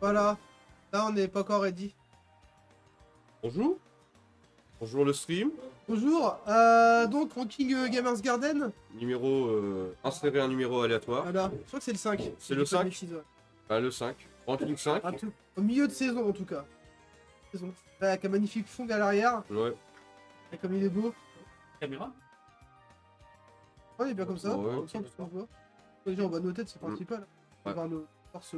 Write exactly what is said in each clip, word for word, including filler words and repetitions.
Voilà. Là, on n'est pas encore ready. Bonjour. Bonjour le stream. Bonjour. Euh, donc, Ranking euh, Gamers Garden. Numéro... Euh, insérer un numéro aléatoire. Voilà. Je crois que c'est le cinq. C'est le cinq. Ah, le cinq. Ranking cinq. Un tout. Au milieu de saison, en tout cas. Saison. Là, avec un magnifique fond à l'arrière. Ouais. Et comme il est beau. Caméra. On est bien comme ça. Ouais. Comme ça, on voit. Déjà, on voit nos têtes, c'est principal. Ouais. On va voir nos forces.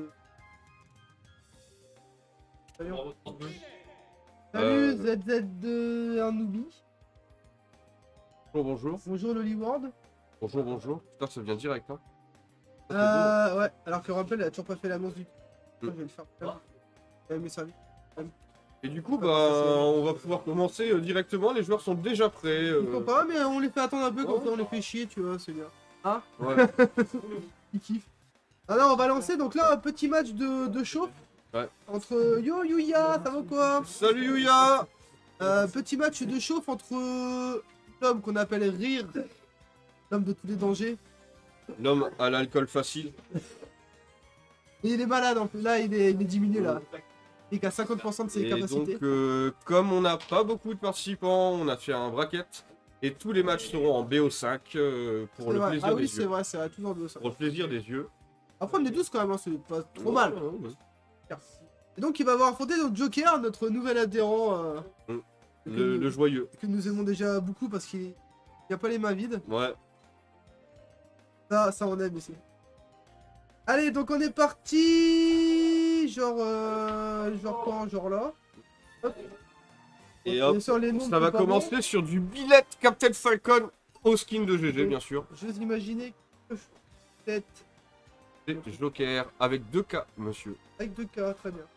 Salut, Euh... Z Z deux Arnoubi. Bonjour, bonjour. Bonjour Lollyworld. Bonjour, bonjour. Putain, ça vient direct, hein. Euh, ouais, alors que Rappel, elle a toujours pas fait l'annonce du tout. Mm. Je vais le faire. Elle mes services. Et du coup, bah, on va pouvoir commencer euh, directement. Les joueurs sont déjà prêts. Ils font Euh... pas, mais on les fait attendre un peu, comme Ouais. ça on les fait chier, tu vois, c'est bien. Ah, Ouais. ils kiffent. Alors, on va lancer donc là un petit match de, de chauffe. Ouais. Entre Yo Yuya, ça va quoi? Salut Yuya. euh, Petit match de chauffe entre l'homme qu'on appelle Rire, l'homme de tous les dangers. L'homme à l'alcool facile. Et il est malade en plus, là il est, il est diminué là. Il est qu'à cinquante pour cent de ses Et capacités. donc, euh, comme on n'a pas beaucoup de participants, on a fait un bracket. Et tous les matchs seront en B O cinq euh, pour C'est le vrai. plaisir Ah oui, des c'est yeux. vrai, c'est vrai, toujours de ça. Pour le plaisir des yeux. Après, on est tous quand même, hein, c'est pas trop mal. Ouais, ouais, ouais. Et donc, il va avoir affronté notre Joker, notre nouvel adhérent. Euh, Mm. que, Le, nous, le joyeux. que nous aimons déjà beaucoup parce qu'il n'y a pas les mains vides. Ouais. Ça, ça on aime ici. Allez, donc on est parti. Genre, euh, genre quand, genre là. Hop. Et On est hop, sur les noms ça va préparés. commencer sur du billet Captain Falcon au skin de G G, Donc, bien sûr. J'ose imaginer que peut-être Et Joker avec deux K, monsieur. avec deux K, très bien.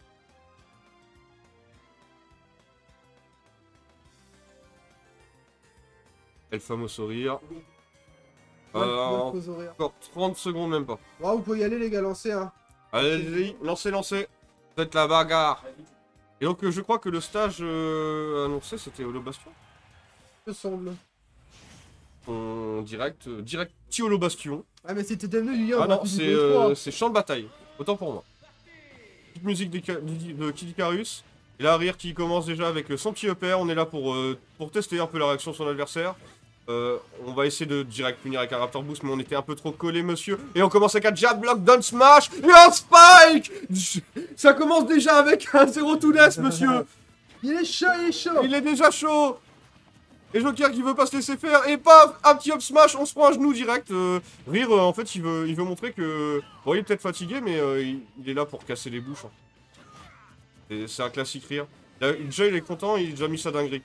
El fameux sourire. Ouais, Euh, ouais, faut oser rire. encore trente secondes, même pas. Bon, vous pouvez y aller les gars, lancez hein. Allez-y, lancez, lancez. Faites la bagarre. Et donc, euh, je crois que le stage euh, annoncé, c'était Holo Bastion. Me semble. En direct, euh, direct petit Holo Bastion. Ah mais c'était devenu du Ah non, c'est euh, c'est champ de bataille. Autant pour moi. Petite musique de, de, de Kid Icarus. Et là, Rire qui commence déjà avec son petit E P R. On est là pour, euh, pour tester un peu la réaction de son adversaire. Euh, on va essayer de direct punir avec un Raptor Boost, mais on était un peu trop collé, monsieur. Et on commence avec un Jab Block, Down Smash et un Spike. Ça commence déjà avec un zéro to death, monsieur. Il est chaud, il est chaud. Il est déjà chaud. Et Joker qui veut pas se laisser faire. Et paf, un petit up smash, on se prend un genou direct. Euh, Rire, euh, en fait, il veut, il veut montrer que... Bon, il est peut-être fatigué, mais euh, il, il est là pour casser les bouches. Hein. C'est un classique Rire. Là, déjà, il est content, il a déjà mis sa dinguerie.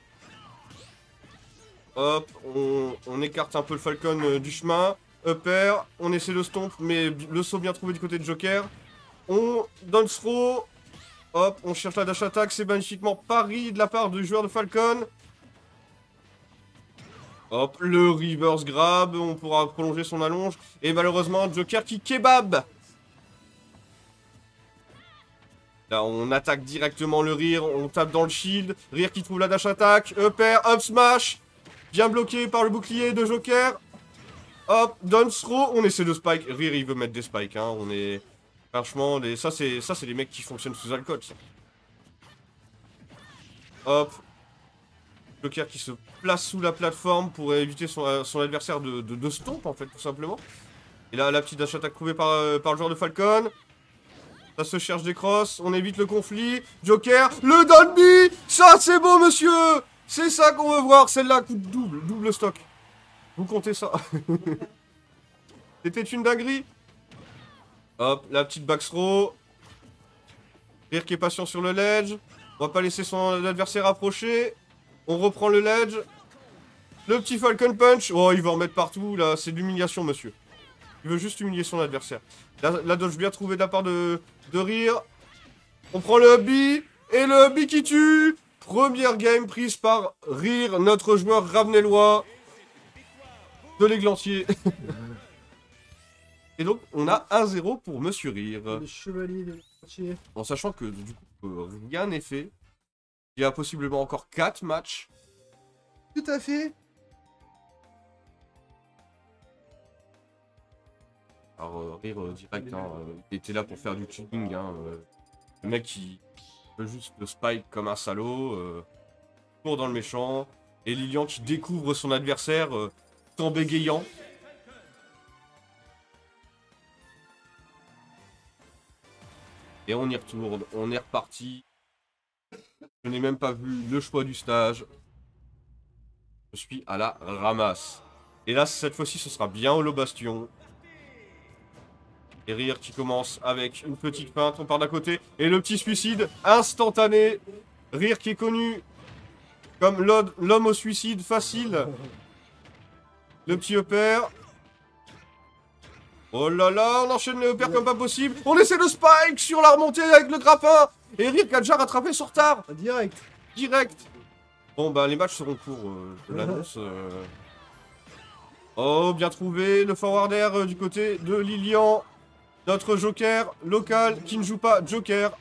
Hop, on, on écarte un peu le Falcon euh, du chemin. Upper, on essaie de stomp, mais le saut bien trouvé du côté de Joker. On donne throw. Hop, on cherche la dash attack, c'est magnifiquement pari de la part du joueur de Falcon. Hop, le reverse grab, on pourra prolonger son allonge. Et malheureusement, Joker qui kebab. Là, on attaque directement le Rire, on tape dans le shield. Rire qui trouve la dash attack, upper, up smash. Bien bloqué par le bouclier de Joker. Hop, down throw, on essaie de spike. Rire, il veut mettre des spikes, hein. On est... Franchement, les... ça, c'est ça, c'est les mecs qui fonctionnent sous alcool, ça. Hop. Joker qui se place sous la plateforme pour éviter son, euh, son adversaire de, de, de stomp, en fait, tout simplement. Et là, la petite dash attack trouvée par, euh, par le joueur de Falcon. Ça se cherche des crosses, on évite le conflit. Joker, le down B. Ça, c'est beau, monsieur. C'est ça qu'on veut voir. Celle-là coûte double, double stock. Vous comptez ça. C'était une dinguerie. Hop, la petite back throw. Rire qui est patient sur le ledge. On va pas laisser son adversaire approcher. On reprend le ledge. Le petit Falcon Punch. Oh, il va en mettre partout, là. C'est de l'humiliation, monsieur. Il veut juste humilier son adversaire. La, la dodge bien trouvée de la part de, de Rire. On prend le hubby. Et le hubby qui tue. Première game prise par Rire, notre joueur ravenellois. De l'églantier. Et donc, on a un zéro pour Monsieur Rire. Le chevalier de l'entier. En sachant que, du coup, euh, rien n'est fait. Il y a possiblement encore quatre matchs. Tout à fait. Alors, euh, Rire euh, direct, hein, euh, il était là pour faire du tuning. Hein, euh. Le mec qui veut juste le spike comme un salaud, euh, court dans le méchant. Et Lilian qui découvre son adversaire euh, tout en bégayant. Et on y retourne, on est reparti. Je n'ai même pas vu le choix du stage. Je suis à la ramasse. Et là, cette fois-ci, ce sera bien Holo Bastion. Et Rire qui commence avec une petite feinte, on part d'un côté. Et le petit suicide instantané. Rire qui est connu comme l'homme au suicide facile. Le petit upper. Oh là là, on enchaîne les upper comme pas possible. On essaie de spike sur la remontée avec le grappin. Et Rire qui a déjà rattrapé son retard. Direct. Direct. Bon bah les matchs seront courts, euh, je l'annonce. Euh... Oh, bien trouvé, le forward air euh, du côté de Lilian. Notre joker local qui ne joue pas joker.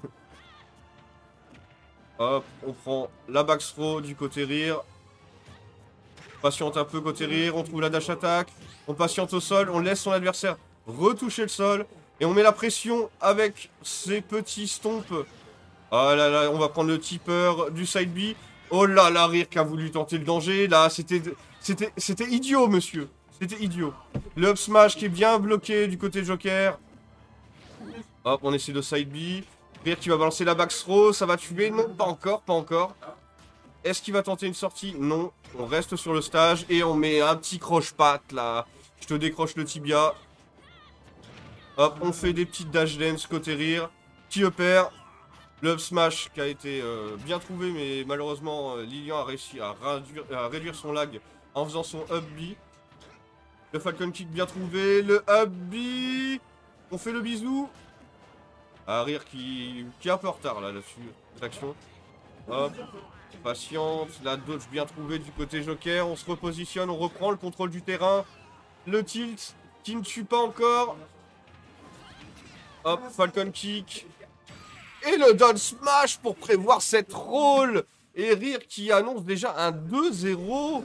Hop, on prend la back throw du côté Rire. On patiente un peu côté Rire, on trouve la dash attack. On patiente au sol, on laisse son adversaire retoucher le sol. Et on met la pression avec ses petits stompes. Ah là là, on va prendre le tipper du side B. Oh là là, Rire qui a voulu tenter le danger. Là, c'était c'était c'était idiot, monsieur. C'était idiot. Le up smash qui est bien bloqué du côté Joker. Hop, on essaie de side B. Rire qui va balancer la back throw. Ça va tuer? Non, pas encore, pas encore. Est-ce qu'il va tenter une sortie? Non. On reste sur le stage et on met un petit croche-patte là. Je te décroche le tibia. Hop, on fait des petites dash dance côté Rire. Petit upper. Le up smash qui a été euh, bien trouvé, mais malheureusement, euh, Lilian a réussi à réduire, à réduire son lag en faisant son up B. Le Falcon Kick bien trouvé, le up B. On fait le bisou. À Rire qui, qui est un peu en retard là, là-dessus, l'action. Hop, patiente, la dodge bien trouvée du côté Joker. On se repositionne, on reprend le contrôle du terrain. Le tilt qui ne tue pas encore. Hop, Falcon Kick. Et le down smash pour prévoir cette roll. Et Rire qui annonce déjà un deux zéro.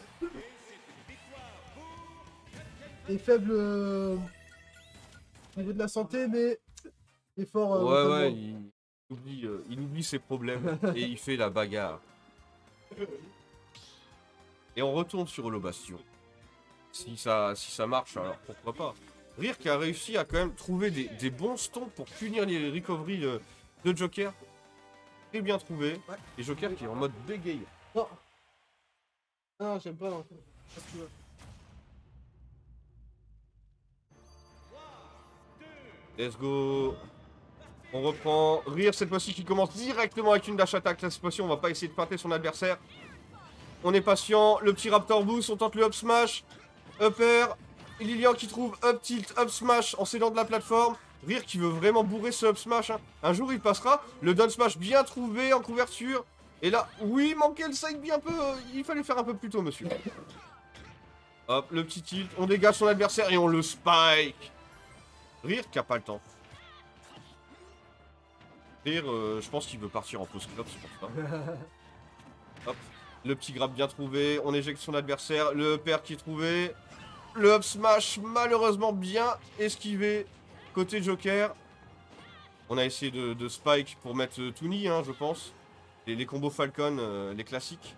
Il est faible euh, au niveau de la santé, mais il est fort. Euh, ouais, ouais, il oublie, euh, il oublie ses problèmes et il fait la bagarre. Et on retourne sur Holo Bastion. Si ça, si ça marche, alors pourquoi pas. Rire qui a réussi à quand même trouver des, des bons stomps pour punir les recoveries de, de Joker. Très bien trouvé. Ouais. Et Joker qui est en mode bégaye. Non. Non, j'aime pas. Non. Let's go. On reprend. Rire cette fois-ci qui commence directement avec une dash attack. Cette fois-ci, on va pas essayer de pinter son adversaire. On est patient. Le petit Raptor Boost. On tente le up smash. Upper. Lilian qui trouve up tilt, up smash en s'aidant de la plateforme. Rire qui veut vraiment bourrer ce up smash. Hein. Un jour il passera. Le down smash bien trouvé en couverture. Et là, oui, manquait le side B un peu. Euh, il fallait faire un peu plus tôt, monsieur. Hop, le petit tilt. On dégage son adversaire et on le spike. Rire qui a pas le temps. Rire, euh, je pense qu'il veut partir en post-club, c'est pour ça. Hop, le petit grab bien trouvé. On éjecte son adversaire. Le upper qui est trouvé. Le up smash malheureusement bien esquivé côté Joker. On a essayé de, de spike pour mettre euh, Toony, hein, je pense. Et les combos Falcon, euh, les classiques.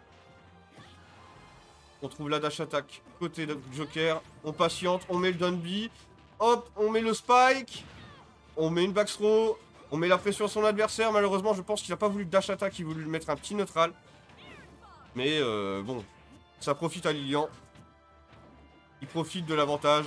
On trouve la dash attack côté de Joker. On patiente, on met le down B. Hop, on met le spike. On met une back throw. On met la pression à son adversaire. Malheureusement, je pense qu'il n'a pas voulu dash attack. Il voulait lui mettre un petit neutral. Mais euh, bon, ça profite à Lilian. Il profite de l'avantage.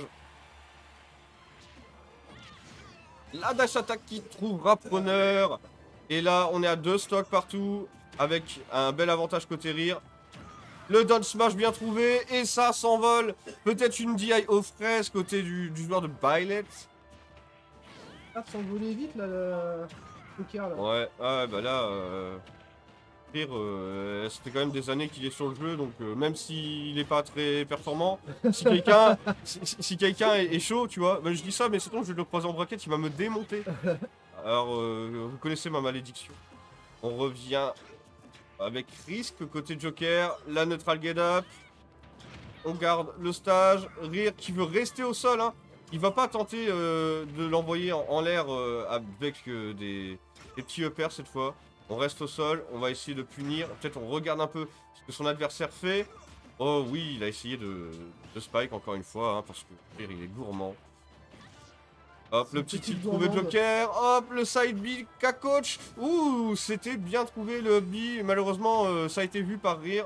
La dash attack qui trouvera preneur. Et là, on est à deux stocks partout. Avec un bel avantage côté Rire. Le down smash bien trouvé. Et ça s'envole. Peut-être une D I aux fraises côté du, du joueur de Byleth. Ah, s'envoler vite là, le Joker là. Ouais, ouais, bah là. Euh... Rire, euh, c'était quand même des années qu'il est sur le jeu, donc euh, même s'il n'est pas très performant, si quelqu'un si, si quelqu'un est, est chaud, tu vois, bah, je dis ça, mais c'est bon, je vais le croiser en braquette, il va me démonter. Alors, euh, vous connaissez ma malédiction. On revient avec risque côté Joker, la neutral get up. On garde le stage. Rire qui veut rester au sol, hein. Il va pas tenter euh, de l'envoyer en, en l'air euh, avec euh, des, Les petits uppers cette fois. On reste au sol, on va essayer de punir. Peut-être on regarde un peu ce que son adversaire fait. Oh oui, il a essayé de, de spike encore une fois, hein, parce que Rire, il est gourmand. Hop, le petit tilt trouvé Joker. Hop, le side B K coach. Ouh, c'était bien trouvé le B. Malheureusement, euh, ça a été vu par Rire.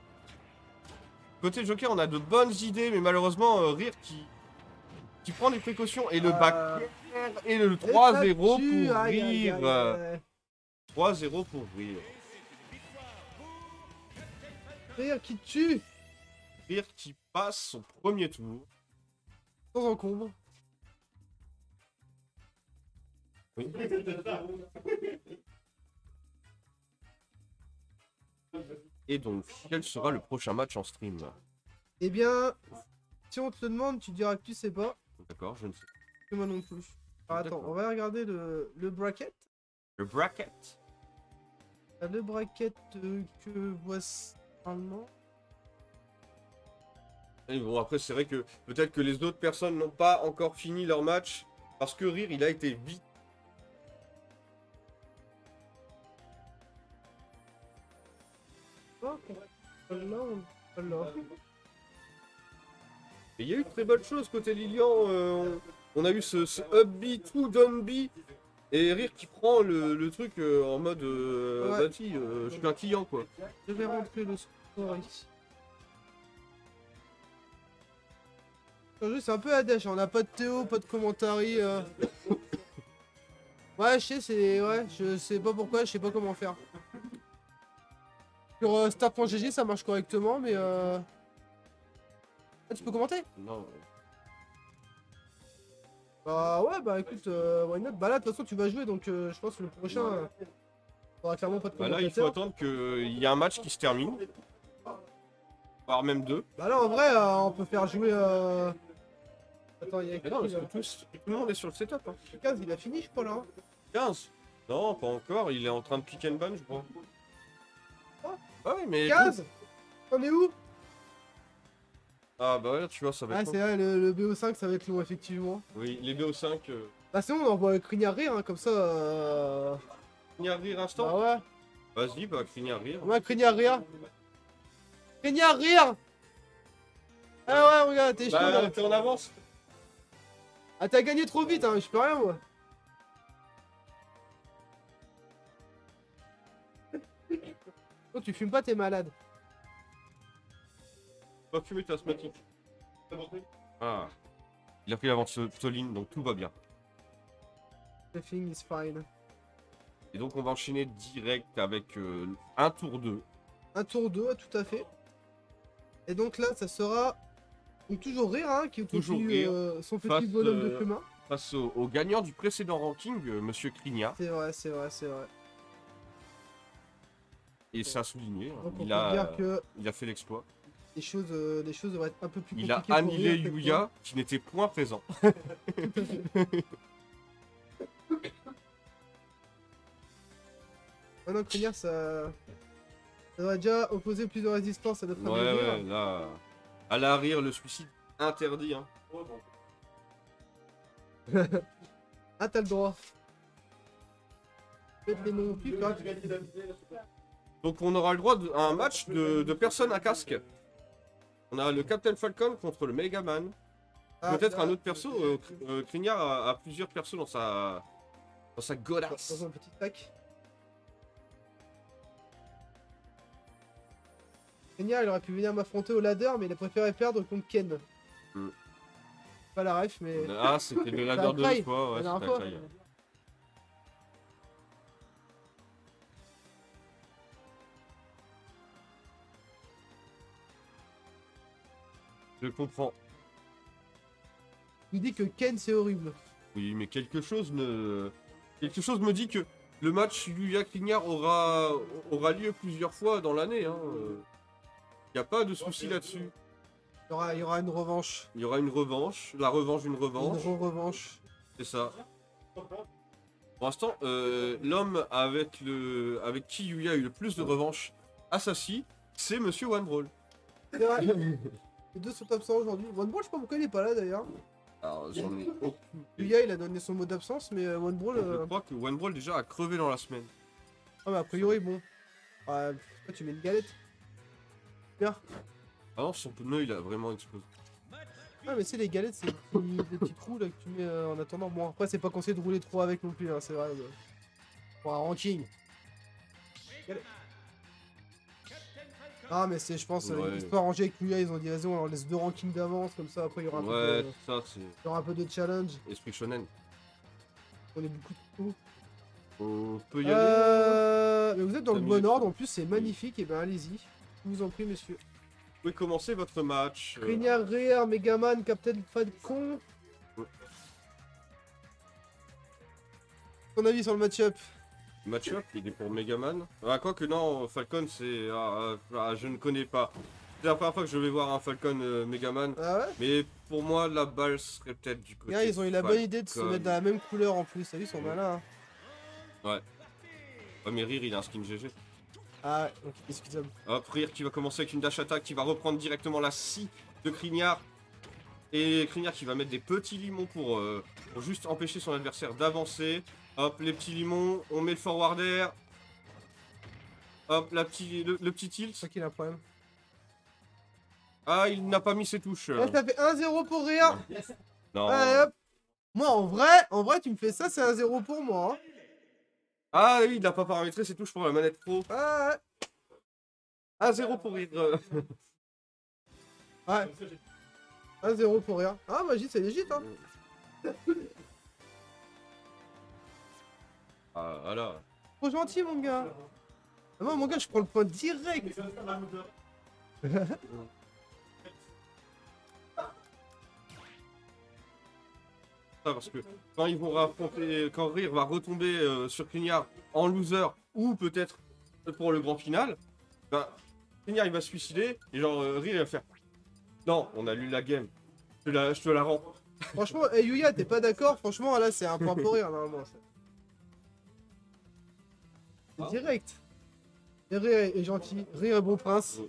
Côté Joker, on a de bonnes idées, mais malheureusement, euh, Rire qui, qui prend des précautions. Et le Euh... back et le trois zéro pour aïe, aïe, Rire. aïe, aïe. trois zéro pour Rire. Rire qui tue. Rire qui passe son premier tour. Sans encombre. Oui. Et donc, quel sera le prochain match en stream? Eh bien, si on te le demande, tu diras que tu sais pas. D'accord, je ne sais Que moi non plus. Alors attends, on va regarder le, le bracket. Le bracket. Le bracket euh, que voici normalement. Et bon, après, c'est vrai que peut-être que les autres personnes n'ont pas encore fini leur match. Parce que Rire, il a été vite. Oh, voilà, voilà. Et il y a eu de très bonnes choses côté Lilian. Euh, on, on a eu ce, ce up B, tout down B. Et Rire qui prend le, le truc euh, en mode euh, Ouais. bah si, euh, je suis un client quoi. Je vais rentrer le score ici. Le jeu c'est un peu Adèche, on n'a pas de Théo, pas de commentary. Euh... Ouais, je sais, c'est. Ouais, je sais pas pourquoi, je sais pas comment faire. Sur euh, star point G G ça marche correctement, mais euh. Ah, tu peux commenter? Non. Bah ouais, bah écoute, euh, why not? Bah là, de toute façon, tu vas jouer, donc euh, je pense que le prochain. Euh, aura clairement pas de Bah commentateur. là, il faut attendre qu'il y ait un match qui se termine. Voire même deux. Bah là, en vrai, euh, on peut faire jouer. Euh... Attends, il y a Mais non, qui, parce là que tous, tout le monde est sur le setup. Hein. quinze, il a fini, je crois, là. quinze. Non, pas encore, il est en train de pick and ban, je crois. Oh. Ah oui, mais... quinze. On est où? Ah bah ouais, tu vois, ça va Ah, être c'est long. vrai, le, le B O cinq, ça va être long, effectivement. Oui, les B O cinq... Euh... Bah sinon, on envoie Crignard rire, hein, comme ça... Euh... Crignard rire instant. Bah ouais. Vas-y, bah Crignard rire. Ouais, Crignard rire. Crignard rire. Ah ouais, regarde, t'es chaud, Bah, là. t'es en avance. Ah, t'as gagné trop vite, hein, je peux rien, moi. Oh, tu fumes pas, t'es malade. Pas fumer ta asthmatique. Ah. Il a pris la ventoline, donc tout va bien. Everything is fine. Et donc on va enchaîner direct avec euh, un tour deux. Un tour deux, tout à fait. Et donc là, ça sera... Donc toujours rire, hein, qui Toujours continue rire. euh, son petit Face, bonhomme de euh, chemin. Face au, au gagnant du précédent ranking, euh, Monsieur Crignard. C'est vrai, c'est vrai, c'est vrai. Et ça a souligné. hein. Donc on Il peut a, dire que il a fait l'exploit. les choses, euh, les choses devraient être un peu plus Il a compliquées. pour annihilé Rire, cette Yuya, qui n'était point présent. Maintenant, Crignard, ça... ça devrait déjà opposer plus de résistance à notre ami Ouais, Rire. ouais, là... À la rire, le suicide interdit. Hein. Ah, t'as le droit. Faites les noms plus, hein. Donc on aura le droit à un match de, de personnes à casque. On a le Captain Falcon contre le Megaman. Ah, Peut-être là, un autre perso. Euh, euh, Crignard a, a plusieurs persos dans sa, dans sa godasse. Dans un petit sac. Crignard, il aurait pu venir m'affronter au ladder, mais il a préféré perdre contre Ken. Mm. Pas la ref, mais... Ah, c'était le ladder de faille, l'autre fois. Ouais, la dernière c'était la fois. faille. Je comprends. Il dit que Ken, c'est horrible. Oui, mais quelque chose ne... Quelque chose me dit que le match Yuya Crignard aura, aura lieu plusieurs fois dans l'année. Il hein. n'y a pas de souci là-dessus. Il y aura, il y aura une revanche. Il y aura une revanche, la revanche d'une revanche. Une re-revanche. C'est ça. Pour l'instant, euh, l'homme avec le avec qui Yuya a eu le plus de revanches Assassin, c'est Monsieur One Brawl. C'est vrai. Les deux sont absents aujourd'hui. One Ball, je sais pas pourquoi il est pas là d'ailleurs. Alors, j'en ai aucune. Yuya, il a donné son mot d'absence, mais euh, One Brawl. Je Euh... crois que One Brawl déjà a crevé dans la semaine. Ah, mais a priori, bon. Ouais, pourquoi tu mets une galette? Bien. Ah non, son pneu il a vraiment explosé. Ah, mais c'est les galettes, c'est des petits, des petits trous là que tu mets euh, en attendant. Bon, après, c'est pas conseillé de rouler trop avec non plus, hein, c'est vrai. Mais... Pour un ranking. Galette. Ah, mais c'est, je pense, Ouais. euh, une histoire rangée avec Yuya, ils ont dit raison, on leur laisse deux rankings d'avance, comme ça, après, il y aura un, Ouais, peu, de, ça c'est il y aura un peu de challenge. esprit shonen. On est beaucoup de trous. On peut y aller. Euh... Mais vous êtes dans le T'as mis bon les ordre, trous. en plus, c'est magnifique, et ben allez-y. Je vous en prie, monsieur. Vous pouvez commencer votre match. euh, Grignard, Rare, Megaman, Captain Falcon. Ouais. Ton avis sur le match-up? Match-up, il est pour Megaman. Ah, quoi que non, Falcon, c'est. Ah, ah, je ne connais pas. C'est la première fois que je vais voir un Falcon euh, Megaman. Ah ouais? Mais pour moi, la balle serait peut-être du côté. Regarde, ils ont eu la bonne Falcon. idée de se mettre dans la même couleur en plus. T'as vu, ils sont Ouais. malins. Hein. Ouais. Ouais, mais Rire, il a un skin G G. Ah ouais, ok, excusable. Hop, Rire qui va commencer avec une dash attack qui va reprendre directement la scie de Crignard. Et Crignard qui va mettre des petits limons pour, euh, pour juste empêcher son adversaire d'avancer. Hop, les petits limons, on met le forward air. Hop, la petit, le, le petit Je tilt. crois qu'il a un problème. Ah, il n'a pas mis ses touches. Là, ça fait un zéro pour Rire. Non. Allez hop. Moi, en vrai, en vrai, tu me fais ça, c'est un zéro pour moi. Hein. Ah oui, il n'a pas paramétré ses touches pour la manette pro. Ah ouais. un zéro pour Rire. euh. Ouais. un zéro pour Rire. Ah, Magie, c'est légit, hein. Ah, voilà. Trop gentil, mon gars. Ah, moi, mon gars, je prends le point direct. Ça, parce que quand ils vont raffronter, quand Rire va retomber euh, sur Crignard en loser, ou peut-être pour le grand final, bah, Crignard il va se suicider, et genre euh, Rire il va faire non, on a lu la game, je te la, je te la rends. Franchement, hey, Yuya, t'es pas d'accord? Franchement, là, c'est un point pour Rire, normalement. C'est direct. Et Rire est gentil. Rire est bon prince.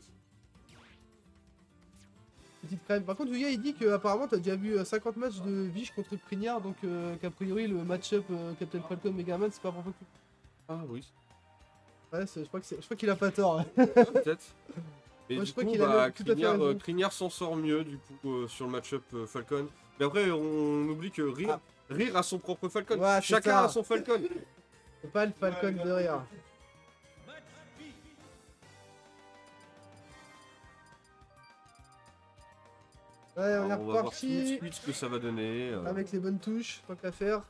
Petite crème. Par contre, Yuya, il dit que apparemment t'as déjà vu euh, cinquante matchs de Vich contre Crignard, donc euh, qu'a priori, le match-up euh, Captain Falcon Megaman, c'est pas pour toi. Ah oui, Ouais, c'est- je crois que c'est- je crois qu'il a pas tort. peut-être. Et Ouais, du je crois coup, qu'il a bah, même tout à fait Crignard, raison. euh, Crignard s'en sort mieux du coup euh, sur le match-up euh, Falcon. Mais après, on oublie que Rire, Ah. Rire a son propre Falcon. Ouais, c'est Chacun ça. a son Falcon. C'est pas le Falcon de Rire. Ouais, on est Alors, on va voir tout de reparti. suite ce que ça va donner. euh. Avec les bonnes touches, tant qu'à faire.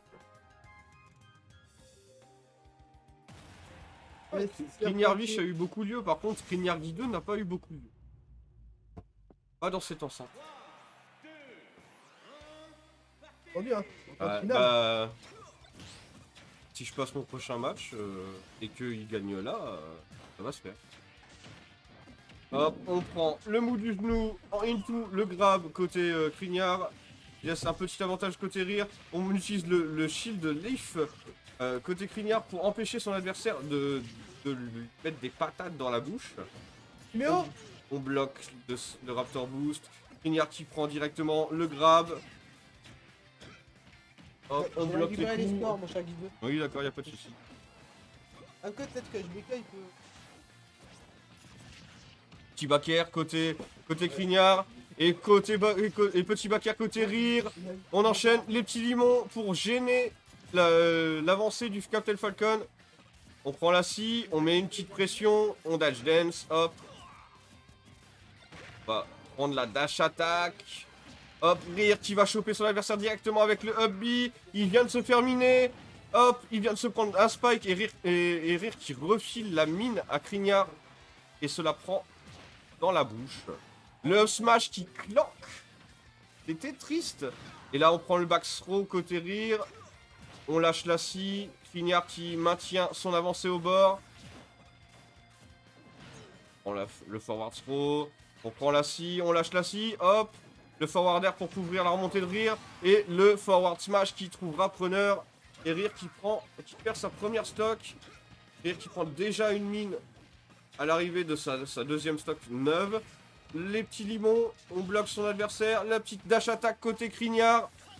Ouais, c'est- c'est Crignard reparti. Vich a eu beaucoup lieu, par contre Crignard Guy deux n'a pas eu beaucoup lieu. Pas dans cette enceinte. Trop bien. Au Ah, final. bah, si je passe mon prochain match euh, et qu'il gagne là, euh, ça va se faire. Hop, on prend le mou du genou en into, le grab côté euh, Crignard. Il laisse un petit avantage côté Rire. On utilise le, le shield Leaf euh, côté Crignard pour empêcher son adversaire de, de lui mettre des patates dans la bouche. Numéro On bloque le, le Raptor Boost. Crignard qui prend directement le grab. Hop, on bloque les les coups. scores, mon cher Guido. Oui, d'accord, y a pas de souci. Un code peut-être que je bécaye peut. Petit backer côté, côté Crignard. Et, côté ba- et, co- et petit backer côté Rire. On enchaîne les petits limons pour gêner la- l'avancée du Captain Falcon. On prend la scie, on met une petite pression, on dash dance, hop. On va prendre la dash attack. Hop, Rire qui va choper son adversaire directement avec le up B. Il vient de se faire miner. Hop, il vient de se prendre un spike et Rire, et, et Rire qui refile la mine à Crignard. Et se la prend dans la bouche. Le up smash qui clanque. C'était triste. Et là, on prend le back throw côté Rire. On lâche la scie. Crignard qui maintient son avancée au bord. On prend la- le forward throw. On prend la scie. On lâche la scie. Hop. Le forward air pour couvrir la remontée de Rire. Et le forward smash qui trouvera preneur. Et Rire qui prend, qui perd sa première stock. Rire qui prend déjà une mine à l'arrivée de sa, sa deuxième stock neuve. Les petits limons, on bloque son adversaire. La petite dash attack côté Crignard.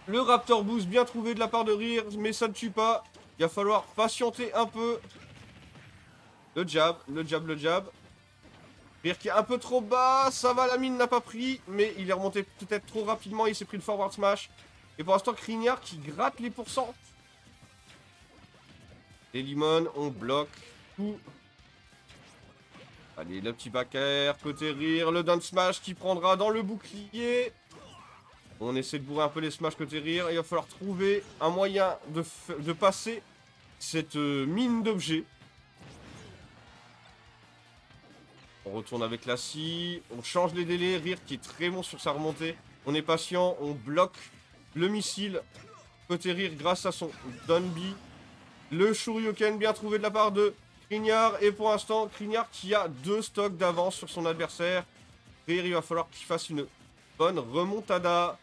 Le Raptor Boost bien trouvé de la part de Rire, mais ça ne tue pas. Il va falloir patienter un peu. Le jab, le jab, le jab. Rire qui est un peu trop bas, ça va, la mine n'a pas pris, mais il est remonté peut-être trop rapidement, il s'est pris le forward smash. Et pour l'instant, Crignard qui gratte les pourcents. Les limons, on bloque tout. Allez, le petit back air, côté Rire, le down smash qui prendra dans le bouclier. On essaie de bourrer un peu les smash côté Rire. Il va falloir trouver un moyen de, de passer cette euh, mine d'objets. On retourne avec la scie. On change les délais. Rire qui est très bon sur sa remontée. On est patient. On bloque le missile côté Rire grâce à son Dunby. Le Shoryuken bien trouvé de la part de Crignard. Et pour l'instant, Crignard qui a deux stocks d'avance sur son adversaire. Rire, il va falloir qu'il fasse une bonne remontada.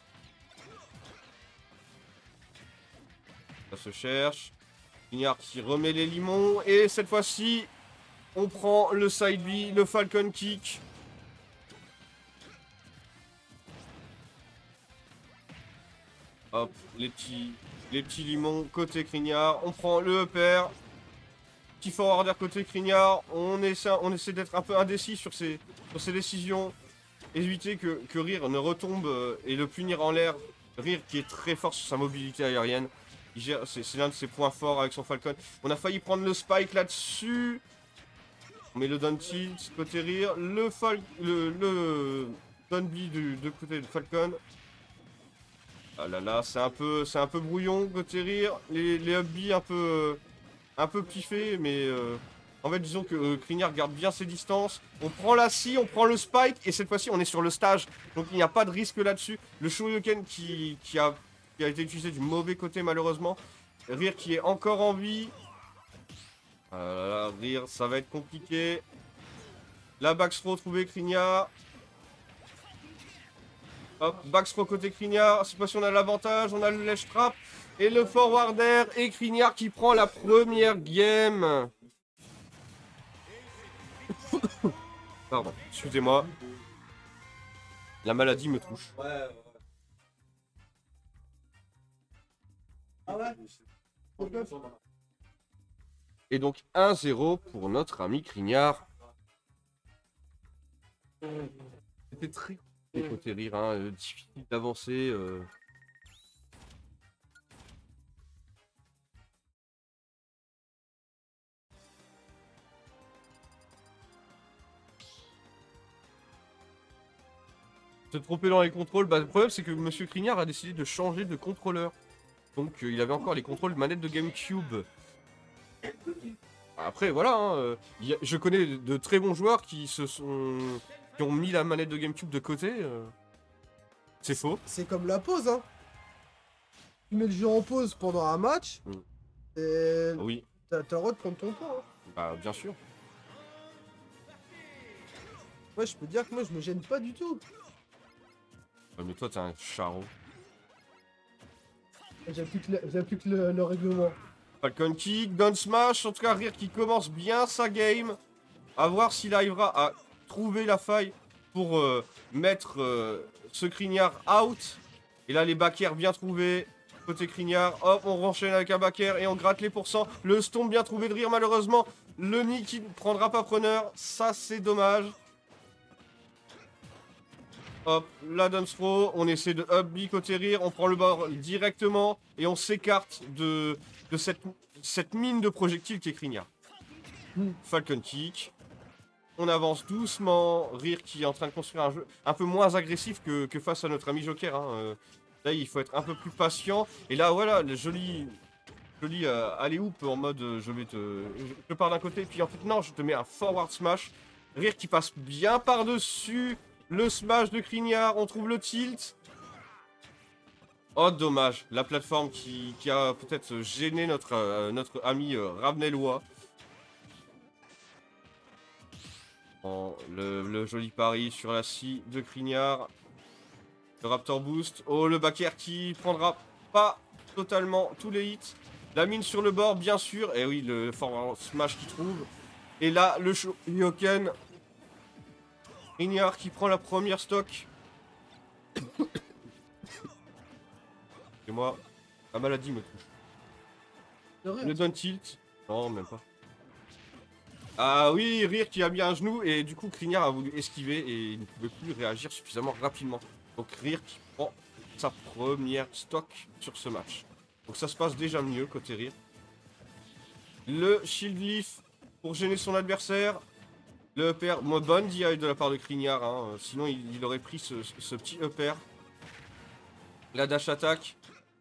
Ça se cherche. Crignard qui remet les limons. Et cette fois-ci, on prend le side B, le Falcon Kick. Hop, les petits, les petits limons côté Crignard. On prend le upper. Petit forwarder côté Crignard. On essaie, on essaie d'être un peu indécis sur ses, sur ses décisions. Éviter que, que Rire ne retombe et le punir en l'air. Rire qui est très fort sur sa mobilité aérienne. C'est l'un de ses points forts avec son Falcon. On a failli prendre le spike là-dessus. On met le down tilt côté Rire. Le, fal le, le down B du de côté de Falcon. Ah là là, c'est un peu, c'est un peu brouillon côté Rire. Les, les up B un peu, un peu piffés, mais euh, en fait disons que euh, Crignard garde bien ses distances. On prend la scie, on prend le spike et cette fois-ci on est sur le stage. Donc il n'y a pas de risque là-dessus. Le Shoryuken qui, qui a qui a été utilisé du mauvais côté malheureusement. Rire qui est encore en vie. Ah là là, Rire, ça va être compliqué. La backthrow trouvée Crignard. Hop, backthrow côté Crignard. Cette fois-ci on a l'avantage, on a le ledge trap. Et le forwarder et Crignard qui prend la première game. Pardon, excusez-moi. La maladie me touche. Ouais, ouais. Ah ouais. Et donc un zéro pour notre ami Crignard. C'était très compliqué côté Rire, hein, euh, difficile d'avancer. Euh... Se tromper dans les contrôles, bah, le problème c'est que Monsieur Crignard a décidé de changer de contrôleur. Donc euh, il avait encore les contrôles manette de GameCube. Après voilà, hein, euh, y a, je connais de, de très bons joueurs qui se sont, qui ont mis la manette de GameCube de côté. Euh, c'est faux. C'est comme la pause, hein. Tu mets le jeu en pause pendant un match. Mm. Et oui. T'as le droit de prendre ton temps. Hein. Bah bien sûr. Ouais, je peux dire que moi je me gêne pas du tout. Ouais, mais toi t'es un charron. J'ai plus que, le, plus que le, le règlement. Falcon Kick, down smash, en tout cas Rire qui commence bien sa game. A voir s'il arrivera à trouver la faille pour euh, mettre euh, ce Crignard out. Et là les back air bien trouvés. Côté Crignard, hop, on enchaîne avec un back air et on gratte les pourcents. Le stomp bien trouvé de Rire malheureusement. Le nid qui ne prendra pas preneur, ça c'est dommage. Hop, la down throw, on essaie de up B côté Rire, on prend le bord directement et on s'écarte de, de cette, cette mine de projectiles qui est Crignard. Mm. Falcon Kick, on avance doucement, Rire qui est en train de construire un jeu un peu moins agressif que, que face à notre ami Joker. Hein. Euh, là il faut être un peu plus patient et là voilà, le joli, joli euh, alley-oop en mode euh, je vais te... Je, je pars d'un côté puis en fait non, je te mets un forward smash. Rire qui passe bien par-dessus. Le smash de Crignard, on trouve le tilt. Oh dommage, la plateforme qui, qui a peut-être gêné notre, euh, notre ami euh, Ravnellois. Oh, le, le joli pari sur la scie de Crignard. Le Raptor Boost. Oh le back air qui prendra pas totalement tous les hits. La mine sur le bord bien sûr. Et oui le forward smash qui trouve. Et là le Shoryuken. Crignard qui prend la première stock. moi. La maladie me touche. De rire. Le down tilt. Non, même pas. Ah oui, Rire qui a mis un genou et du coup Krinyar a voulu esquiver et il ne pouvait plus réagir suffisamment rapidement. Donc Rire qui prend sa première stock sur ce match. Donc ça se passe déjà mieux côté Rire. Le Shield Leaf pour gêner son adversaire. Le upper, moi bonne D I de la part de Krinyar, hein. Sinon il, il aurait pris ce, ce petit upper. La dash attack.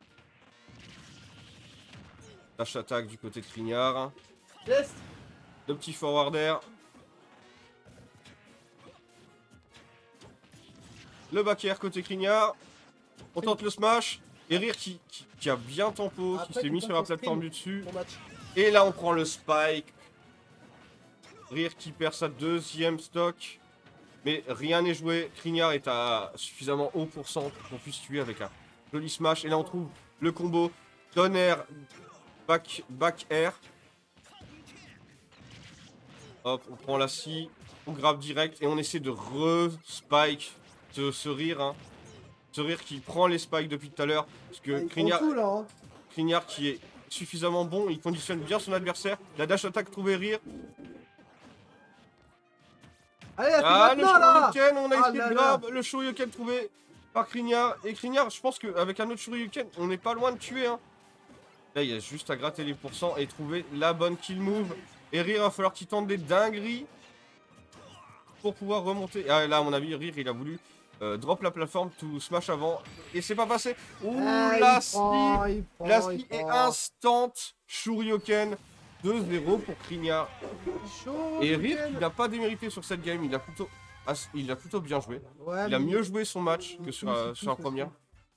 Dash attack du côté de Krinyar. Yes. Le petit forward air. Le back air côté Krinyar. On tente le smash. Et Rire qui, qui, qui a bien tempo, Après, qui s'est tu mis tentes sur la ton plateforme sprint. du dessus. Bon match. Et là on prend le spike. Rire qui perd sa deuxième stock. Mais rien n'est joué. Krinyar est à suffisamment haut pourcent pour qu'on puisse tuer avec un joli smash. Et là on trouve le combo down air, back, back air. Hop, on prend la scie, on grave direct et on essaie de re-spike ce, ce Rire. Hein. Ce Rire qui prend les spikes depuis tout à l'heure. Parce Ah, que ils Krinyar, font tout, là, hein. Krinyar qui est suffisamment bon, il conditionne bien son adversaire. La dash attack trouvée Rire. Allez, c'est Ah, le maintenant là. Shoryuken, on a Ah essayé là de là. grab, le Shoryuken trouvé par Krinyar. Et Krinyar, je pense qu'avec un autre Shoryuken, on n'est pas loin de tuer. Hein. Là, il y a juste à gratter les pourcents et trouver la bonne kill move. Et Rire, il va falloir qu'il tente des dingueries pour pouvoir remonter. Ah, là, à mon avis, Rire, il a voulu euh, drop la plateforme, tout smash avant. Et c'est pas passé. Ouh, Ah, la il prend, slip, il prend, la il slip est prend. instant. Shoryuken deux zéro pour Krinyar. Chaud, Et Rire, Shoryuken. il n'a pas démérité sur cette game. Il a plutôt, ah, il a plutôt bien joué. Ouais, Il a mais- mieux joué son match que mais sur, tous, euh, tous, sur la tous, première. tous.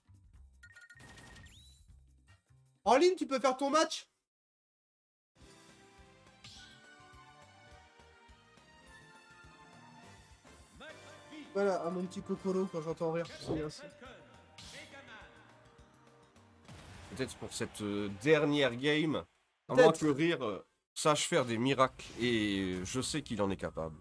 En ligne, tu peux faire ton match. Voilà, à mon petit Kokoro quand j'entends rire, c'est bien ça. Peut-être pour cette euh, dernière game, à moins Peut-être. que Rire euh, sache faire des miracles. Et je sais qu'il en est capable.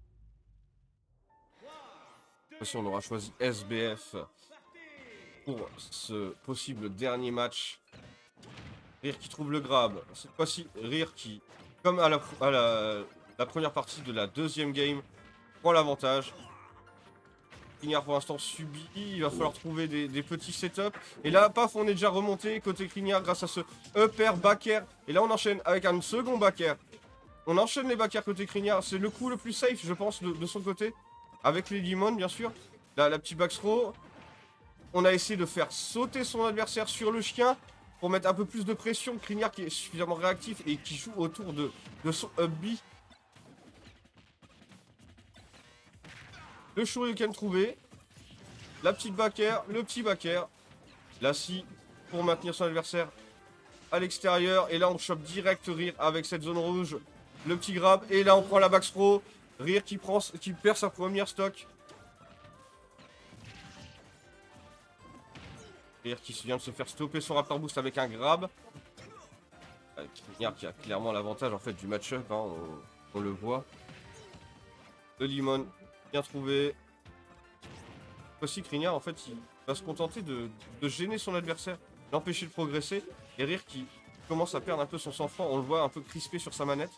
Si on aura choisi S B F pour ce possible dernier match. Rire qui trouve le grab. Cette fois-ci, Rire qui, comme à, la, à la, la première partie de la deuxième game, prend l'avantage. Krinyar pour l'instant subit, il va falloir trouver des, des petits setups. Et là, paf, on est déjà remonté côté Krinyar grâce à ce upper back air. Et là, on enchaîne avec un second back air. On enchaîne les back air côté Krinyar. C'est le coup le plus safe, je pense, de, de son côté. Avec les limons, bien sûr. Là, la petite back throw. On a essayé de faire sauter son adversaire sur le chien pour mettre un peu plus de pression. Krinyar qui est suffisamment réactif et qui joue autour de, de son up B. Le Shoryuken trouvé. La petite back air, le petit back air. La scie pour maintenir son adversaire à l'extérieur. Et là, on chope direct Rire avec cette zone rouge. Le petit grab. Et là, on prend la back throw. Rire qui, prend, qui perd sa première stock. Rire qui vient de se faire stopper son Raptor Boost avec un grab. Krinyar qui a clairement l'avantage en fait du match-up, hein, on, on le voit. Le Limon, bien trouvé. Aussi Krinyar en fait il va se contenter de, de gêner son adversaire, l'empêcher de progresser. Et Rire qui commence à perdre un peu son sang-froid, on le voit un peu crispé sur sa manette.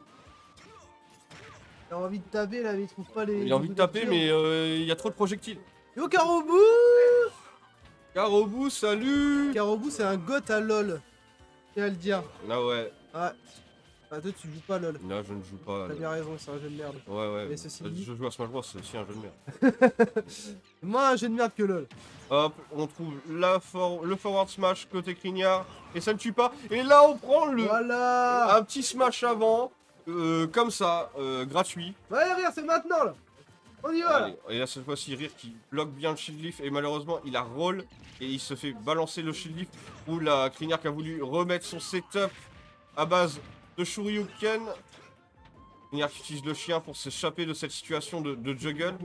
Il a envie de taper là, mais il trouve pas les. Il a envie de taper mais euh, il y a trop de projectiles. Yo Karobu. Karobu, salut. Karobu, c'est un goth à LoL. C'est à le dire. Ah ouais, Ouais. Ah, toi, tu joues pas LoL. là je ne joue pas. T'as là. bien raison, c'est un jeu de merde. Ouais ouais, Mais ceci dit- je joue à Smash Bros, c'est aussi un jeu de merde. Moi, un jeu de merde que LoL. Hop, on trouve la for le forward smash côté Krinyar et ça ne tue pas. Et là on prend le Voilà. un petit smash avant, euh, comme ça, euh, gratuit. Ouais, Rire, c'est maintenant là. On y va là. Allez, et là cette fois-ci Rire qui bloque bien le shield leaf et malheureusement il a roll et il se fait balancer le shield leaf où la Krinyar qui a voulu remettre son setup à base de Shoryuken. Krinyar qui utilise le chien pour s'échapper de cette situation de, de juggle.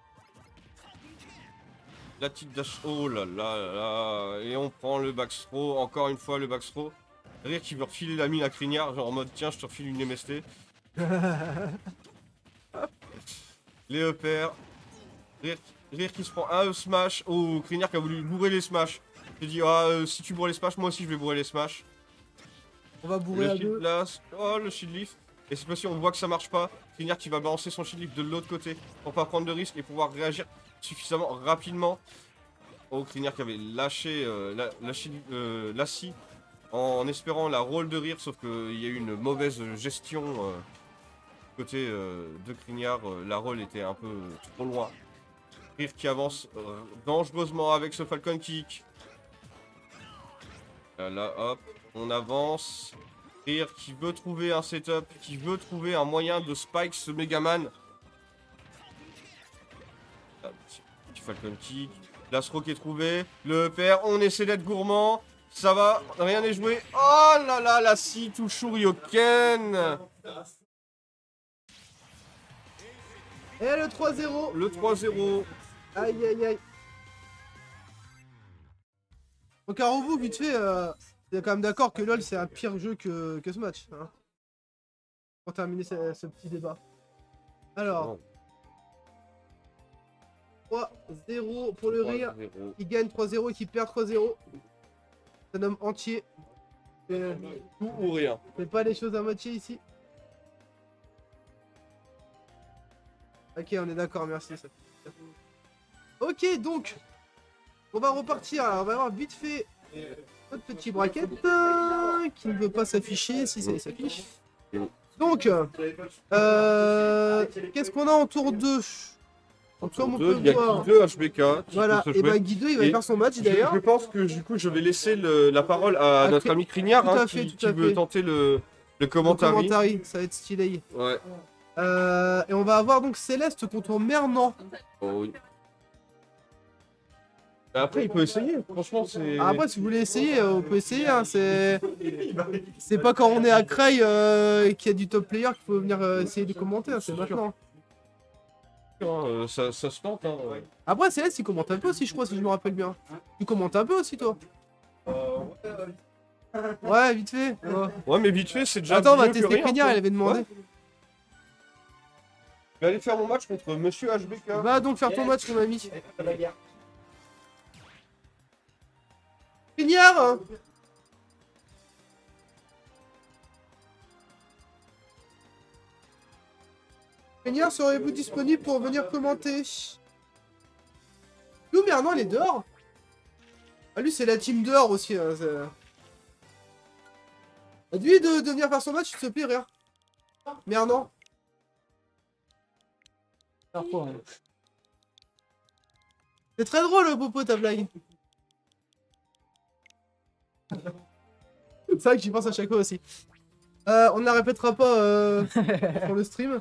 La petite dash, oh là là là là, et on prend le backthrow, encore une fois le backthrow. Rire qui veut refiler la mine à Krinyar, genre en mode tiens je te refile une M S T. Les uppers. Rire, Rire qui se prend un smash. Oh, Krinyar qui a voulu bourrer les smash. Je te dis, ah, euh, si tu bourres les smash, moi aussi je vais bourrer les smash. On va bourrer Le à shield deux. blast. Oh, le shield lift. Et cette fois-ci, on voit que ça marche pas. Kriniar qui va balancer son shield lift de l'autre côté pour pas prendre de risque et pouvoir réagir suffisamment rapidement. Oh, Kriniar qui avait lâché euh, la, la, euh, la scie en espérant la roll de rire, sauf qu'il y a eu une mauvaise gestion euh, côté euh, de Kriniar. Euh, la roll était un peu trop loin. Rire qui avance euh, dangereusement avec ce Falcon Kick. Là, là, hop, on avance. Rire qui veut trouver un setup, qui veut trouver un moyen de spike ce Megaman. Ah, petit, petit Falcon Kick. L'Astro qui est trouvé. Le père, on essaie d'être gourmand. Ça va, rien n'est joué. Oh là là, la scie touche Shoryuken. Et le trois zéro. Le trois zéro. Aïe aïe aïe. Donc un robot vite fait, euh, t'es quand même d'accord que LoL c'est un pire jeu que, que ce match. Hein, pour terminer ce, ce petit débat. Alors. trois zéro pour le rire. Qui gagne trois zéro et qui perd trois zéro. C'est un homme entier. Euh, Tout ou rien. Fais pas les choses à moitié ici. Ok, on est d'accord, merci. Ça. Ok, donc, on va repartir. Alors, on va avoir vite fait notre petit bracket euh, qui ne veut pas s'afficher, si ça s'affiche. Donc, euh, qu'est-ce qu'on a en tour deux? Comme on peut il y a voir, Guy deux, H B K. Qui voilà, peut se et jouer. bah Guy deux, il va Et faire son match Je, d'ailleurs. je pense que du coup, je vais laisser le- la parole à À notre Cri- ami Kriniar tout à hein, fait, qui, tout qui à veut fait. tenter le, le Le commentaire. commentary, ça va être stylé. Ouais. Euh, et on va avoir donc Céleste contre Mernan. Oh, oui. Après, il peut essayer. Franchement, c'est. Ah, après, si vous voulez essayer, euh, on peut essayer. Hein, c'est c'est pas quand on est à Cray euh, qu'il y a du top player qu'il faut venir euh, essayer de commenter. Hein, c'est maintenant. Euh, ça, ça se tente. Hein. Après, Céleste, il commente un peu aussi, je crois, si je me rappelle bien. Tu commentes un peu aussi, toi? Ouais, vite fait. Ouais. Ouais, mais vite fait, c'est déjà. Attends, on va mieux que tester rien, Kriniar, quoi. il avait demandé. Ouais. Je vais aller faire mon match contre Monsieur H B K. Va donc faire ton match, mon ami. Kriniar hein. Kriniar, serez-vous disponible pour venir commenter? Nous, Mernan, il est dehors. Ah, lui, c'est la team dehors aussi. Hein, dis-lui de, de venir faire son match, s'il te plaît, rien. Mernan. C'est très drôle, Popo, ta blague. C'est vrai que j'y pense à chaque fois aussi. Euh, on ne la répétera pas euh, sur le stream.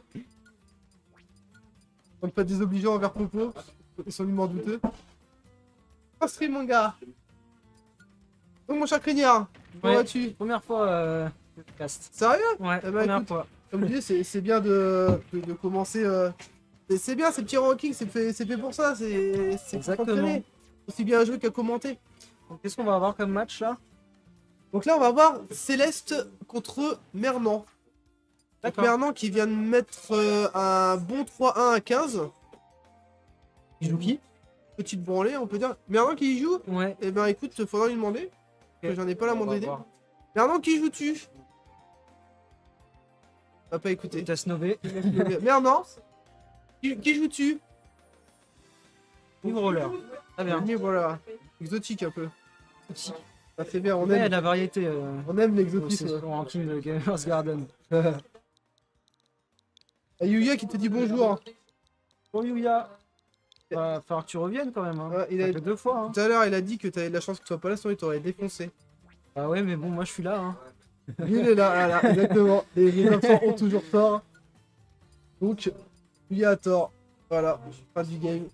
Donc pas désobligeant envers Popo. Ils sont humeurs douteux. Un stream, mon gars. Donc, mon cher Kriniar, comment Ouais. vas-tu? Première fois euh, le cast. Sérieux? Ouais, Eh ben, première écoute. fois. Comme je disais, c'est- c'est bien de, de, de commencer. Euh... c'est- C'est bien, ces petits rankings, c'est fait, c'est fait pour ça. C'est c'est pour Exactement. s'entraîner. Aussi bien à jouer qu'à commenter. Donc, qu'est-ce qu'on va avoir comme match là? Donc là, on va voir Céleste contre Mernan. Donc D'accord. Mernan qui vient de mettre euh, un bon trois un à quinze. Il joue qui? Petite branlée, on peut dire. Mernan qui y joue? Ouais. Eh ben écoute, faudra lui demander. Parce que j'en ai pas la On moindre va idée. voir. Mernan qui joue-tu? On va pas écouter. Test Nové. Mernan qui, qui joue-tu? New Roller. Très bien. Bienvenue, voilà. Exotique un peu. Ça fait bien, on Ouais, il y a aime, de la variété. Euh, on aime aussi l'exotisme. sur le ranking de Gamers Garden. Et Yuya qui te dit bonjour. Pour Yuya. Va falloir que tu reviennes quand même. Hein. Ouais, il Ça a- fait deux fois. Hein. Tout à l'heure, il a dit que t'avais de la chance que tu sois pas là, sinon il t'aurait défoncé. Ah ouais, mais bon, moi je suis là. Hein. Lui, il est là, voilà, exactement. Les, les absents ont toujours tort. Donc, Yuya a tort. Voilà, fin du game.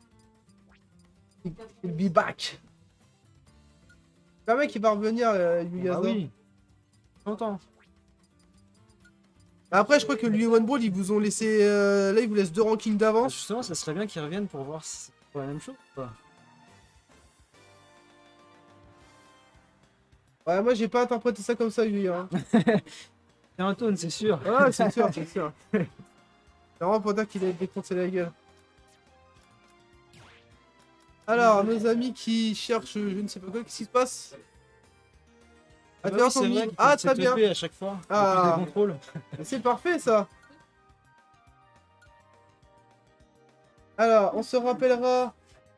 Il il be back. C'est un mec qui va revenir, euh, Yuya. Ah oui. Longtemps. Après, je crois que lui et One Brawl, ils vous ont laissé. euh, Là, ils vous laissent deux rankings Ah, d'avance. justement, ça serait bien qu'ils reviennent pour voir si c'est pas la même chose. ou pas. Ouais, moi, j'ai pas interprété ça comme ça, Yuya. Hein. C'est un taunt, c'est sûr. Ouais, c'est sûr, c'est sûr. C'est vraiment pour dire qu'il a défoncé la gueule. Alors, nos amis qui cherchent, je ne sais pas quoi, qu'est-ce qui se passe? Ah, bah Attention, oui, c'est Mimi. vrai qu'il faut Ah, le très bien. setuper à chaque fois. Ah. Ah. Des contrôles. C'est parfait ça. Alors, on se rappellera.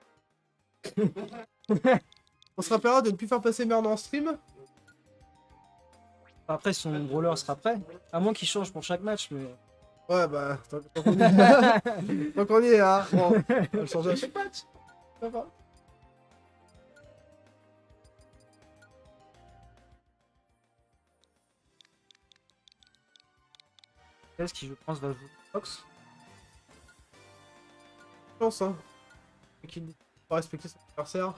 On se rappellera de ne plus faire passer merde en stream. Après, son brawler sera prêt. À moins qu'il change pour chaque match, mais. Ouais, bah, tant, tant qu'on y est. Tant qu'on y est, hein. Bon, on va le changer à chaque match. Ça va. Qu'est-ce qui, je pense, va jouer Fox. Je pense, hein. Qui ne pas respecter son adversaire.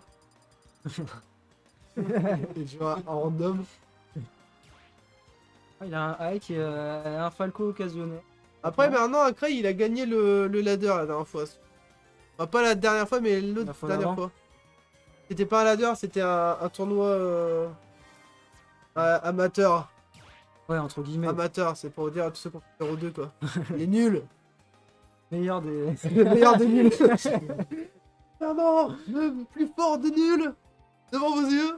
Et jouer un, un random. Ah, il a un Ike et euh, un Falco occasionné. Après, maintenant, après, il a gagné le, le ladder la dernière fois. Enfin, pas la dernière fois, mais l'autre La fois dernière d'avant. fois. C'était pas un ladder, c'était un, un tournoi euh, euh, amateur. Ouais, entre guillemets. Amateur, c'est pour dire à tous ceux qui ont fait zéro deux quoi. Les nuls. Meilleur des. Le meilleur des nuls. Pardon, le plus fort des nuls. Devant vos yeux.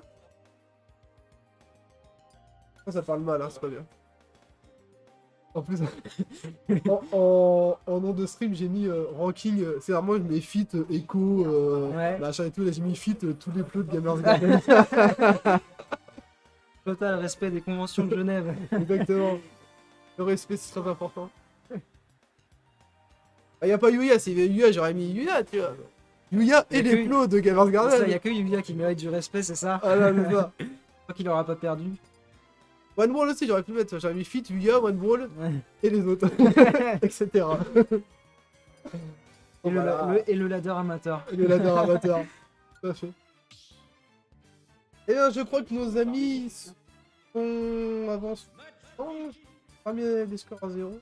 Oh, ça parle mal, hein, c'est pas bien. En plus, en, en, en nom de stream, j'ai mis euh, ranking. Euh, c'est vraiment, je mets fit, euh, écho, euh, Ouais. machin et tout. Là, j'ai mis fit, euh, tous les plots de Gamers Garden. Total respect des conventions de Genève. Exactement. Le respect, c'est très important. Ah, y a pas Yuya, c'est Yuya, j'aurais mis Yuya, tu vois. Yuya Y a et les que- plots de Gamers Il Garden. n'y a que Yuya qui mérite du respect, c'est ça? Ah là, c'est ça. Je crois qu'il aura pas perdu. One Ball aussi, j'aurais pu mettre. J'aurais mis Fit, Yuya, One Ball Ouais. et les autres. et cetera. Et, le, Voilà. le- et le ladder amateur. Et le ladder amateur. Tout à fait. Eh bien, je crois que nos amis sont avancent. Oh, pas mis des scores à zéro.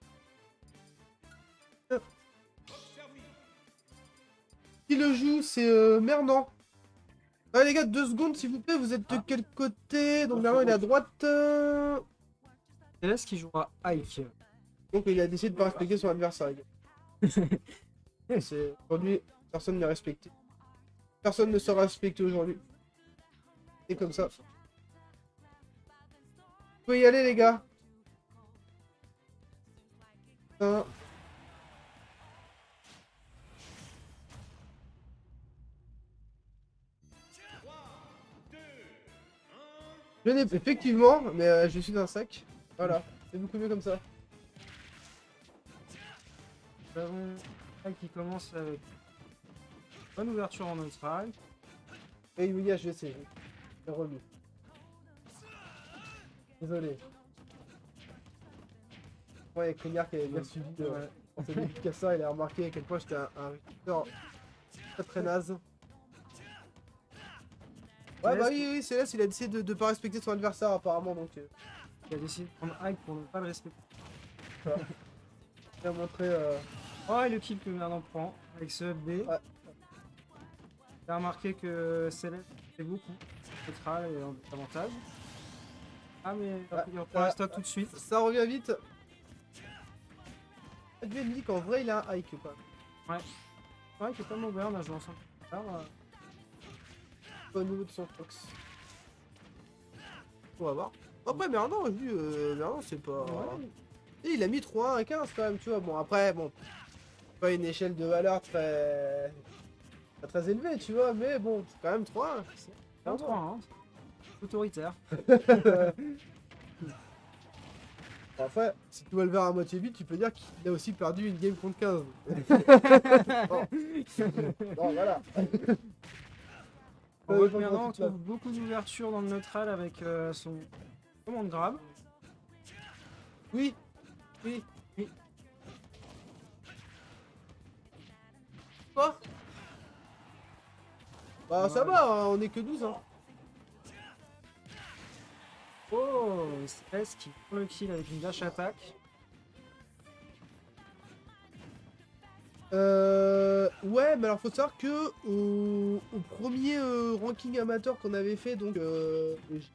Qui le joue, c'est euh, Mernan. Ouais, les gars, deux secondes s'il vous plaît, vous êtes de quel côté? Donc Mernan il est à droite. euh, C'est là ce qui jouera Ike. Donc il a décidé de pas respecter son adversaire. les gars. C'est- Aujourd'hui, personne ne m'a respecté. Personne ne sera respecté aujourd'hui. C'est comme ça. Vous pouvez y aller les gars. Un. Je n'ai effectivement, mais euh, je suis dans un sac. Voilà, c'est beaucoup mieux comme ça. Nous avons Ike qui commence avec bonne ouverture en neutral. Et Yuya, je vais essayer. C'est relu. Désolé. Ouais, il y a Cognard qui avait bien suivi. Euh, Ouais. Quand c'est lui qui a ça, il a remarqué à quel point j'étais un, un recruteur très très naze. Ouais, bah oui, oui, Céleste, il a décidé de, de pas respecter son adversaire apparemment, donc euh, Il a décidé de prendre Ike pour ne pas le respecter. il a montré. Euh... Oh, et le kill que Merdan prend avec ce B. Ouais. Il a remarqué que Céleste fait beaucoup. Neutral et en avantage. Ah, mais il reprend ouais. le stock tout de suite. Ça revient vite. Je me dis qu'en vrai, il a un hike ou pas. Ouais, qui est pas mauvais, on a joué ensemble. Alors, euh, Au niveau de son Fox. On va voir. Après, Merdan, vu, euh, Merdan, c'est pas. ouais. Et il a mis trois un à quinze quand même, tu vois. Bon, après, bon. C'est pas une échelle de valeur très. Pas très élevée, tu vois, mais bon, c'est quand même trois un. C'est un trois, hein. Autoritaire. Après, si tu vois le verre à moitié vide, tu peux dire qu'il a aussi perdu une game contre quinze. Bon. Bon, voilà. On Euh, voit je que Merdan comprends tout trouve beaucoup d'ouverture dans le neutral avec euh, son commande grab. Oui, oui, oui. Quoi? Bah ça Ouais. va, hein, on est que douze hein. Oh, Stress qui prend le kill avec une dash attaque. Euh, ouais, mais alors faut savoir que au, au premier euh, ranking amateur qu'on avait fait, donc euh,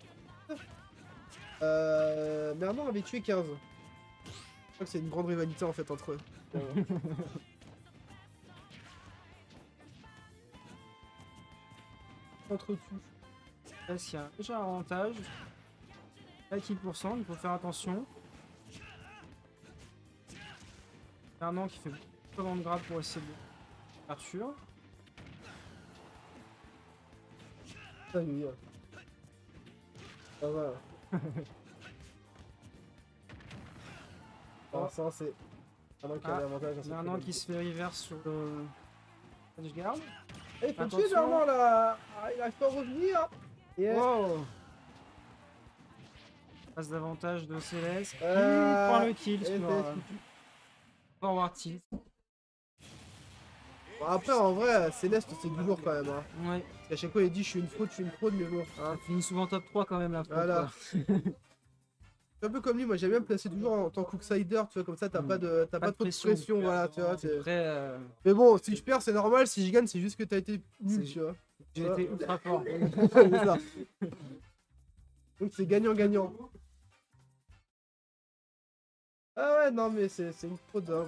euh, Merdan avait tué quinze. Je crois que c'est une grande rivalité en fait entre eux. Euh, s'entretuent. Est-ce qu'il y a un léger avantage? À qui pour cent, il faut faire attention. Fernand qui fait beaucoup de grab pour essayer de Arthur. Ça y est. Ça va. Alors ça c'est... Fernand qui a Ah, l'avantage. dans cette Fernand finale. qui se fait reverse sur le Edgeguard. Eh, il faut le tuer Attention. Fernand là. Ah, il arrive pas à revenir. Yes. Wow! Passe d'avantage de Céleste qui Euh, prend le kill et sur c'est- euh, Forward Tilt. Bon, après en vrai, Céleste c'est du lourd quand même. Hein. Ouais, Parce qu'à chaque fois il dit je suis une fraude, je suis une fraude, mais bon. ça Hein. finit souvent top trois quand même la fraude, Voilà. quoi. C'est un peu comme lui, moi j'aime bien me placer toujours en tant qu'outsider, tu vois, comme ça t'as Mm. pas de t'as pas, trop de pression, voilà, tu vois. t'es- Après, euh, Mais bon, si je perds c'est normal, si je gagne c'est juste que t'as été nul, C'est- tu vois. j'ai Ouais. été ultra fort. C'est ça. Donc c'est gagnant-gagnant. Ah ouais, non mais c'est c'est une fraude, hein.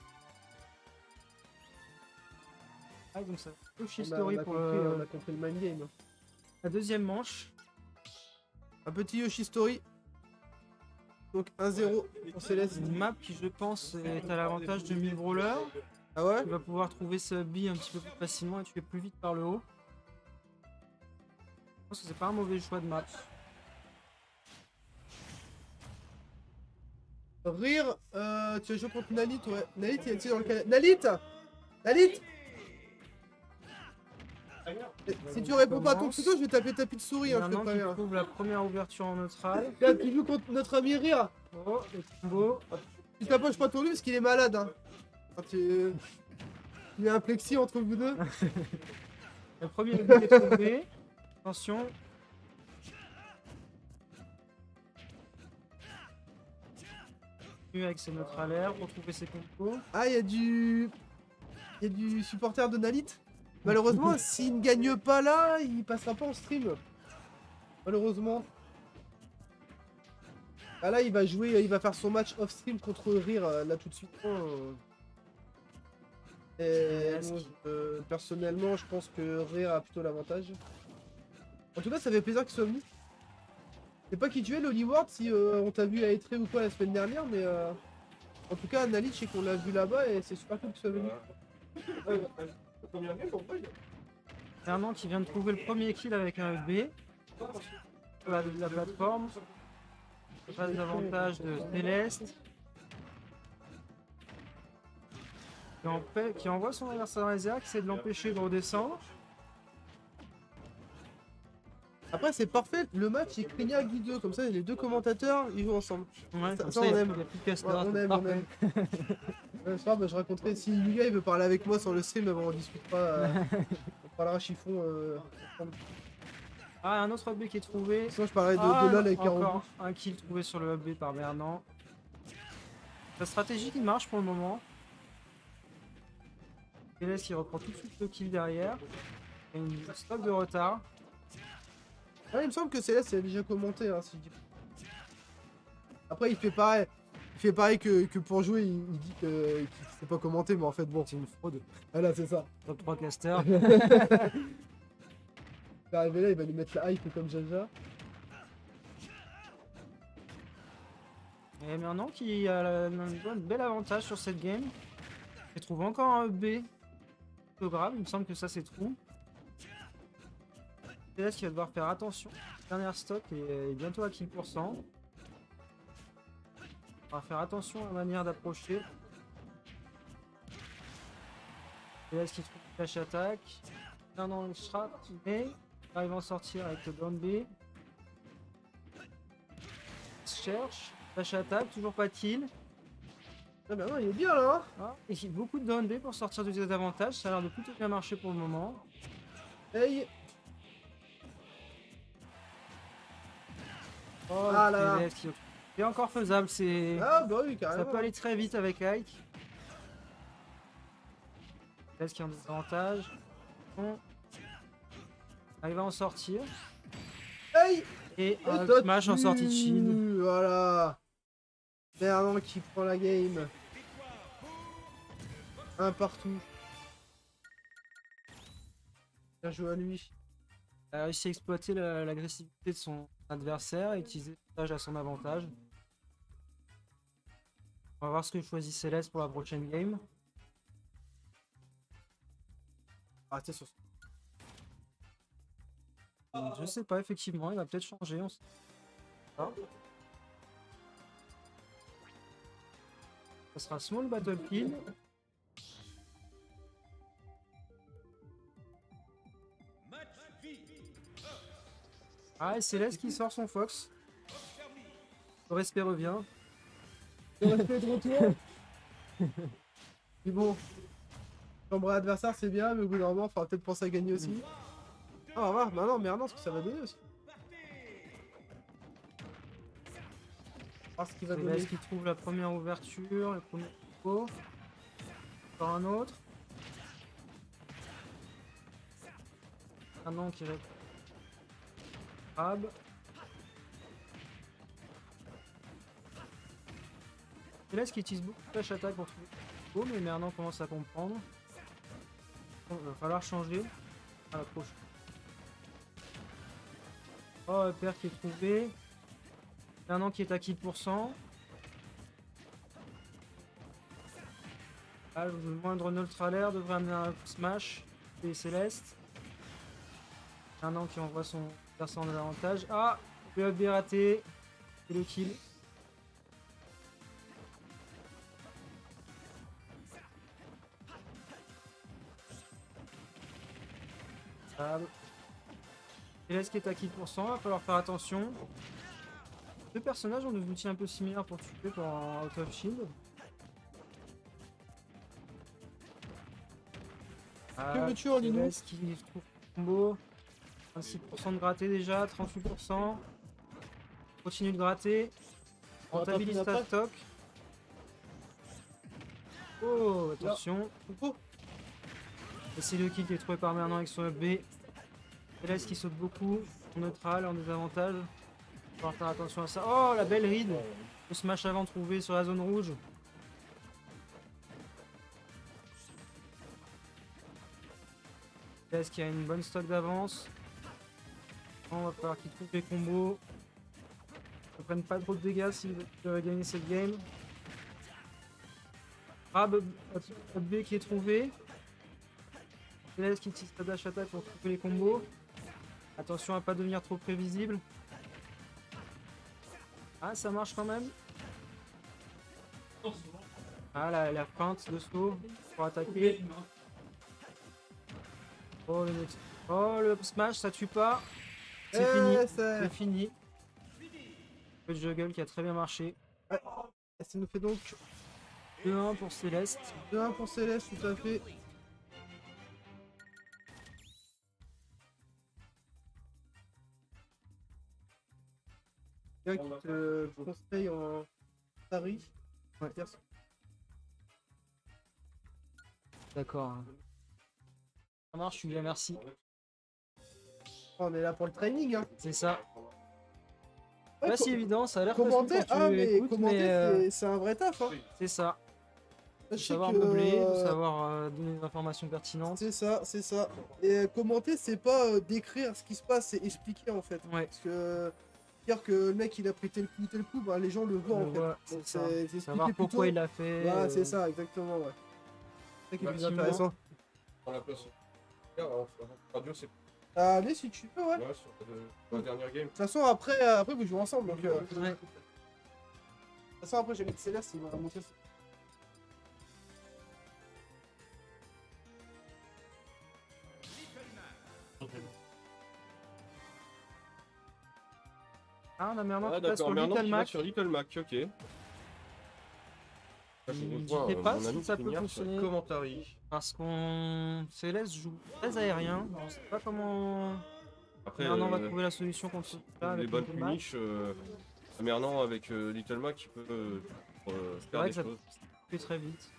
Ah, donc ça On Yoshi a, Story on a pour compris, le- on a compris le mind game. la deuxième manche. Un petit Yoshi Story. Donc un zéro pour Céleste. Une map qui, je pense, est à l'avantage de Mille Brawler. Ah ouais? Il va pouvoir trouver ce B un petit peu plus facilement et tuer plus vite par le haut. Je pense que c'est pas un mauvais choix de map. Rire, euh, tu as joué contre Nalit, ouais. Nalit, il est dans le canal. Nalit Nalit Si tu réponds pas à ton pseudo, je vais taper ta petite souris, hein, je te Maintenant qu'il préviens. trouve la première ouverture en neutrale. Là, tu joues contre notre ami Rire. Oh, le combo. Tu t'approches pas ton lui parce qu'il est malade, hein. Quand tu... Il y a un plexi entre vous deux. Le premier but est trouvé. Attention. Avec ses neutralaires pour trouver ses combos. Ah, il y a du... Il y a du supporter de Nalit. Malheureusement, s'il ne gagne pas là, il passera pas en stream. Malheureusement. Ah là, il va jouer, il va faire son match off stream contre Rire euh, là tout de suite. Oh. Et bon, euh, personnellement, je pense que Rire a plutôt l'avantage. En tout cas, ça fait plaisir qu'il soit venu. Je sais pas qui tu es, l'Hollywood, si euh, on t'a vu à Etré ou quoi la semaine dernière, mais euh, en tout cas, Nalit, je sais qu'on l'a vu là-bas et c'est super cool qu'il soit venu. Fernand qui vient de trouver le premier kill avec un B. Sur la, la plateforme. Pas d'avantage de Céleste. Qui, en paie- qui envoie son adversaire dans les airs, qui essaie de l'empêcher de redescendre. Après, c'est parfait, le match est Kriniar Guy deux, comme ça les deux commentateurs ils jouent ensemble. Ouais, Ça- comme ça, ça, il on y a- aime. il y a plus de casse Ouais, on aime, on aime. Ouais, ce soir, bah, je raconterai, si Yuga il veut parler avec moi sur le stream, bah, on discutera, euh, on parlera chiffon. Euh, ensemble. Ah, un autre B qui est trouvé. Sinon, je parlerai de, Ah, de LoL avec encore Caro. un kill trouvé sur le B par Bernard. La stratégie qui marche pour le moment. Céleste qui reprend tout de suite le kill derrière. Et une stop de retard. Ah, il me semble que Céleste c'est déjà commenté. Hein, si je dis... Après, il fait pareil. Il fait pareil que, que pour jouer, il, il dit que- qu'il ne sait pas commenter, mais en fait, bon. C'est une fraude. Ah là, c'est ça. Top trois casters. Il va arriver là, il va lui mettre la hype comme Jaja. Et maintenant qui a la- un bel avantage sur cette game. Il trouve encore un B. Plutôt grave, il me semble que ça c'est trou. Céleste qui va devoir faire attention. Dernière stock et est bientôt à kill pour cent. On va faire attention à la manière d'approcher. Céleste qui trouve une flash attaque. Un dans le strat, mais il arrive à en sortir avec le down B. Il se cherche. Flash attaque, toujours pas de kill. Ah, bah non, il est bien là. Hein. Ah, et il y a beaucoup de down B pour sortir du désavantage. Ça a l'air de plutôt bien marcher pour le moment. Hey. Oh, Ah là là. Céleste qui- C'est encore faisable, c'est. Ah, bah oui, Ça carrément. peut aller très vite avec Ike. Céleste qui a un désavantage. Bon. Arrive à en sortir. Hey. Et un Et smash en sortie de shield. Voilà. Fernand qui prend la game. Un partout. Bien joué à lui. a réussi à exploiter la- l'agressivité de son adversaire et utiliser le stage à son avantage. On va voir ce que choisit Céleste pour la prochaine game. Ah, t'es sur. Je sais pas, effectivement, il va peut-être changer. On sait pas. Ça sera Small Battle Kill. Ah, et Céleste qui sort son Fox. Le respect revient. Le respect de retour. Mais bon, chambrer l'adversaire c'est bien, mais au bout d'un moment, il faudra peut-être penser à gagner aussi. Ah, on va voir, maintenant, mais non, ce que ça va donner aussi. Voir ce qu'il va donner. Céleste qui trouve la première ouverture, le premier combo. Encore un autre. Un nom qui répond. Crabe. Céleste qui utilise beaucoup de flash attack pour trouver le combo, mais Mernan commence à comprendre. Bon, il va falloir changer à la prochaine. Oh, le père qui est trouvé. Mernan qui est à kill pour cent. Ah, le moindre neutralaire devrait amener un smash. Et Céleste. Mernan qui envoie son adversaire en avantage. Ah, le B raté. Et le kill. Céleste qui est à kill pour cent, va falloir faire attention. Deux personnages ont des outils un peu similaires pour tuer dans Out of Shield. Que veux-tu en Linou? Céleste qui trouve le combo. vingt-six pour cent de gratté déjà, trente-huit pour cent. Continue de gratter. On va pas Rentabilise finir ta après. stock. Oh, attention. Oh, Et c'est le kill qui est trouvé par Mernan avec son F B. Céleste qui saute beaucoup, en neutral, en désavantage. Il faut faire attention à ça. Oh, la belle ride. Le smash avant trouvé sur la zone rouge. Céleste qui a une bonne stock d'avance. On va falloir qu'il trouve les combos. Ne prennent pas trop de dégâts s'ils veulent gagner cette game. Rab F B qui est trouvé. Céleste qui utilise sa dash attack pour trouver les combos. Attention à pas devenir trop prévisible. Ah, ça marche quand même. Ah, la, la feinte de saut pour attaquer. Oh le, oh, le smash, ça tue pas. C'est Eh, fini. c'est- C'est fini. Le juggle qui a très bien marché. Et ça nous fait donc deux un pour Céleste. deux un pour Céleste, tout à fait. Gars qui te conseille en Paris. Ouais. D'accord. Ça marche, je suis bien, merci. On est là pour le training, hein. C'est ça. Ouais, Pas co- si évident, ça a l'air Commenter, facile quand tu ah mais écoutes, commenter, mais, euh, c'est- c'est un vrai taf, hein. c'est ça. Je Faut sais savoir que, meubler, faut euh, savoir euh, donner des informations pertinentes. C'est ça, c'est ça. Et euh, commenter, c'est pas euh, décrire ce qui se passe, c'est expliquer en fait. Ouais. Parce que dire que le mec il a pris tel coup, tel coup, bah, les gens le voient On en le fait. voit, Donc c'est ça. c'est c'est Savoir expliquer pourquoi plutôt. il l'a fait. Voilà, euh, c'est ça, exactement, ouais. C'est ça qui est plus Effectivement. intéressant. Dans la place. Alors, radio, c'est Allez, si tu veux, ouais. De ouais, sur le- la dernière game. toute façon, après, euh, après vous jouez ensemble. Donc, euh, de Ouais. toute façon, après, j'ai mis Céleste, il va montrer. Ah, on a Merman Ah, qui passe d'accord, sur maintenant Little tu vas Mac. sur Little Mac, ok. Là, je Hmm, rejoins, je sais euh, pas mon si ami ça peut Crignard sur fonctionner. le commentary. Parce qu'on Céleste joue très aérien. Je sais pas comment Après, Mernan va euh, trouver la solution contre ça les avec bonnes Little Mac. puniches, euh, Mernan avec euh, Little Mac, il peut euh, euh, faire vrai des que ça- choses Fait très vite.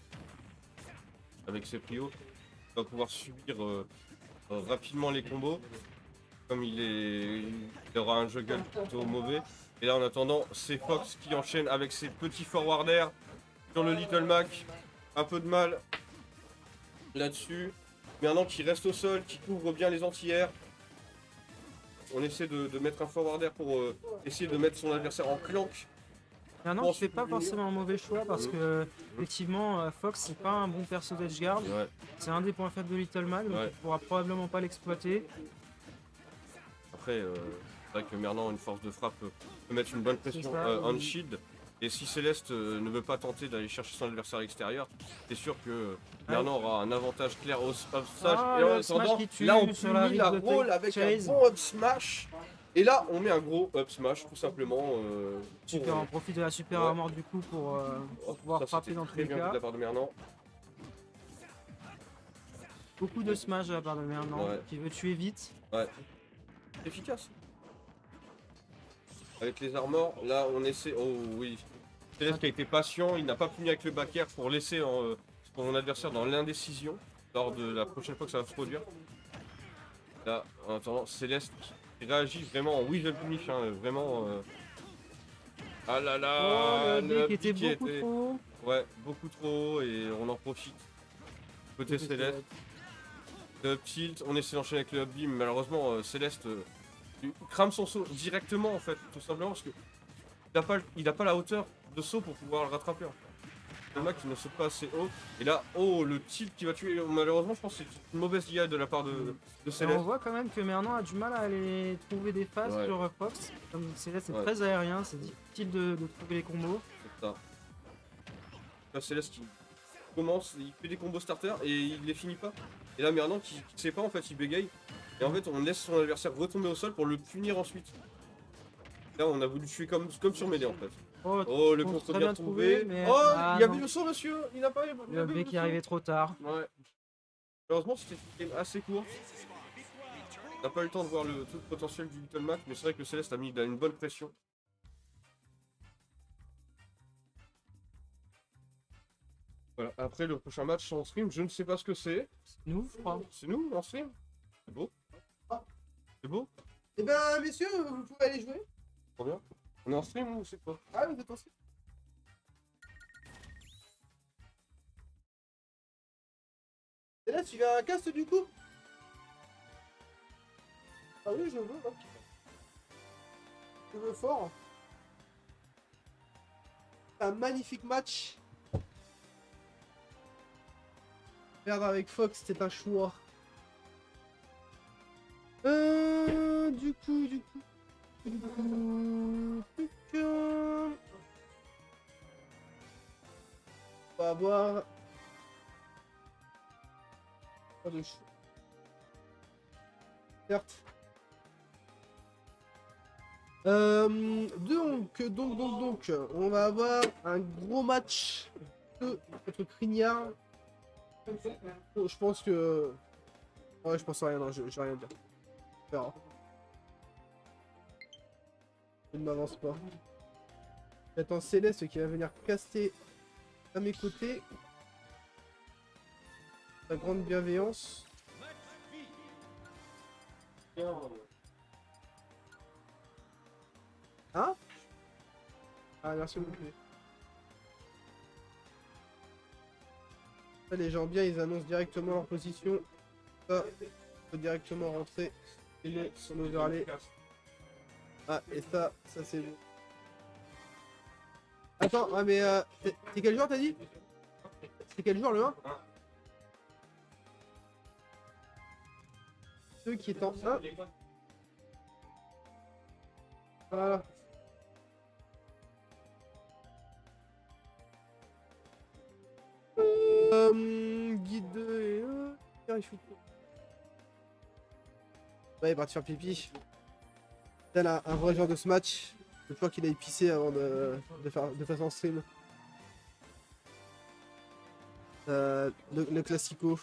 avec ses prios. Il va pouvoir subir euh, euh, rapidement les combos. Comme il est, il aura un juggle plutôt mauvais. Et là, en attendant, c'est Fox qui enchaîne avec ses petits forwarders sur le Little Mac. Un peu de mal là-dessus. Mernan qui reste au sol, qui couvre bien les anti-airs. on essaie de, de mettre un forward air pour euh, essayer de mettre son adversaire en clank. Maintenant, Bon, tu fais pas c'est forcément un mauvais choix parce Mhm. que, effectivement, euh, Fox, c'est pas un bon perso d'Edgeguard. Ouais, C'est un des points faibles de Little Mac, donc Ouais. tu pourras probablement pas l'exploiter. après, euh, c'est vrai que Mernan, une force de frappe, euh, peut mettre une bonne pression ça, euh, on oui. shield. Et si Céleste euh, ne veut pas tenter d'aller chercher son adversaire extérieur, c'est sûr que euh, Mernan aura un avantage clair au up smash. Ah, et en le up smash attendant, qui tue là on sur la punit la rive de roll avec Chase. un bon up smash. Et là on met un gros up smash tout simplement. Euh, pour, Super, euh, on profite de la super ouais. armor du coup pour, euh, pour pouvoir ça, frapper c'était dans tous très les bien vu cas. de la part de Mernan. Beaucoup de smash de la part de Mernan Ouais. qui veut tuer vite. Efficace. Avec les armors, là on essaie. Oh oui. Céleste qui a été patient, il n'a pas puni avec le back air pour laisser euh, son adversaire dans l'indécision lors de la prochaine fois que ça va se produire. Là, en attendant, Céleste qui réagit vraiment en Weasel Punish, hein, vraiment. Euh... Ah là là, oh, le le deck était piqué beaucoup était- trop. Ouais, beaucoup trop et on en profite. Côté Céleste, le up tilt, on essaie d'enchaîner avec le up beam, malheureusement euh, Céleste euh, il crame son saut directement en fait, tout simplement parce que il n'a pas, il a pas la hauteur de saut pour pouvoir le rattraper. En fait. Le mec qui ne saute pas assez haut. Et là, oh, le tilt qui va tuer. Malheureusement, je pense que c'est une mauvaise I A de la part de, de Et Céleste. on voit quand même que Mernan a du mal à aller trouver des phases Ouais. sur Fox. Comme Céleste, c'est Ouais. très aérien, c'est difficile de, de trouver les combos. C'est ça. Là, Céleste qui commence, il fait des combos starter et il les finit pas. Et là, Mernan qui ne sait pas, en fait, il bégaye. Et en fait, on laisse son adversaire retomber au sol pour le punir ensuite. Là, on a voulu tuer comme, comme sur Médée en fait. Oh, Oh, le Bon, contre très bien bien trouvé. trouvé, mais- Oh, Ah, il y a non. vu le saut, monsieur. Il n'a pas il a le vu B qui saut. est arrivé trop tard. Ouais. Heureusement, c'était une game assez court. On n'a pas eu le temps de voir le tout le potentiel du Little Mac, mais c'est vrai que Céleste a mis il a une bonne pression. Voilà. Après, le prochain match en stream, je ne sais pas ce que c'est. Nous, je crois. C'est nous en stream? C'est beau. C'est beau? Eh ben, messieurs, vous pouvez aller jouer. Trop bien. On est en stream ou c'est quoi? Ah, vous êtes en stream. Et là, tu as un cast du coup? Ah oui, je veux, hein. Je veux fort. Un magnifique match. Perdre avec Fox, c'était un choix. Euh, du coup, du coup. Du coup. du coup, On va avoir. Pas de choix. Certes. Euh, donc, donc, donc, donc, on va avoir un gros match de- contre Crignard. Je pense que. Ouais, je pense à rien, non, je, je vais rien dire. On verra. Je ne m'avance pas. J'attends Céleste qui va venir caster à mes côtés. Sa grande bienveillance. Hein? Ah, merci beaucoup. Là, les gens bien, ils annoncent directement leur position. Ça, on peut directement rentrer. Et nous, sur nos overlays. Ah, et ça, ça c'est bon. Attends, ah mais euh, t'es t'es quel joueur t'as dit? C'est quel joueur le un? Ceux qui est en un. Voilà. Euh, guide deux et euh, il faut... Ouais, il est parti faire pipi. Tel un, un vrai joueur de ce match. Je crois qu'il a épicé avant de, de faire de faire son stream. Euh, le, le classico.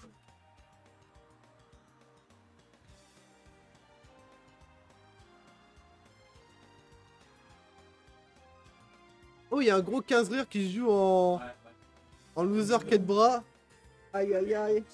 Oh, il y a un gros quinze rires qui se joue en, en loser quête bras. Aïe aïe aïe.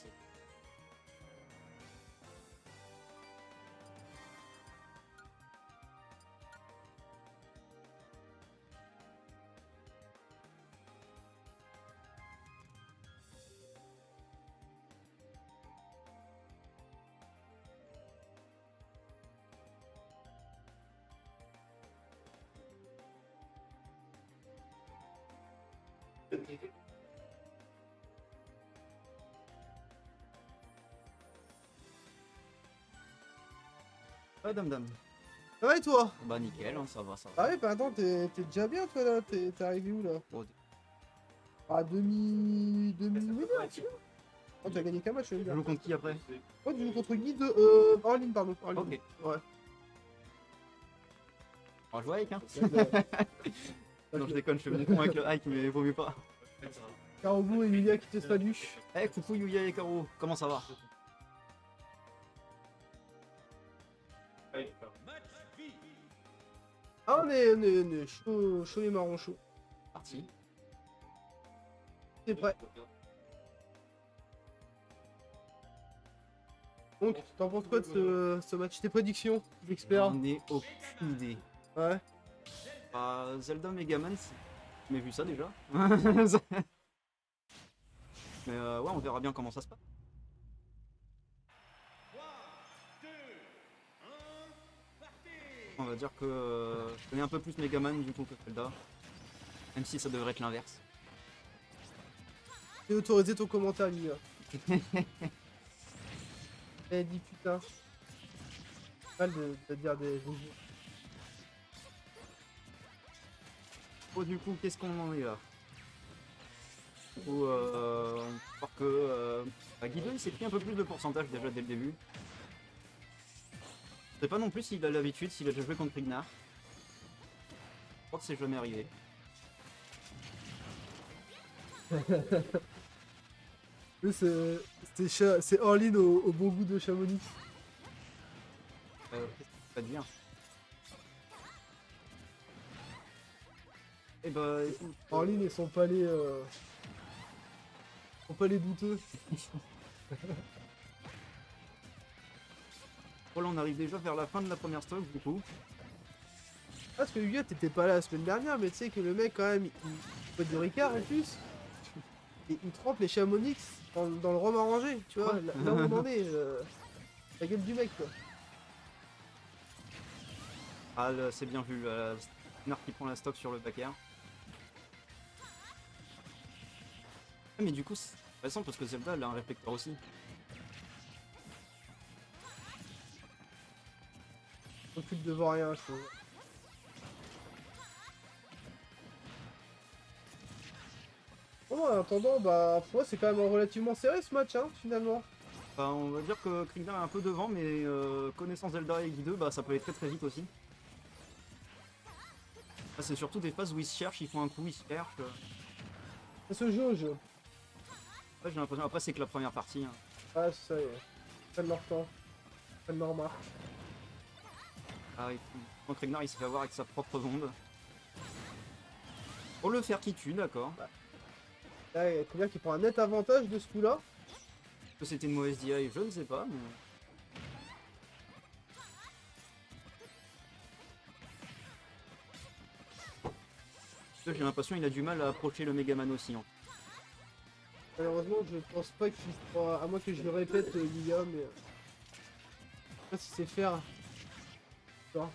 Ouais, dame dame. Ça va et toi? Bah nickel, hein, ça va, ça va. Ah oui, bah attends, t'es t'es déjà bien toi là, t'es t'es arrivé où là? Bon, Ah, demi... demi-winner, tu vois. Oh, t'as gagné qu'un match, je veux je dire. joue contre qui après? Oh, tu joues contre Guy de... Euh... En ligne, pardon. En ligne. Ok. Ouais. On va jouer avec, hein. Ouais, Non, je déconne, je fais mon con avec le hike, mais vaut mieux pas. Carobou et Yulia qui te saluent. Eh, coucou Yuya et Karo, comment ça va? Ah, on est, on est, on est chaud, chaud les marrons chaud. Parti. T'es prêt? Donc, t'en penses quoi de ce, ce match? Tes prédictions d'expert? On est aucune idée. Ouais. Bah, Zelda Megaman, c'est- mais vu ça déjà. Mais euh, ouais, on verra bien comment ça se passe. On va dire que euh, je connais un peu plus Megaman du coup que Zelda. Même si ça devrait être l'inverse. J'ai autorisé ton commentaire, Yulia. Eh, dis putain. Mal de, de dire des... des... Bon, du coup, qu'est-ce qu'on en est là? Du coup, euh, on peut voir que euh, bah, Guido il s'est pris un peu plus de pourcentage déjà dès le début. Je sais pas non plus s'il a l'habitude, s'il a déjà joué contre Ignar. Je crois que c'est jamais arrivé. Eux, c'est c'était cha- c'est all-in au, au bon goût de Chamonix. Euh, Qu'est-ce que ça devient? Eh bah, écoute, All-in et son palais... Euh... Son palais douteux. voilà, on arrive déjà vers la fin de la première stock du coup. Ah, parce que Yulia, t'étais pas là la semaine dernière, mais tu sais que le mec, quand même, il, il fait du Ricard en plus. Et il trempe les Chamonix dans, dans le rhum arrangé, tu vois. Ouais. Là, là où on en est, euh, la gueule du mec, quoi. Ah, là, c'est bien vu, euh, Ignar qui prend la stock sur le backer. Ah, mais du coup, c'est intéressant parce que Zelda elle a un réflecteur aussi. On occupe devant rien, je trouve. Bon, en attendant, bah, ouais, c'est quand même relativement serré ce match, hein, finalement. Enfin, on va dire que Krignar est un peu devant, mais euh, connaissant Zelda et Guy deux, bah, ça peut aller très très vite aussi. Là, c'est surtout des phases où ils se cherchent, ils font un coup, ils se cherchent. euh. Ça se jauge. Ouais, j'ai l'impression, après c'est que la première partie. Hein. Ah, c'est ça, ouais. Ils prennent leur temps. Ils prennent leur marque. Ah, il... Donc Krignar il se fait avoir avec sa propre bombe. Pour le faire qui tue, d'accord. Là, il y a combien qui prend un net avantage de ce coup-là? Est-ce que c'était une mauvaise D I? Je ne sais pas, mais... Là, j'ai l'impression qu'il a du mal à approcher le Megaman aussi. Hein. Malheureusement, je pense pas qu'il fera, à moins que je le répète, euh, Liga, mais... euh, Je sais pas si c'est faire. Tu vois.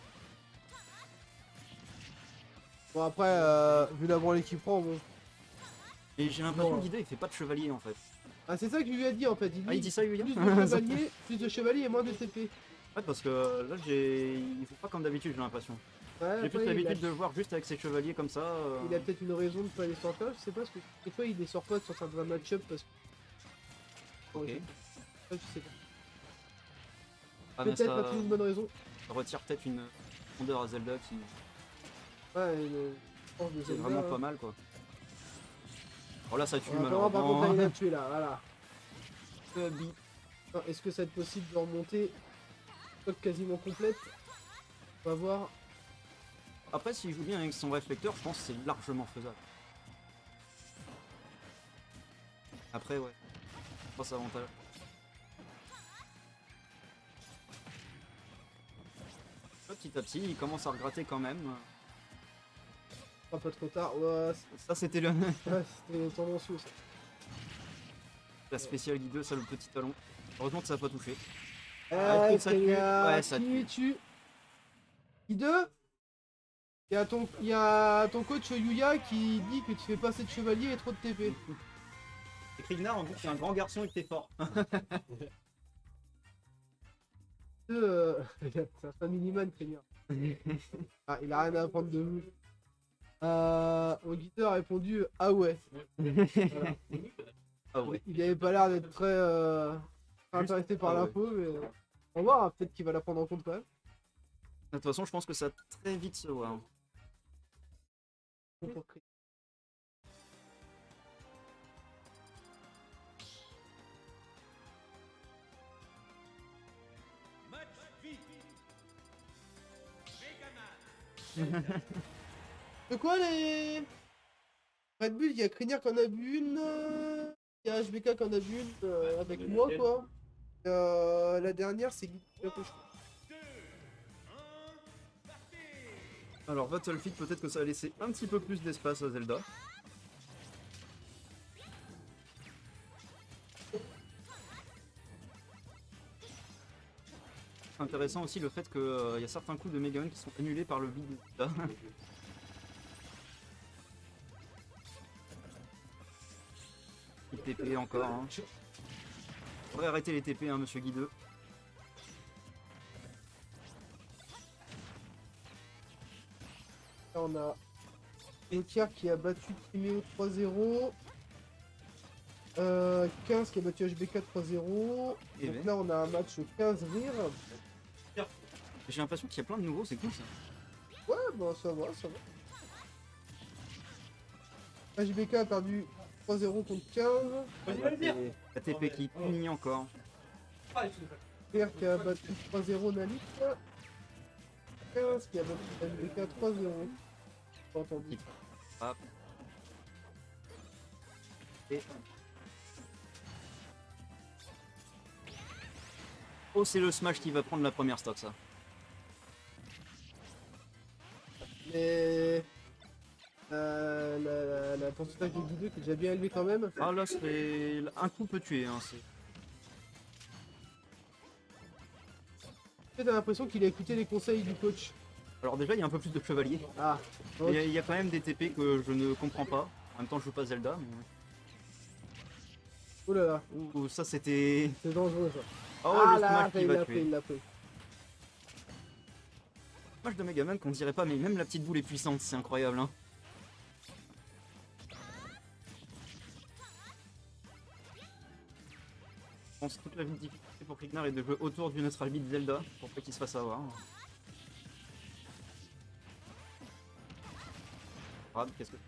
Bon, après, euh, vu la branlée qu'il prend, bon... Et j'ai l'impression Bon. que Guido il fait pas de chevalier en fait. Ah, c'est ça que je lui ai dit, en fait. Il dit, Ah, il dit ça, Yuya? plus de chevalier, plus de chevalier et moins de T P. Ouais, parce que là, j'ai. Il fait pas comme d'habitude, j'ai l'impression. Ouais, J'ai après, plus il a- l'habitude de le voir juste avec ses chevaliers comme ça. euh. Il a peut-être une raison de pas les sortir, je sais pas, parce que des fois il les sort pas sur certains match-up parce que... Ok. Ouais, je sais pas. Ah, mais Peut-être ça... pas plus une bonne raison. ça retire peut-être une profondeur à Zelda qui Ouais, une force de qui est Zelda, vraiment hein. pas mal quoi. Alors là, ça tue On va voir, par contre, là, malheureusement. il a tué là, voilà. Euh, bi- Non, est-ce que ça va être possible de remonter stock quasiment complète? On va voir. Après, s'il joue bien avec son réflecteur, je pense que c'est largement faisable. Après, ouais. Je pense avantage. Là, petit à petit, il commence à regratter quand même. Pas, pas trop tard. Ouais, c'est- Ça, c'était le... ouais, c'était tendancieux ça. la spéciale Guy deux, ça le petit talon. Heureusement que ça n'a pas touché. Eh, est-ce que ça tue? Kenya, Ouais, ça qui tue. tue. Qui deux? Il y a ton, il y a ton coach Yuya qui dit que tu fais pas assez de chevalier et trop de T P. Et Krignar, on dit que t'es un grand garçon et que t'es fort. Euh, c'est un family man, Krignar. Ah, il a rien à apprendre de vous. Euh, mon guitare a répondu ah ouais. Voilà. Ah ouais. Il avait pas l'air d'être très, euh, très intéressé par Ah ouais. l'info, mais on va voir, hein, peut-être qu'il va la prendre en compte quand même. De toute façon, je pense que ça va très vite se voir. Bon pour Krignar. De quoi les Red Bull, il y a Krignar qui en a bu une, euh, il y a H B K qui en a bu une euh, avec moi quoi. Euh, la dernière c'est Guy que je crois. Alors, Battlefield, peut-être que ça va laisser un petit peu plus d'espace à Zelda. Intéressant aussi le fait qu'il y a certains coups de Megaman qui sont annulés par le bid de Zelda. Il T P encore. Hein. Faudrait arrêter les T P, hein, monsieur Guideux. Là on a Enkir qui a battu Timéo trois zéro. Euh, quinze qui a battu H B K trois zéro. Et Donc ben. là on a un match quinze rire. J'ai l'impression qu'il y a plein de nouveaux, c'est cool ça. Ouais bah ça va, ça va. H B K a perdu trois zéro contre quinze. Et la T P qui punit encore. Pierre qui a battu trois zéro Nalit. quinze qui a battu H B K trois zéro. Pas entendu. Hop. Et... Oh, c'est le Smash qui va prendre la première stock, ça. Mais euh, la, la, la pourcentage de Guideux qui est déjà bien élevé quand même. Ah là, c'est... Un coup peut tuer, hein, c'est... T'as l'impression qu'il a écouté les conseils du coach. Alors déjà, il y a un peu plus de chevaliers. Ah, Il y, a- il y a quand même des T P que je ne comprends pas. En même temps, je joue pas Zelda, mais... oh là là, Ouh, ça c'était... c'est dangereux ça. Oh, ah le là, Smash ça, qui il va l'a pris, tuer. il l'a pris. Smash de Megaman qu'on dirait pas, mais même la petite boule est puissante, c'est incroyable, hein. Je pense que toute la difficulté pour Krignar est de jouer autour du neutral beat Zelda, pour pas qu'il se fasse avoir. Rab, qu'est-ce que...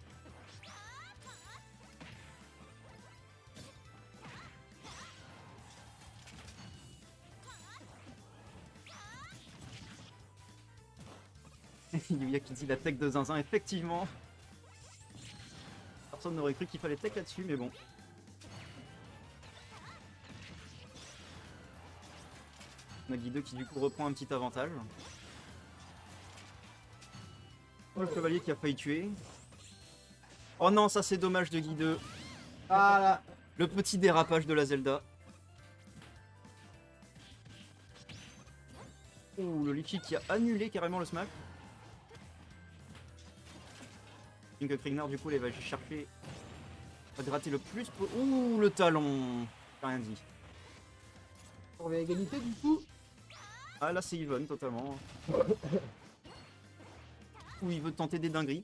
Yuya qui dit la tech de Zinzin, effectivement. Personne n'aurait cru qu'il fallait tech là-dessus, mais bon. On a Guideux qui du coup reprend un petit avantage. Oh, le chevalier qui a failli tuer. Oh non, ça c'est dommage de Guideux. Ah là, Le petit dérapage de la Zelda. Ouh, le Litchi qui a annulé carrément le smash. Que Krignar du coup il va chercher à gratter le plus po- Ouh, le talon. J'ai rien dit. on revient à égalité du coup. Ah là c'est Yvonne totalement. Ou il veut tenter des dingueries.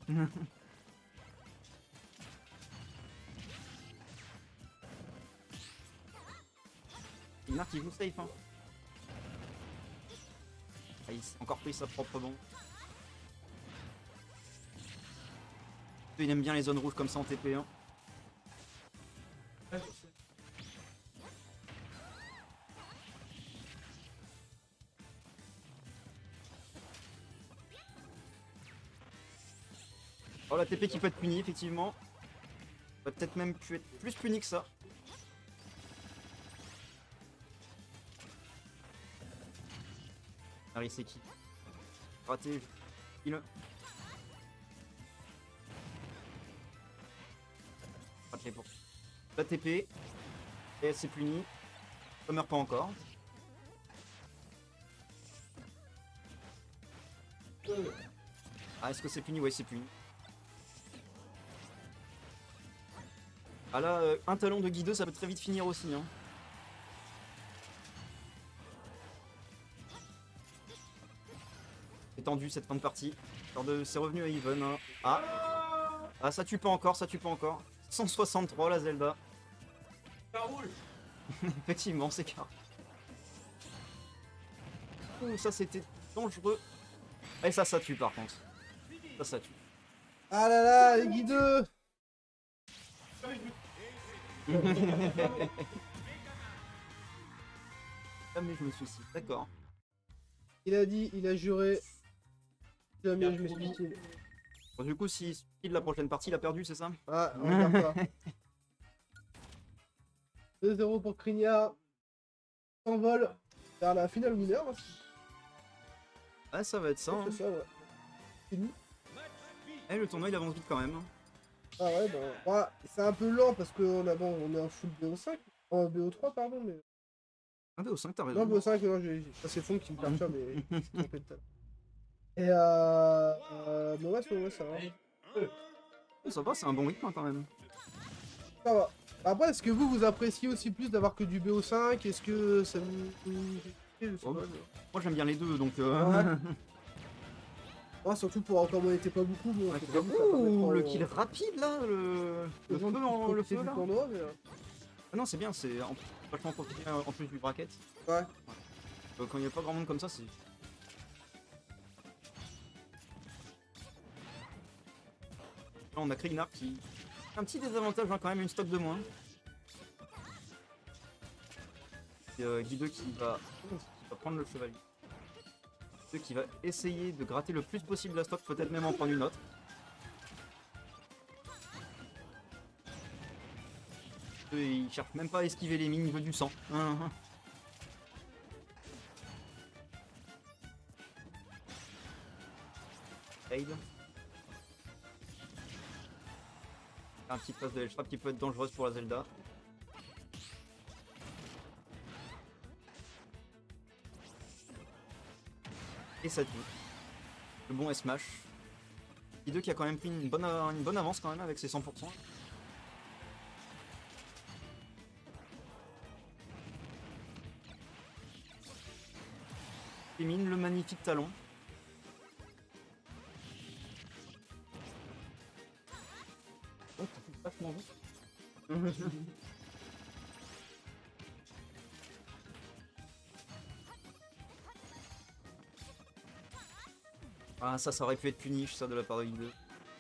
Krignar qui joue safe hein. Ah, il s'est encore pris sa propre bombe. Il aime bien les zones rouges comme ça en T P un. Oh la T P qui peut être punie effectivement. Va peut-être même pu être plus puni que ça. Harry c'est qui? Raté. Il raté pour la T P. Et c'est puni. Ça meurt pas encore. Ah, est-ce que c'est puni? Ouais, c'est puni. Ah là, euh, un talon de Guy deux, ça peut très vite finir aussi. Hein. C'est tendu cette fin de partie. C'est revenu à even. Hein. Ah. ah, ça tue pas encore, ça tue pas encore. cent soixante-trois la Zelda. Ça roule. Effectivement, c'est car. Ouh, ça c'était dangereux. Et ça, ça tue par contre. Ça, ça tue. Ah là là, les guideux. Ah mais je me soucie, d'accord. Il a dit, il a juré. Jamais je me suis dit. Bon, du coup, si il la prochaine partie, il a perdu, c'est ça? Ah, on regarde pas. deux zéro pour Krinia. S'envole vers la finale winner. Ah, ça va être ça. Hein. C'est ça, ouais. Fini. Eh, le tournoi il avance vite quand même. Ah ouais, bah, bah, c'est un peu lent parce qu'on a, bon, on est en full B O cinq. En B O trois, pardon, mais. Ah, B O cinq, t'as raison. Non, B O cinq, non, j'ai. Ça, c'est Fond qui me perturbe, mais. c'est trompé de table. Et euh. euh mais ouais, c'est ouais, ça va. Oh, ça va, c'est un bon rythme hein, quand même. Ça va. Après, est-ce que vous, vous appréciez aussi plus d'avoir que du B O cinq? Est-ce que ça vous. Je sais Oh, pas, bah, mais- moi j'aime bien les deux donc. Euh... Ouais. Ah, surtout pour encore on était pas beaucoup. Bon, Ouais, c'est comme ça, ça Ouh, permet le de- kill rapide là, le, le gens feu, qui en, le profitaient feu du là. tournoi, mais, euh, Ah non, c'est bien, c'est en- vachement profité euh, en plus du bracket. Ouais. Euh, quand il n'y a pas grand monde comme ça, c'est. Là, on a Krignar qui. Un petit désavantage, hein, quand même, une stock de moins. Et euh, Guy deux qui va... qui va prendre le chevalier. Guy deux qui va essayer de gratter le plus possible la stock, peut-être même en prendre une autre. Et il cherche même pas à esquiver les mines, il veut du sang. Hein, hein. Aid. Un petit phase de L-Trap qui peut être dangereuse pour la Zelda. Et ça tue. Le bon S-Mash. Guy deux qui a quand même pris une bonne, une bonne avance quand même avec ses cent pour cent. Émine le magnifique talon. Oh, ça fait vachement vite. Ah, ça, ça aurait pu être punish, ça, de la part de Guy deux.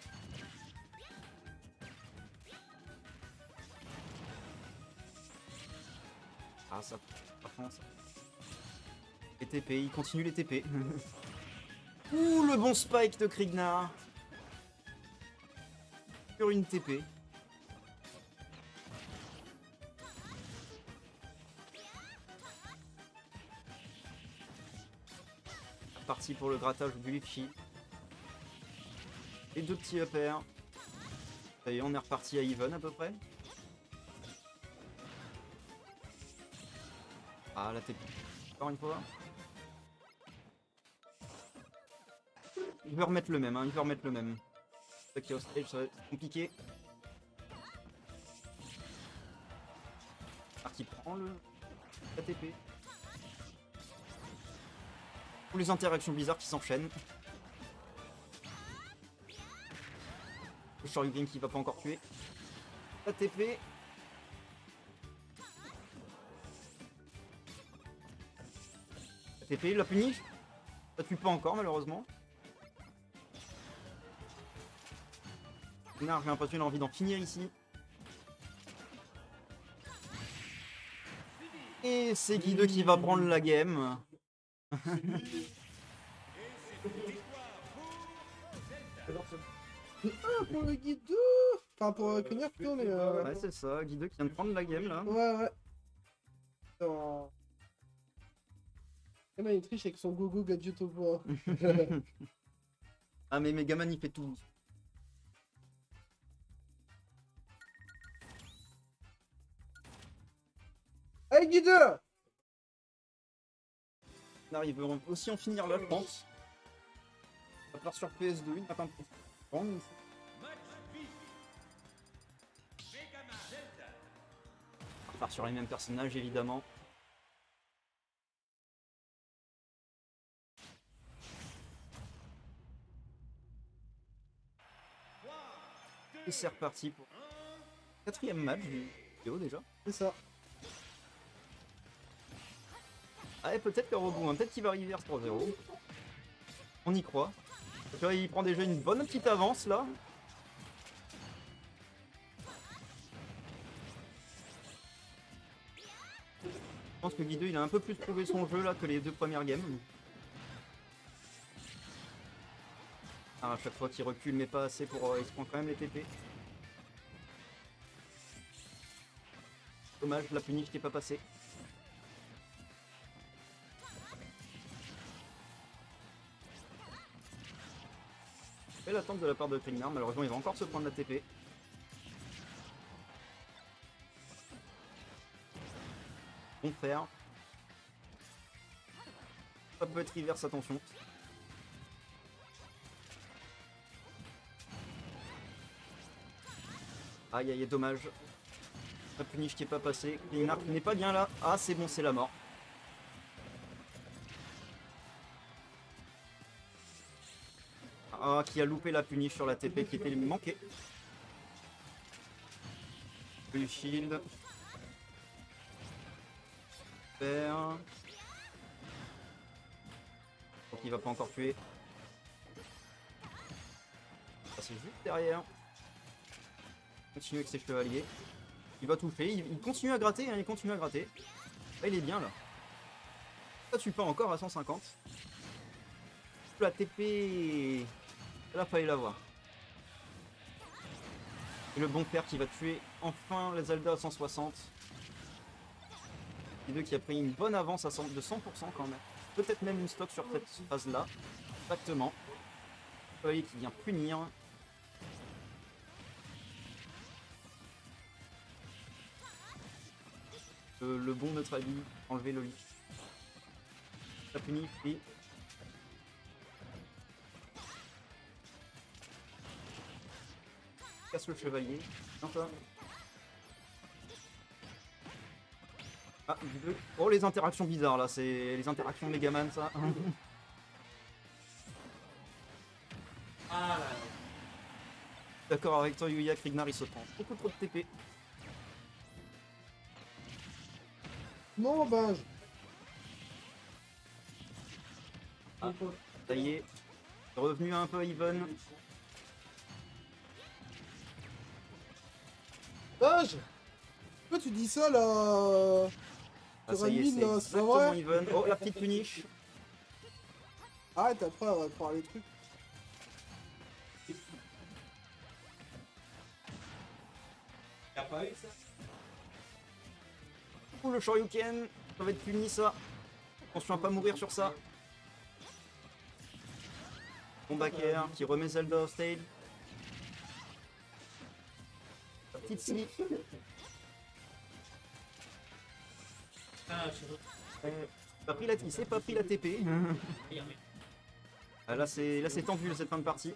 Ah, ça, franchement, ça. Les T P, il continue les T P. Ouh, le bon spike de Krignar. Sur une T P. Parti pour le grattage du Litchi. Et deux petits up air. Ça y est, on est reparti à even à peu près. Ah, la T P. Encore une fois. Il veut remettre le même, hein, il veut remettre le même. Ok, au stage, ça va être compliqué. Ah, qui prend le A T P. Ou les interactions bizarres qui s'enchaînent. Le Shoryuken qui va pas encore tuer. A T P. A T P, il l'a puni. Ça tue pas encore malheureusement. J'ai l'impression qu'il a envie d'en finir ici. Et c'est Guy deux qui va prendre la game. Ah, pour le guide deux. Enfin, pour euh, Krinia plutôt, mais. Euh... Ouais, c'est ça, Guy deux qui vient de prendre la game là. Ouais, ouais. Dans... Comment il triche avec son gogo gadget au bois. Ah, mais Megaman il fait tout. Allez, guide deux. Il veut aussi en finir là, je pense. À part sur P S deux, il n'a pas un peu grand, mais à part sur les mêmes personnages, évidemment. Et c'est reparti pour le quatrième match du vidéo déjà. C'est ça. Ah, et peut-être qu'un rebond, hein. Peut-être qu'il va arriver à trois zéro. On y croit. Tu vois, il prend déjà une bonne petite avance là. Je pense que Guido il a un peu plus prouvé son jeu là que les deux premières games. Ah, à chaque fois qu'il recule mais pas assez pour... Euh, il se prend quand même les T P. Dommage, la punish n'était pas passée. Belle attente de la part de Krignar, malheureusement il va encore se prendre la T P. Bon faire. Ça peut être reverse, attention. Aïe aïe, dommage. La punish qui est pas passée. Krignar qui n'est pas bien là. Ah c'est bon, c'est la mort. Ah, qui a loupé la punish sur la T P qui était manquée. Le shield. Super. Donc il va pas encore tuer. Ah, c'est juste derrière. Continue avec ses chevaliers. Il va toucher. Il, il continue à gratter. Hein, il continue à gratter. Là, il est bien là. Ça tue pas encore à cent cinquante. La T P. Là, fallait l'avoir. Et le bon père qui va tuer enfin la Zelda à cent soixante. Les deux qui a pris une bonne avance à cent, de cent pour cent quand même. Peut-être même une stock sur cette phase-là. Exactement. Le chevalier qui vient punir. Le, le bon neutralise, enlever le lit. Ça punit, puis casse le chevalier. Enfin. Ah, deux. Oh, les interactions bizarres là, c'est les interactions de Megaman ça. Ah là. D'accord avec toi Yuya, Krignar il se prend beaucoup trop de T P. Non, ben. Ah, ça y est. Revenu un peu even. Dommage. Pourquoi tu dis ça là? Ah, Sur ça un y est, mine, c'est là, c'est pas exactement vrai? even. Oh, la petite punish. Arrête, après on va te parler des trucs. Y'a pas eu ça? Ouh, le Shoryuken. Ça va être puni ça. Attention à pas mourir sur ça. Bon backer qui remet Zelda au stage. La petite slip. Ah, je sais Euh, pas pris la, il s'est pas pris la T P. Ah, là c'est là c'est tendu cette fin de partie.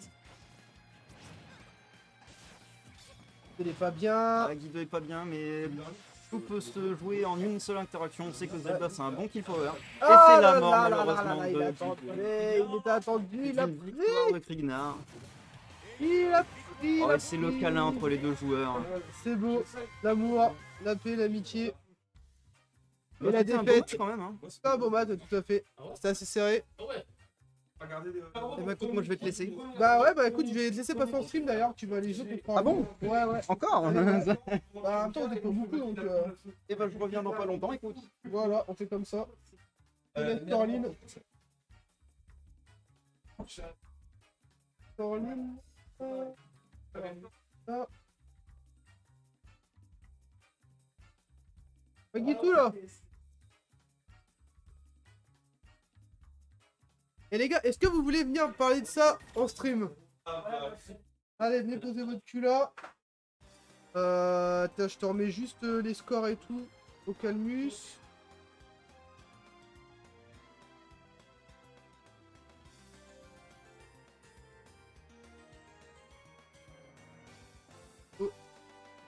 Il est pas bien. Ah, Guido est pas bien mais tout peut se jouer en une seule interaction. On sait que Zelda c'est un bon kill power. Et Oh c'est là la mort là là là malheureusement là, il de a attendu, il était attendu, il C'est a une pris, victoire de Krignar. il a pris, il Oh, a et c'est le pris. câlin entre les deux joueurs. C'est beau, l'amour, la paix, l'amitié. Et la C'était un beau défaite. match quand même. Hein. C'est un bon match, tout à fait. C'était assez serré. ouais. Regardez les. Eh bah écoute, moi je vais te laisser. Bah ouais, bah écoute, je vais te laisser passer en stream d'ailleurs, tu vas aller jouer pour prendre. Ah bon? Ouais, ouais. Encore? Allez, ouais. Bah en même temps, on est pas beaucoup donc. Euh, Et bah je reviens dans pas longtemps, écoute. voilà, on fait comme ça. Euh, Caroline. Caroline. Euh, ça. Pas Guitou là. Et les gars, est-ce que vous voulez venir parler de ça en stream? Allez, venez poser votre cul là. Euh, attends, je te remets juste euh, les scores et tout au calmus.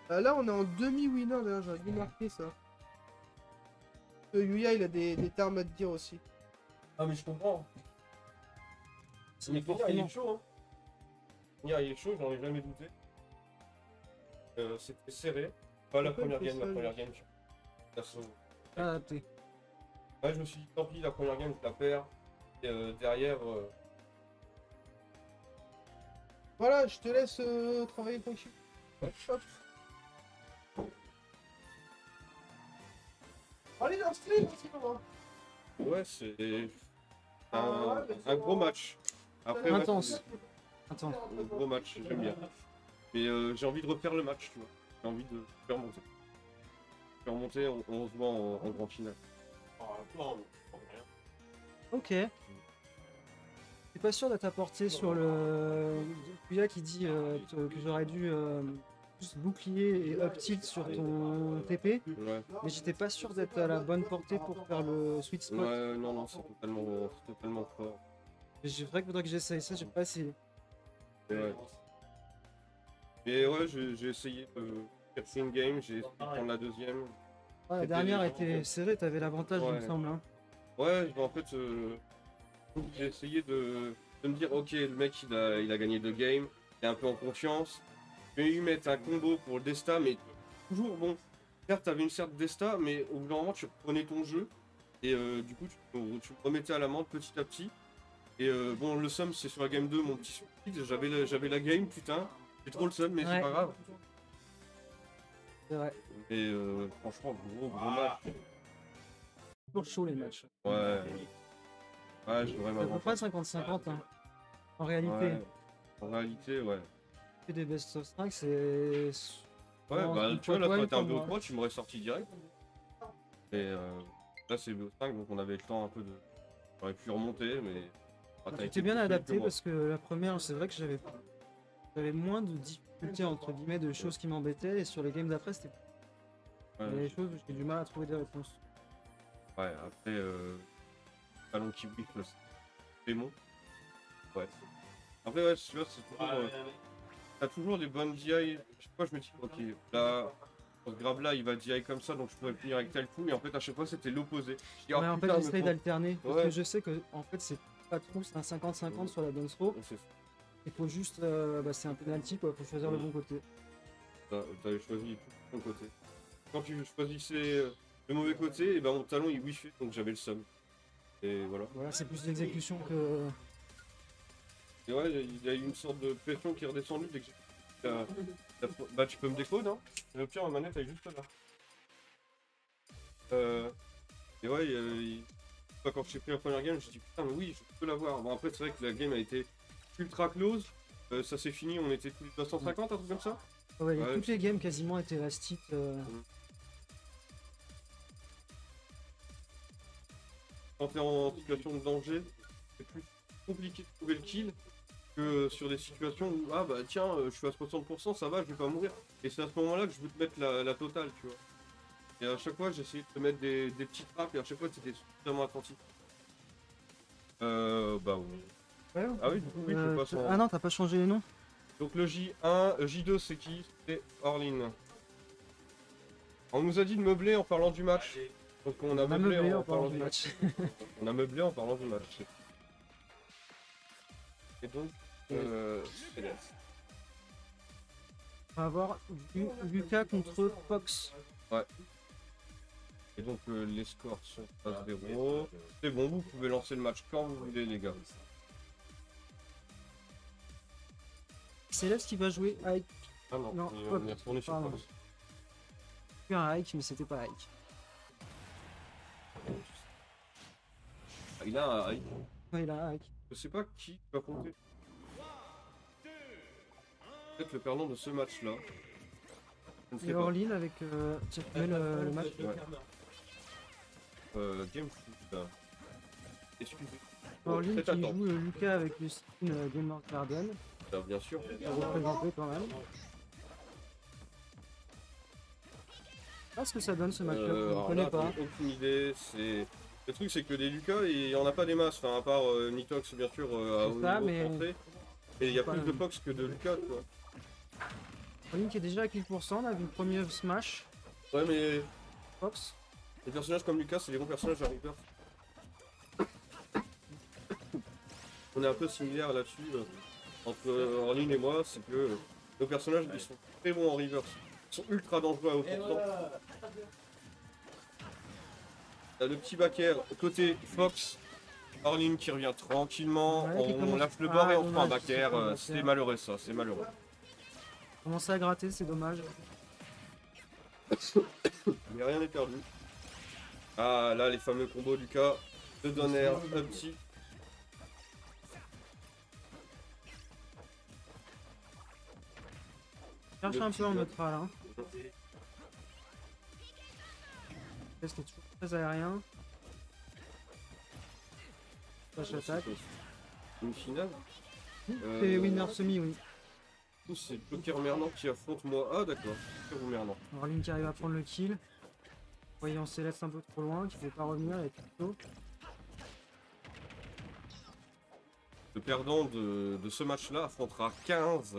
Euh, là, on est en demi-winner, d'ailleurs, j'aurais dû marquer ça. Parce que Yuya, il a des, des termes à te dire aussi. Ah, mais je comprends. C'est Mais Fenrir, il forcément. est chaud, hein. Fenrir, il est chaud, j'en ai jamais douté. Euh, C'était serré. Pas la Pourquoi il première fait game, la ça, première lui game. je- la sauve. Pas adapté. Ouais, je me suis dit, tant pis, la première game, je la perds. Et euh, derrière, euh, Voilà, je te laisse euh, travailler tranquille. Hop. Allez, dans le stream, sinon. ouais, c'est Ah, un, ouais, mais c'est un gros bon. match. Après, Intense. ouais, Attends. c'est un gros match, j'aime bien. Mais euh, j'ai envie de refaire le match, tu vois. J'ai envie de faire monter. Faire monter, on, on se voit en, en grand finale. Ah, non, rien. Ok. Je suis pas sûr d'être apporté sur le. Yuya qui dit euh, que que j'aurais dû euh, plus bouclier et up tilt sur ton T P, Ouais, mais j'étais pas sûr d'être à la bonne portée pour faire le sweet spot. ouais, non, non, c'est totalement, c'est totalement fort. Mais j'ai vrai qu'il faudrait que j'essaye ça, j'ai pas essayé. Ouais. Mais ouais, j'ai j'ai essayé de faire une game, j'ai essayé de prendre la deuxième. Ah, la C'était dernière les- était serrée, t'avais l'avantage, il me Ouais. semble. Hein. Ouais, bah, en fait, euh, j'ai essayé de, de me dire, ok, le mec il a, il a gagné deux games, il est un peu en confiance. Je vais lui mettre un combo pour le Desta, mais toujours bon. Certes, t'avais une certaine Desta, mais au bout d'un moment, tu reprenais ton jeu. Et euh, du coup, tu, tu me remettais à l'amende petit à petit. Et euh, bon, le sum, c'est sur la game deux, mon petit speed. J'avais la, j'avais la game, putain. J'ai trop le sum, mais Ouais. c'est pas grave. C'est vrai. Et euh, franchement, gros, gros match. Toujours chaud les matchs. Ouais. Ouais, je devrais C'est à peu m'avancer. près cinquante cinquante. Hein. En réalité, Ouais. En réalité, ouais. que des best of cinq, c'est. Ouais, Non, bah c'est tu vois, là, pas t'aurais été un pour B O moi. trois, tu m'aurais sorti direct. Et euh, là, c'est B O cinq, donc on avait le temps un peu de. J'aurais pu remonter, mais. Ah, t'as Tu été t'es bien plus solide que adapté moi. parce que la première, c'est vrai que j'avais j'avais moins de difficultés entre guillemets de choses qui m'embêtaient et sur les games d'après, c'était Ouais, il y a des choses où j'ai du mal à trouver des réponses. ouais, après, euh. Ballon qui whiff, là, c'est bon. Ouais. Après, ouais, tu vois, c'est toujours. euh, T'as toujours des bonnes D I. Chaque fois, je me dis, ok, là. Ce grave là, il va D I comme ça, donc je pourrais finir avec tel coup, et en fait, à chaque fois, c'était l'opposé. Je dis, oh, Ouais, en fait, putain, me j'essaye trompe. d'alterner parce Ouais. que je sais que en fait, c'est pas trop, c'est un cinquante cinquante sur la dance throw. Donc, c'est- Il faut juste, euh, bah, c'est un penalty quoi, faut choisir le bon côté. t'as- T'avais choisi tout ton côté. Quand tu choisissais euh, le mauvais côté, et ben mon talon il wiffait, donc j'avais le seum. Et voilà. Voilà, c'est plus l'exécution que. Et ouais, il y a eu une sorte de pression qui est redescendue dès que j'ai. la- la- Bah, tu peux me décode, hein. Et au pire, ma manette elle est juste là. Euh. Et ouais, il y a- il- Enfin, quand j'ai pris la première game, j'ai dit putain, mais oui, je peux l'avoir. Bon, après, c'est vrai que la game a été ultra close. Euh, ça s'est fini, on était tous les deux cent cinquante, un truc comme ça. Ouais, Ouais. toutes les games quasiment étaient elastiques. euh, Quand t'es en situation de danger, c'est plus compliqué de trouver le kill que sur des situations où ah bah tiens euh, je suis à soixante pour cent, ça va, je vais pas mourir. Et c'est à ce moment-là que je veux te mettre la, la totale, tu vois. Et à chaque fois j'essayais de te mettre des, des petites trappes et à chaque fois t'étais suffisamment attentif. Euh bah oui. ouais, Ah oui, du coup oui, euh, je passe en... Ah non, t'as pas changé les noms? Donc le J un, euh, J deux c'est qui? C'est Orlin. On nous a dit de meubler en parlant du match. Donc on a, On a meublé, meublé en, en parlant parlant du du match. match. On a meublé en parlant du match. Et donc, euh, Céleste. On va avoir Lu- Lucas contre Fox. Et donc euh, les scores sont à zéro. C'est bon, vous pouvez lancer le match quand vous voulez les gars. Céleste qui va jouer Ike. Ah non, Non, on hop, est retourné sur pardon. Fox. J'ai un Ike, mais c'était pas Ike. Ah, il a un high. Ouais, il a un Ike. Je sais pas qui va compter. Peut-être le perdant de ce match là. Je ne sais Et pas. Orlin avec. Euh... Tiens, tu mets le, le match. Ouais. Euh, Game Food là. Excusez. Orlin Faites qui attendre. joue euh, Lucas avec le skin euh, Game of Garden. Ah, bien sûr. Pour représenter quand même. Ah, ce que ça donne ce match-up, Euh, je ne alors connais là, pas. j'en ai aucune idée. C'est le truc, c'est que des Lucas, il y en a pas des masses. Enfin, à part euh, Nitox, bien sûr, euh, à C'est haut ça, niveau mais- français. Et il y a Pas plus la de même. Fox que de Lucas, quoi. Link est déjà à quinze pour cent, on a vu le premier smash. Ouais, mais Fox. les personnages comme Lucas, c'est les bons personnages à Reaper. On est un peu similaire là-dessus euh, entre euh, Orlin et moi, c'est que euh, nos personnages ils sont très bons en reverse. Ils sont ultra dangereux à haut pourcent. T'as le petit backer côté Fox, Orlin qui revient tranquillement, Ouais, qui on, commence- lâche le bord Ah, et on prend un dommage, c'est backer. pas un euh, backer. C'est malheureux ça, c'est malheureux. Commencer à gratter, c'est dommage. Mais rien n'est perdu. Ah là les fameux combos Lucas, de donner un petit. Cherche Le un petit peu en bloc. neutral. Hein. Est-ce que est toujours très aérien. Flash attaque. Une finale. C'est Euh, winner semi, oui. C'est Joker Mernant qui affronte moi. Ah d'accord, Joker ou Mernant. Alors Link qui arrive à prendre le kill. Voyant Céleste un peu trop loin, qui ne peut pas revenir avec plutôt. Le perdant de, de ce match-là affrontera quinze.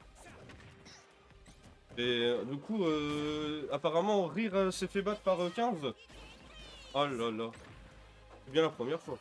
Et euh, du coup, euh, apparemment, Rire euh, s'est fait battre par euh, quinze. Oh là là. C'est bien la première fois.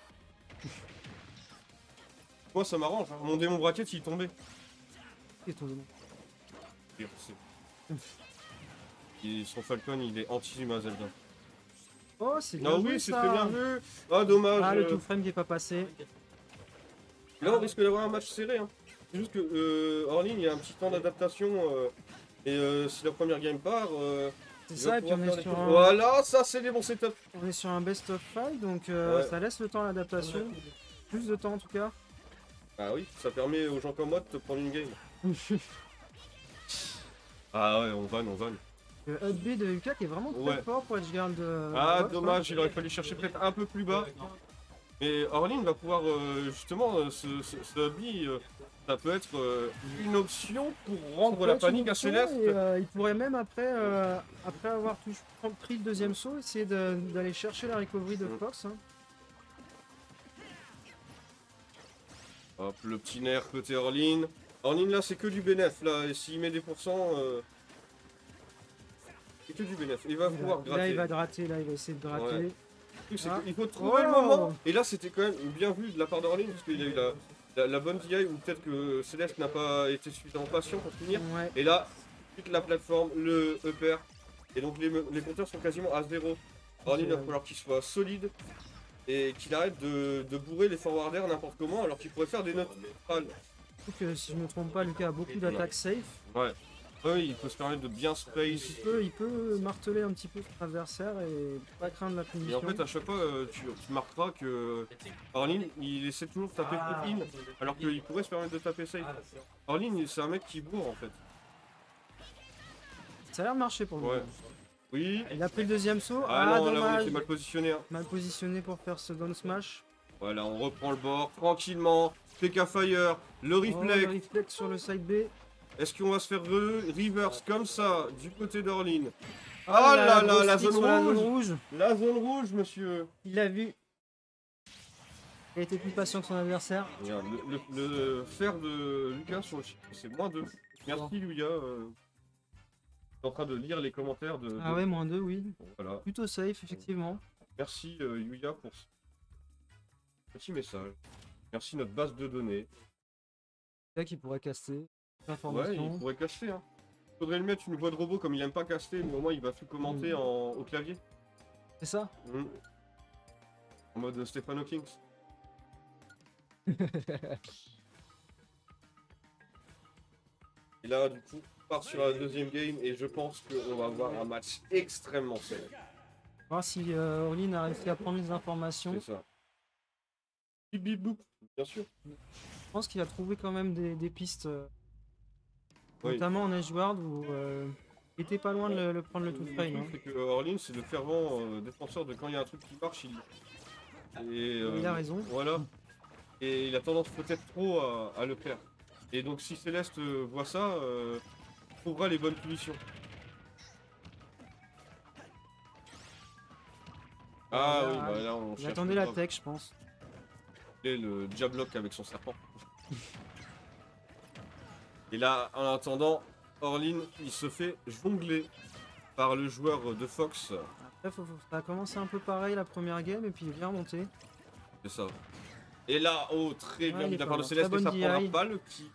Moi, ça m'arrange. Hein. Mon démon bracket, il est tombé. Et ton démon. Rire, c'est- Et son Falcon, il est anti-humain Zelda. Oh, c'est bien Ah joué, oui, c'est ça. très bien vu. Ah, dommage. Ah, le euh, tout frame qui est pas passé. Là, on risque d'avoir un match serré. Hein. C'est juste que euh, hors ligne, il y a un petit temps d'adaptation. euh, et euh, si la première game part, euh, C'est il ça, va et puis on pouvoir est, faire sur des- un... Voilà, ça, c'est des bons setups. on est sur un best of five, donc euh, Ouais. ça laisse le temps à l'adaptation. Plus de temps en tout cas. Ah oui, ça permet aux gens comme moi de te prendre une game. Ah ouais, on vanne, on vanne. Le up B de Lucas qui est vraiment très Ouais. fort pour Edgeguard de. Ah, Fox, dommage, il aurait fallu chercher peut-être un peu plus bas. Mais Orlin va pouvoir euh, justement, euh, ce, ce, ce hobby, euh, ça peut être euh, une option pour Ça rendre peut la être une panique à option, Céleste. et, euh, il pourrait même après, euh, après avoir touché- pris le deuxième saut, essayer de- d'aller chercher la recovery de Mm. Fox. Hein. Hop, le petit nerf côté Orlin. Orlin là, c'est que du bénéf là, et s'il met des pourcents, euh, c'est que du bénéf. Il va Là, pouvoir là, gratter. il va gratter, là il va essayer de gratter. Ouais. Le truc, c'est Ah. qu'il faut trouver le Oh. moment. Et là, c'était quand même bien vu de la part d'Orlin, parce qu'il a eu la, la, la bonne D I, ou peut-être que Céleste n'a pas été suffisamment patient pour finir. Ouais. Et là, toute la plateforme, le upper, et donc les, me- les compteurs sont quasiment à zéro. Orlin Ok, va ouais. falloir qu'il soit solide et qu'il arrête de, de bourrer les forwarders n'importe comment alors qu'il pourrait faire des notes neutrales. Surtout que si je me trompe pas, Lucas a beaucoup d'attaques safe. Ouais. Oui, il peut se permettre de bien Il space. peut, il peut marteler un petit peu son adversaire et pas craindre la Et punition. en fait, à chaque fois, euh, tu, tu marqueras que Orlin, il essaie toujours de taper trop in alors qu'il pourrait se permettre de taper safe. Orlin, c'est un mec qui bourre en fait. Ça a l'air de marcher pour lui. Ouais. Oui. Il a pris le deuxième saut. Ah, Ah, non, là, on dommage. était mal positionné. Hein. Mal positionné pour faire ce down smash. Voilà, on reprend le bord tranquillement. P K Fire, le Oh, reflex. le reflex sur le side B. Est-ce qu'on va se faire re- reverse comme ça du côté d'Orlin? Ah, Oh là là, grosse la kick zone sur la rouge. zone rouge. La zone rouge, monsieur. Il l'a vu. Il a été plus patient que son adversaire. Regarde, le, le- le fer de Lucas sur le chiffre, c'est moins deux. Merci, Yuya. Euh... Je suis en train de lire les commentaires de. Ah de- ouais, moins deux, oui. Voilà. Plutôt safe, effectivement. Merci, euh, Yuya, pour ce petit message. Merci, notre base de données. Là, qui pourrait caster. Ouais, L'information. il pourrait caster. Hein. Faudrait le mettre une voix de robot comme il aime pas caster, mais au moins il va tout commenter Mm. en, au clavier. C'est ça. Mm. En mode Stephen Hawking. Et là, du coup, on part sur la deuxième game et je pense qu'on va avoir un match extrêmement serré. Voir si euh, Orlin a réussi à prendre les informations. C'est ça. Bip bip boop, bien sûr. Je pense qu'il a trouvé quand même des, des pistes. euh, Oui. Notamment en Edgeguard où euh, il était pas loin de le, le prendre le tout Le frame. truc, Hein. c'est que Orlin, c'est le fervent euh, défenseur de quand il y a un truc qui marche, il. Et, euh, Il a raison. Voilà. Et il a tendance peut-être trop à, à le faire. Et donc, si Céleste euh, voit ça, euh, il trouvera les bonnes punitions. Ah Voilà. oui, bah là on Il cherche attendait le la grave. tech, je pense. Et le Diablock avec son serpent. Et là, en attendant, Orlin, il se fait jongler par le joueur de Fox. Après, faut, faut- ça a commencé un peu pareil la première game et puis il est bien remonté. C'est ça. Et là, oh, très bien il mis est de la pas part de mal. Céleste, Très et ça bonne prendra D I. pas le kill.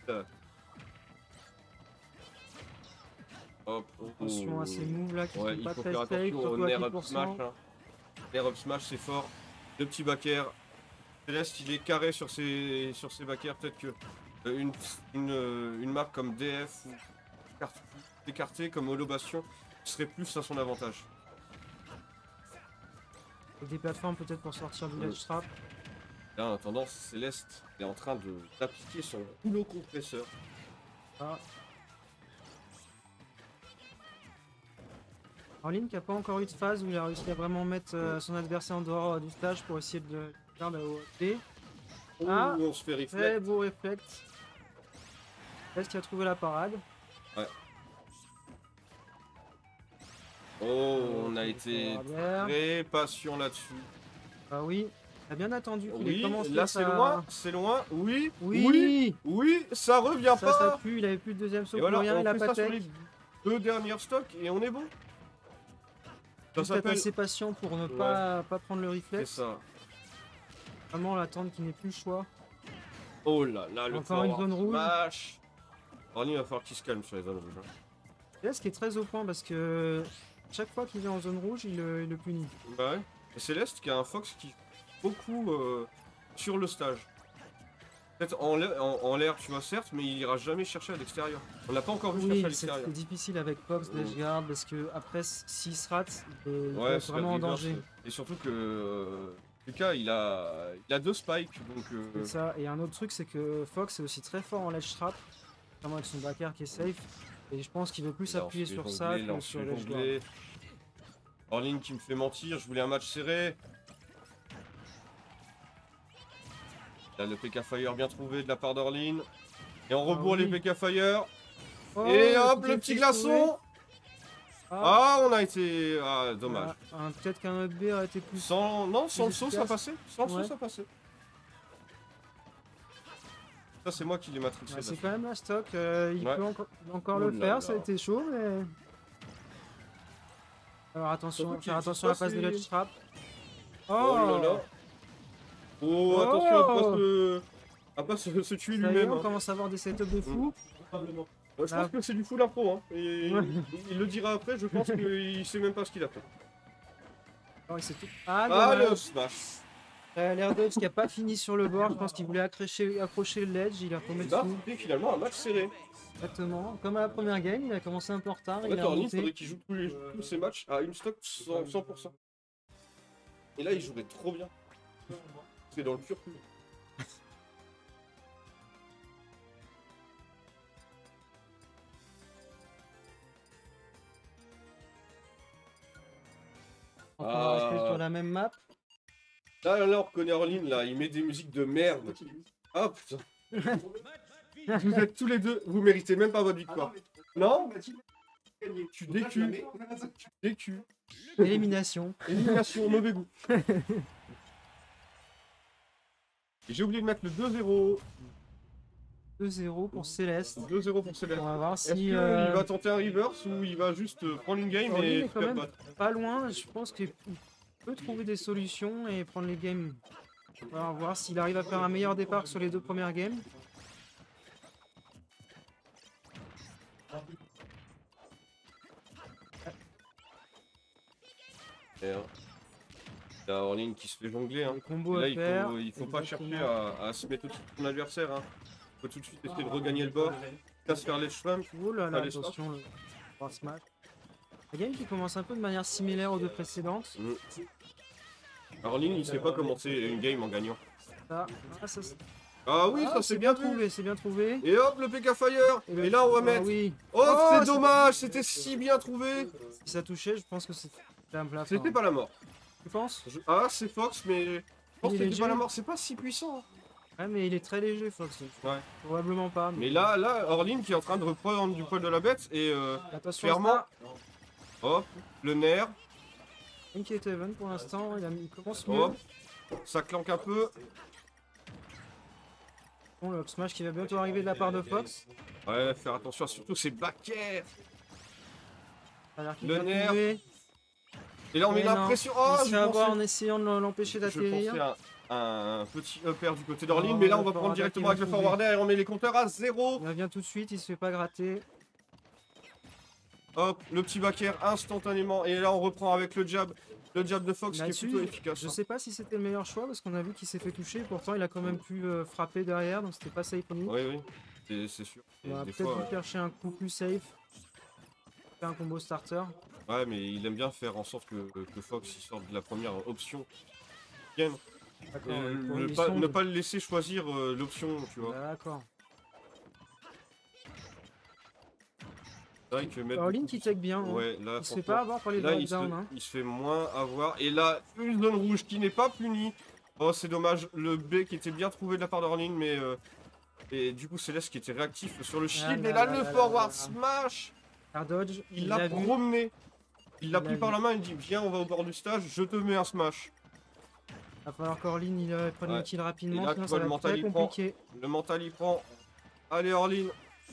Hop, oh. Attention à ces moves là qui Ouais, sont il pas faut très faire safe, attention au surtout à Nair dix Up pour Smash. cent. Hein. Nair Up Smash, c'est fort. Le petit backer. Céleste, il est carré sur ses, sur ses backers. Peut-être que euh, une, une, euh, une map comme D F ou carte- écartée comme Holo Bastion serait plus à son avantage. Et des plateformes peut-être pour sortir du Ouais. ledge trap. Là, en attendant, Céleste est en train de- d'appliquer son rouleau compresseur. Ah. Orlin qui a pas encore eu de phase où il a réussi à vraiment mettre euh, son adversaire en dehors euh, du stage pour essayer de le garder au D. Oh, Ah, on se fait Très reflect. beau réflexe. Est-ce qu'il a trouvé la parade? Oh, on a été Arrière. très patient là-dessus. Ah oui, il a bien attendu qu'il ait Oui, commencé là c'est sa- loin, c'est loin. Oui, Oui, oui, oui, ça revient ça, ça pas. pue, il avait plus de deuxième saut, Et plus voilà, rien, on il a fait pas ça sur tech. les deux dernières stocks et on est bon. Ça Juste être s'appelle. assez patient pour ne Ouais. pas, pas prendre le C'est réflexe. ça. Vraiment l'attendre qu'il n'ait plus le choix. Oh là là, le Encore une forward zone rouge. smash. Orly, il va falloir qu'il se calme sur les zones rouges. hein. Et là, ce qui est très au point parce que chaque fois qu'il vient en zone rouge, il, le- il le punit. Bah ouais. Et Céleste qui a un Fox qui joue beaucoup euh, sur le stage. Peut-être en l'air, en, en l'air, tu vois, certes, mais il ira jamais chercher à l'extérieur. On l'a pas encore vu chercher à Oui, c'est l'extérieur. c'est difficile avec Fox, Mm. Dashguard, parce que après, s'il se rate, il est, il peut Ouais, être c'est vraiment en la reverse. danger. Et surtout que euh, Lucas, il a, il a deux spikes, donc euh, C'est ça. Et un autre truc, c'est que Fox est aussi très fort en ledge trap, notamment avec son backer qui est safe. Et je pense qu'il veut plus là, on s'appuyer se fait sur jongler, ça là, que on se sur fait ledge guard. jongler. Orlin qui me fait mentir, je voulais un match serré. Là, le P K Fire bien trouvé de la part d'Orlin. Et on rebourre oui. les P K Fire. Oh, Et hop, le effet petit sauvé. glaçon. Ah, Ah, on a été... Ah, dommage. ah, un- Peut-être qu'un up B aurait été plus. Sans... Non, sans le plus saut, ça efficace. passait. Sans le Ouais. saut, ça passait. Ça, c'est moi qui l'ai matrixé. Ouais, c'est là-dessus. quand même la stock. euh, il Ouais. peut encore, encore Oh le là faire, là. ça a été chaud, mais. Alors attention, Surtout faire qu'il- attention à la ça, passe de c'est- ledge trap. Oh là là. Oh, attention à pas se... à pas se, se tuer Ça y est, lui-même. on hein. commence à avoir des setups de fou. Probablement. Ouais, je Ah. pense que c'est du full impro. Hein. Et Ouais. il, il le dira après, je pense qu'il sait même pas ce qu'il a fait. Alors, il s'est tout... Ah, Ah, le dommage. smash. Euh, L'air dodge qui a pas fini sur le board, je pense qu'il voulait accrocher, accrocher le ledge, il a remis Là, dessus. c'était finalement un match serré. Exactement. Comme à la première game, il a commencé un peu en retard, En il fait, a Orlin, il faudrait remonté. qu'il joue tous, les, tous ses matchs à une stock cent, cent pour cent. Et là, il jouerait trop bien. C'est dans le pur plus. On va rester Ah. sur la même map. Là, là, on reconnaît Orlin, là, il met des musiques de merde. Ah putain. Vous êtes tous les deux, vous méritez même pas votre victoire. Non, tu décues. Tu décues. Élimination. Élimination, mauvais goût. Et j'ai oublié de mettre le deux zéro. deux zéro pour Céleste. deux zéro pour Céleste. On va voir Est-ce si. qu'il euh, va tenter un reverse ou il va juste euh, prendre une game Orlin et est quand faire même battre? pas loin, je pense qu'il peut trouver des solutions et prendre les games. On va voir s'il arrive à faire un meilleur départ que sur les deux premières games. Et, hein, il y a Orlin qui se fait jongler. Hein. Les combos Et là, à il faire. faut, il faut pas chercher Exactement. à, à se mettre au-dessus de son adversaire. Hein. Il faut tout de suite essayer de regagner le bord. Là, se faire les cheveux. Oh là là, Allez, stop. attention, le cross smash. La game qui commence un peu de manière similaire aux deux précédentes. Orlin, il sait pas commencer une game en gagnant. Ça, ah, ça, c'est- Ah oui, ah, ça c'est bien trouvé, trouvé. c'est bien trouvé. Et hop, le P K Fire. Et, ben, Et là, on va ah mettre. oui, Oh, Oh, c'est c'est- dommage, c'était si bien trouvé. si ça touchait, je pense que c'était la la fin. C'était pas la mort. Tu penses? Je- Ah, c'est Fox, mais je pense Il que est c'était pas léger. la mort. C'est pas si puissant. hein. Ouais, mais il est très léger, Fox. Ouais. Probablement pas. Mais là, là, Orlin qui est en train de reprendre du poil de la bête et euh, attention, clairement- à hop, le nerf, ça. Inky est even pour l'instant, il, a- il commence mieux. hop, ça clanque un peu. Bon, le up smash qui va bientôt arriver de la part de Fox. Ouais, faire attention à surtout ces backers. Ça a l'air qu'il Le va nerf. trouver. Et là, on met Mais non, l'impression. Oh, il se je fait avoir pensais, en essayant de l'empêcher je d'atterrir. pensais à un petit upper du côté d'Orline, Non, mais là, on le va prendre forward directement attack, avec le il va forward air et on met les compteurs à zéro. Il revient tout de suite, il se fait pas gratter. Hop, le petit backer instantanément. Et là, on reprend avec le jab. Le jab de Fox qui est Là-dessus, plutôt efficace. je hein. sais pas si c'était le meilleur choix parce qu'on a vu qu'il s'est fait toucher. Pourtant, il a quand même pu euh, frapper derrière, donc c'était pas safe pour lui. Oui, oui, c'est- c'est sûr. Et On va des peut-être fois, lui chercher un coup plus safe. Faire un combo starter. ouais, mais il aime bien faire en sorte que, que Fox il sorte de la première option. Bien. D'accord. Euh, pour le une pas- sonde. ne pas le laisser choisir euh, l'option, tu vois. D'accord. C'est vrai que mettre Orline beaucoup- qui tech bien. hein. Ouais, là, Il se fait franchement, pas avoir par les là, il se, drop-down. Hein. il se fait moins avoir. Et là, une zone rouge qui n'est pas punie. Oh, c'est dommage. Le B qui était bien trouvé de la part d'Orline, mais. euh, Et du coup, Céleste qui était réactif sur le shield. là Et là, là le là forward là. smash. Air dodge. Il l'a l'a vu. promené. Il l'a Il pris l'a par vu. la main. Il dit Viens, on va au bord du stage. Je te mets un smash. Va falloir qu'Orline il euh, prenne Ouais. le kill Et rapidement, là, sinon tu ça vois, le va être mental, très il prend. compliqué. Le mental, il prend. Allez, Orline.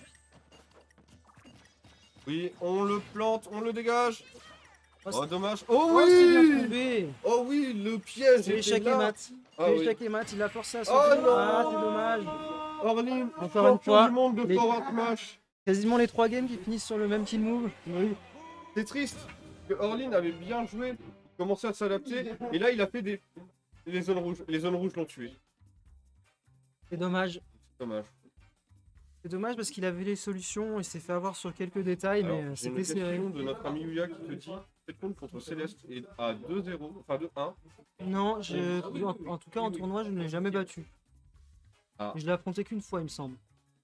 Oui, on le plante, on le dégage. Oh, Oh, c'est- dommage. Oh Oh, c'est bien oui. trouvé. Oh oui, le piège C'est était l'échec et là. mat. Ah C'est oui. l'échec et mat, il l'a forcé à Oh sauter. non. Ah, c'est dommage. Orline, Encore une champion fois, du monde de les- forward smash. Quasiment les trois games qui finissent sur le même kill move. Oui. C'est triste. Que Orline avait bien joué, commençait à s'adapter, et là il a fait des. Les zones rouges. Les zones rouges l'ont tué. C'est dommage. Dommage. C'est dommage parce qu'il avait les solutions, il s'est fait avoir sur quelques détails, Alors, mais euh, j'ai une c'était serré. question de notre ami Yuya qui te dit cette compte contre Céleste est à deux zéro, enfin deux un. Non, je... en, en tout cas en tournoi, je ne l'ai jamais battu. Ah. Je l'ai affronté qu'une fois, il me semble.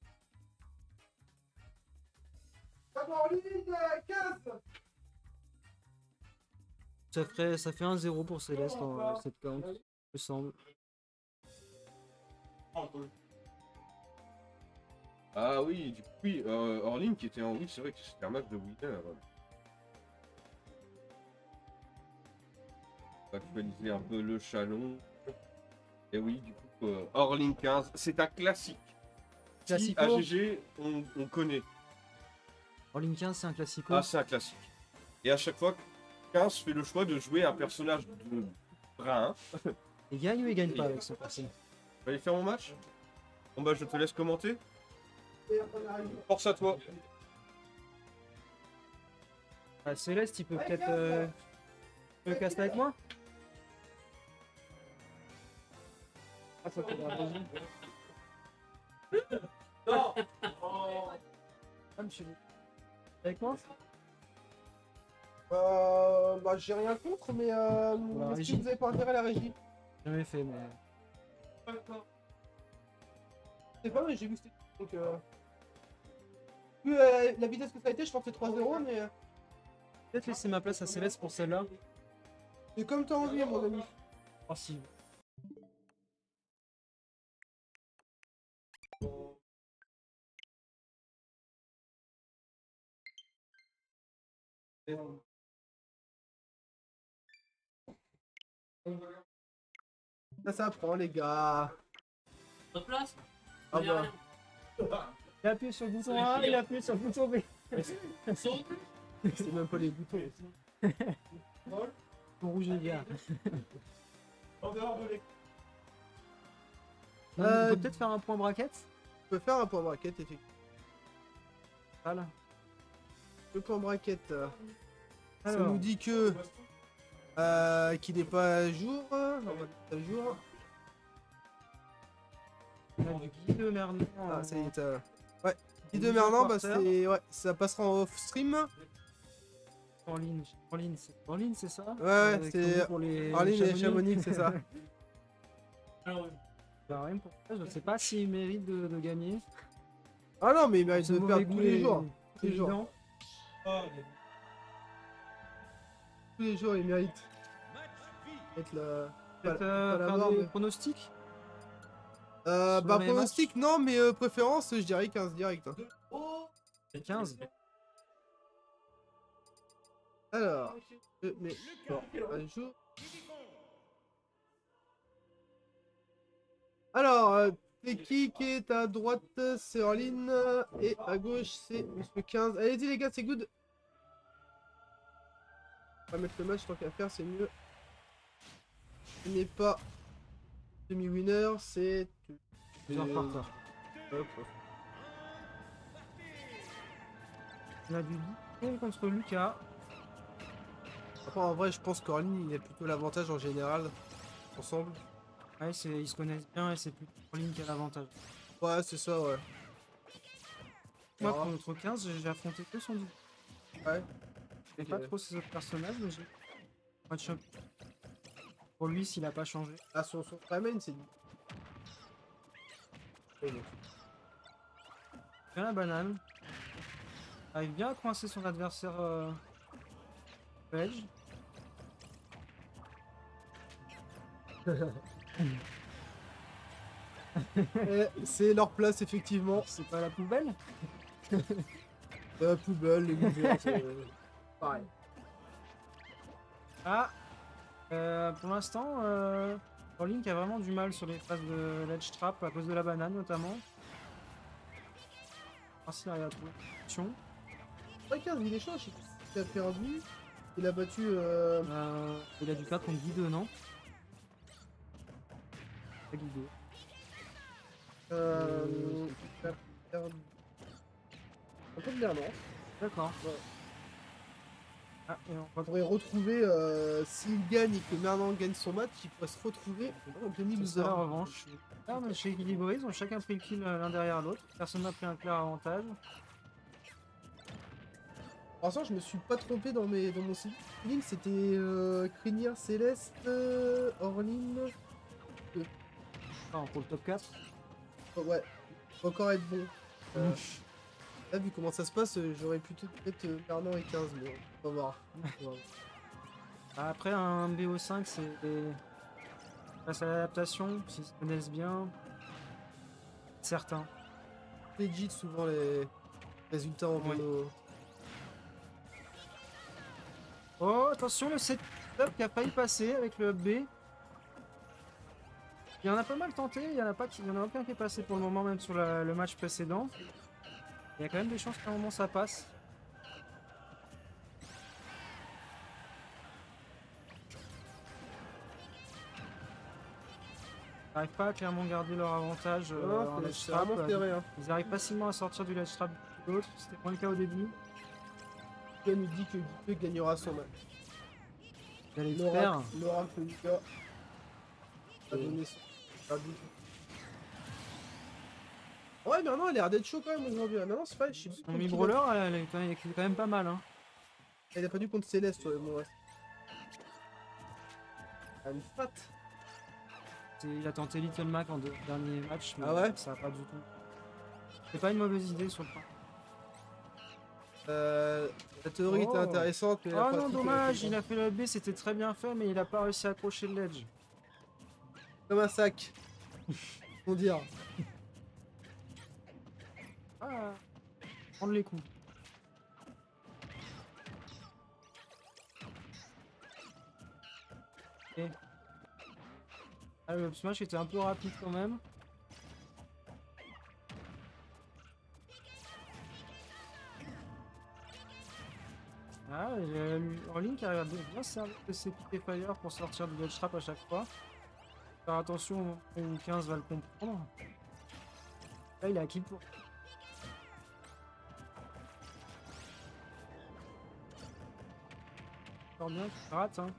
Ça, ferait, ça fait un zéro pour Céleste en euh, cette count, il me semble. Ah oui, du coup, oui, euh, Orline qui était en oui, c'est vrai que c'était un match de winner. On va actualiser un peu le chalon. Et oui, du coup, euh, Orline quinze, c'est un classique. Si Classico. A G G, on, on connaît. Orline quinze, c'est un classico. Ah, c'est un classique. Et à chaque fois, quinze fait le choix de jouer un personnage de brun. Il gagne ou il gagne pas avec ce personnage? Tu vas aller faire mon match? Bon bah, je te laisse commenter. Force à toi. Ah, Céleste, il peut peut-être euh... peut caster avec moi? Ah, ça fait la régie. Ah, monsieur. Avec moi? Euh, bah j'ai rien contre, mais euh, La est-ce régie. que vous avez pas intérêt à la régie? Jamais fait, mais. Je sais pas, mais j'ai vu que c'était. Donc, euh... Vu euh, la vitesse que ça a été, je pense que c'est trois zéro, mais euh, Peut-être laisser ma place à Céleste pour celle-là. c'est comme t'as envie, mon ami. Oh, si. Ça s'apprend, les gars. Votre place Ah Il y a bah. rien. Il a appuyé sur le bouton A, il a appuyé sur le bouton B. Saute. C'est même pas les boutons. Pour rouge, les gars. En dehors de l'écran. Euh, On peut peut-être faire un point bracket? On peut faire un point bracket, effectivement. Voilà. Le point bracket, euh, ça Alors, nous dit que. Euh, qu'il n'est pas à jour. euh, On va mettre à jour. on a du Guy de Merlin. Ah, ça y est, euh, ouais. Guy de Guy Merlin, bah Quarter. c'est. Ouais, ça passera en off stream. En ligne, en ligne, c'est en ligne, c'est ça? Ouais, Avec c'est Tomo pour les en ligne et Chamonix. Chamonix, c'est ça. Alors, Bah, rien pour ça, je sais pas s'il mérite de, de gagner. Ah non, mais il mérite Ce de mauvais perdre tous goût les est- jours. est tous les jours. évident. Tous les jours, il mérite. Être la. Peut-être pas- euh, pas la faire mort, des mais- pronostics? Euh, Sur bah, les pronostic, non, mais euh, préférence, je dirais quinze direct. hein. C'est quinze. Alors, je mets un jour. Alors, euh, C'est qui qui est à droite? C'est Orline. Et à gauche, c'est Monsieur quinze. Allez-y, les gars, c'est good. On va mettre le match tant qu'à faire, c'est mieux. Ce n'est pas demi-winner, c'est. Plusieurs par terre. Hop. On a du Guy contre Lucas. Après, en vrai, je pense qu'Orline, il a plutôt l'avantage en général. Ensemble. Ouais, c'est- ils se connaissent bien et c'est plutôt Orline qui a l'avantage. Ouais, c'est ça, ouais. Moi, Alors, contre quinze, j'ai affronté que son duo. ouais. Je Ok. pas trop ses autres personnages, mais j'ai. Match-up. Pour lui, s'il a pas changé. Ah, son, son main, c'est. Oh, bon. Bien la banane. Arrive bien à coincer son adversaire euh... belge. Eh, c'est leur place, effectivement. C'est pas la poubelle. La poubelle, les mouvements, c'est pareil. Ah euh, Pour l'instant, euh... Orlink a vraiment du mal sur les phases de ledge trap à cause de la banane notamment. Merci à la attention. Ouais, quinze, il est chaud, je sais plus ce qu'il a perdu. Il a battu. Euh... Euh, il a du quatre contre Guy deux, non? Pas Guy deux. Euh... il a perdu. Un peu de l'air, non? D'accord. Ouais. Ah, et on On va pourrait retrouver, euh, s'il gagne et que Mernan gagne son match, il pourrait se retrouver en demi-loser. la revanche. Là, on est chez équilibré, ils ont chacun pris le kill euh, l'un derrière l'autre. Personne n'a pris un clair avantage. Pour l'instant, je me suis pas trompé dans, mes, dans mon site. C'était euh, Crinière Céleste, euh, Orline. Enfin, pour le top quatre. Oh, ouais, faut encore être bon. Euh, là, vu comment ça se passe, euh, j'aurais plutôt peut-être euh, Mernan et quinze, mais on va voir. On va voir. Ah, après, un B O cinq, c'est face à l'adaptation, s'ils se connaissent bien. Certains. Legit, souvent les résultats en Oui. mono. Oh, attention, le setup qui a failli passer avec le B. Il y en a pas mal tenté, il y en a pas qui, il y en a aucun qui est passé pour le moment, même sur la- le match précédent. Il y a quand même des chances qu'à un moment ça passe. Ils n'arrivent pas à clairement garder leur avantage euh, Non, en c'est- ledge c'est trap. vraiment serré. Hein. Ils arrivent facilement à sortir du ledge trap de l'autre, c'était moins le cas au début. Il nous dit que Guy gagnera son match. Il y a l'expert. L'oracle, l'oracle Lucas a donné son. a dit- Ouais, Mernan a l'air d'être chaud quand même aujourd'hui. Ah, Mernan, c'est pas. Je sais plus. Son contre mi qui brawler, elle est quand même, elle est quand même pas mal. Hein. Il a, il a perdu contre Céleste, ouais, bon, ouais. Ah, une fat. C'est- Il a tenté Little Mac en deux derniers matchs, mais Ah ouais ça a pas du tout. C'est pas une mauvaise idée sur le point. Euh, la théorie Oh. était intéressante, mais. la Oh non, pratique, dommage, était il a fait le B, c'était très bien fait, mais il a pas réussi à accrocher le ledge. comme un sac. Faut dire. Ah, prendre les coups. Et... Ah, le up smash était un peu rapide quand même. Ah, Orlink arrive à bien servir de ses piquets fire pour sortir du ledge trap à chaque fois. Faire attention au moment où quinze va le comprendre. Là, il a kill pour. Encore bien qu'il rate. Hein.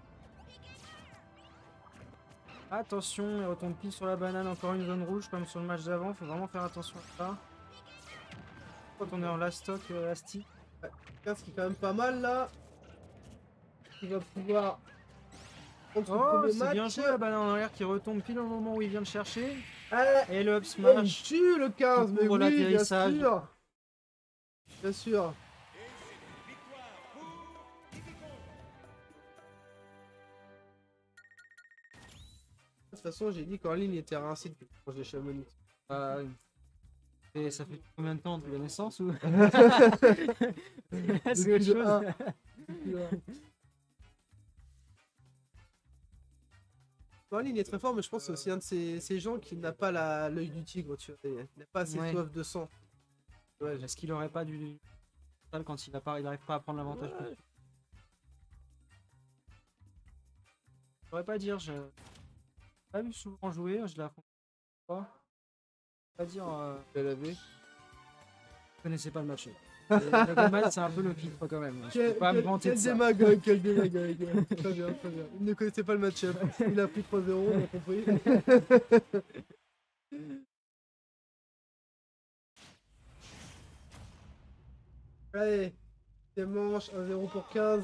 Attention, il retombe pile sur la banane, encore une zone rouge comme sur le match d'avant, faut vraiment faire attention à ça. Quand on est en last stock, euh, Asti. quinze qui est quand même pas mal là. Il va pouvoir. prendre son Oh, premier c'est match. bien joué la banane en l'air qui retombe pile au moment où il vient de chercher. Ah, Et le up il smash. tue le quinze, Qui mais couvre oui, bien l'atterrissage. sûr. Bien sûr. De toute façon, j'ai dit qu'en ligne il était rincé depuis que j'ai Chamonix. Ah, et ça fait combien de temps de la naissance ou c'est Depuis autre le chose. un. Depuis le un. Orlin est très fort, mais je pense que c'est aussi un de ces, ces gens qui n'a pas la- l'œil du tigre, tu vois. Il n'a pas assez Ouais. soif de sang. Ouais, Est-ce qu'il aurait pas du quand il a pas, il n'arrive pas à prendre l'avantage tout de suite. Je pourrais pas dire, je pas vu souvent jouer, je l'affronte pas. Pas dire, euh, j'ai lavé. je connaissais pas le match. Le Goldman, c'est un peu le filtre quand même. Je Quel, peux pas me quel- vanter quel de ça. démagogue, quel démagogue. Très bien, très bien. Il ne connaissait pas le match-up. Il a pris trois zéro, on a compris. Allez, c'est manche, un zéro pour quinze.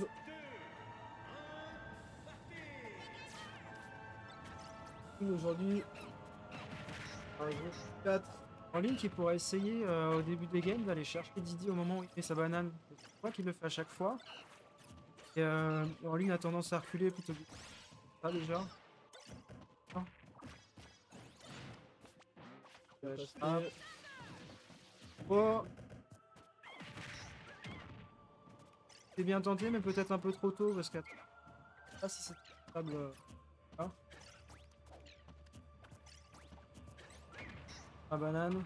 Aujourd'hui, un zéro quatre. En ligne, qui pourrait essayer euh, au début des games d'aller chercher Didi au moment où il fait sa banane. Je crois qu'il le fait à chaque fois. Et euh, en ligne a tendance à reculer plutôt que. Pas déjà. Non. Euh, je- ah. Oh. C'est bien tenté, mais peut-être un peu trop tôt parce que. Je sais pas si c'est capable. euh, là. La banane.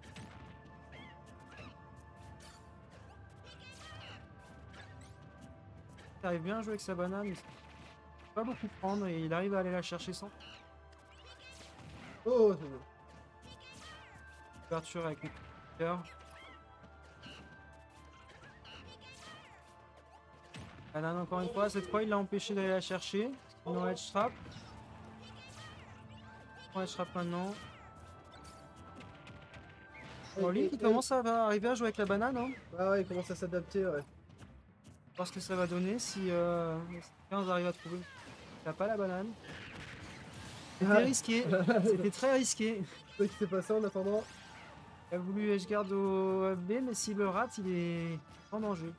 Il arrive bien à jouer avec sa banane, mais il peut pas beaucoup prendre et il arrive à aller la chercher sans Oh, c'est bon. ouverture avec le cœur. Banane encore une fois, cette fois il l'a empêché d'aller la chercher. Non, edge trap. Non, edge trap maintenant. Bon, lui qui commence à va arriver à jouer avec la banane, hein. Ah ouais, il commence à s'adapter, ouais. Voir ce que ça va donner si euh, quinze arrive à trouver. Il a pas la banane. C'était Ah. risqué, c'était très risqué. C'est ce qui s'est passé en attendant. Il a voulu edgeguard au F B, mais s'il le rate, il est en danger.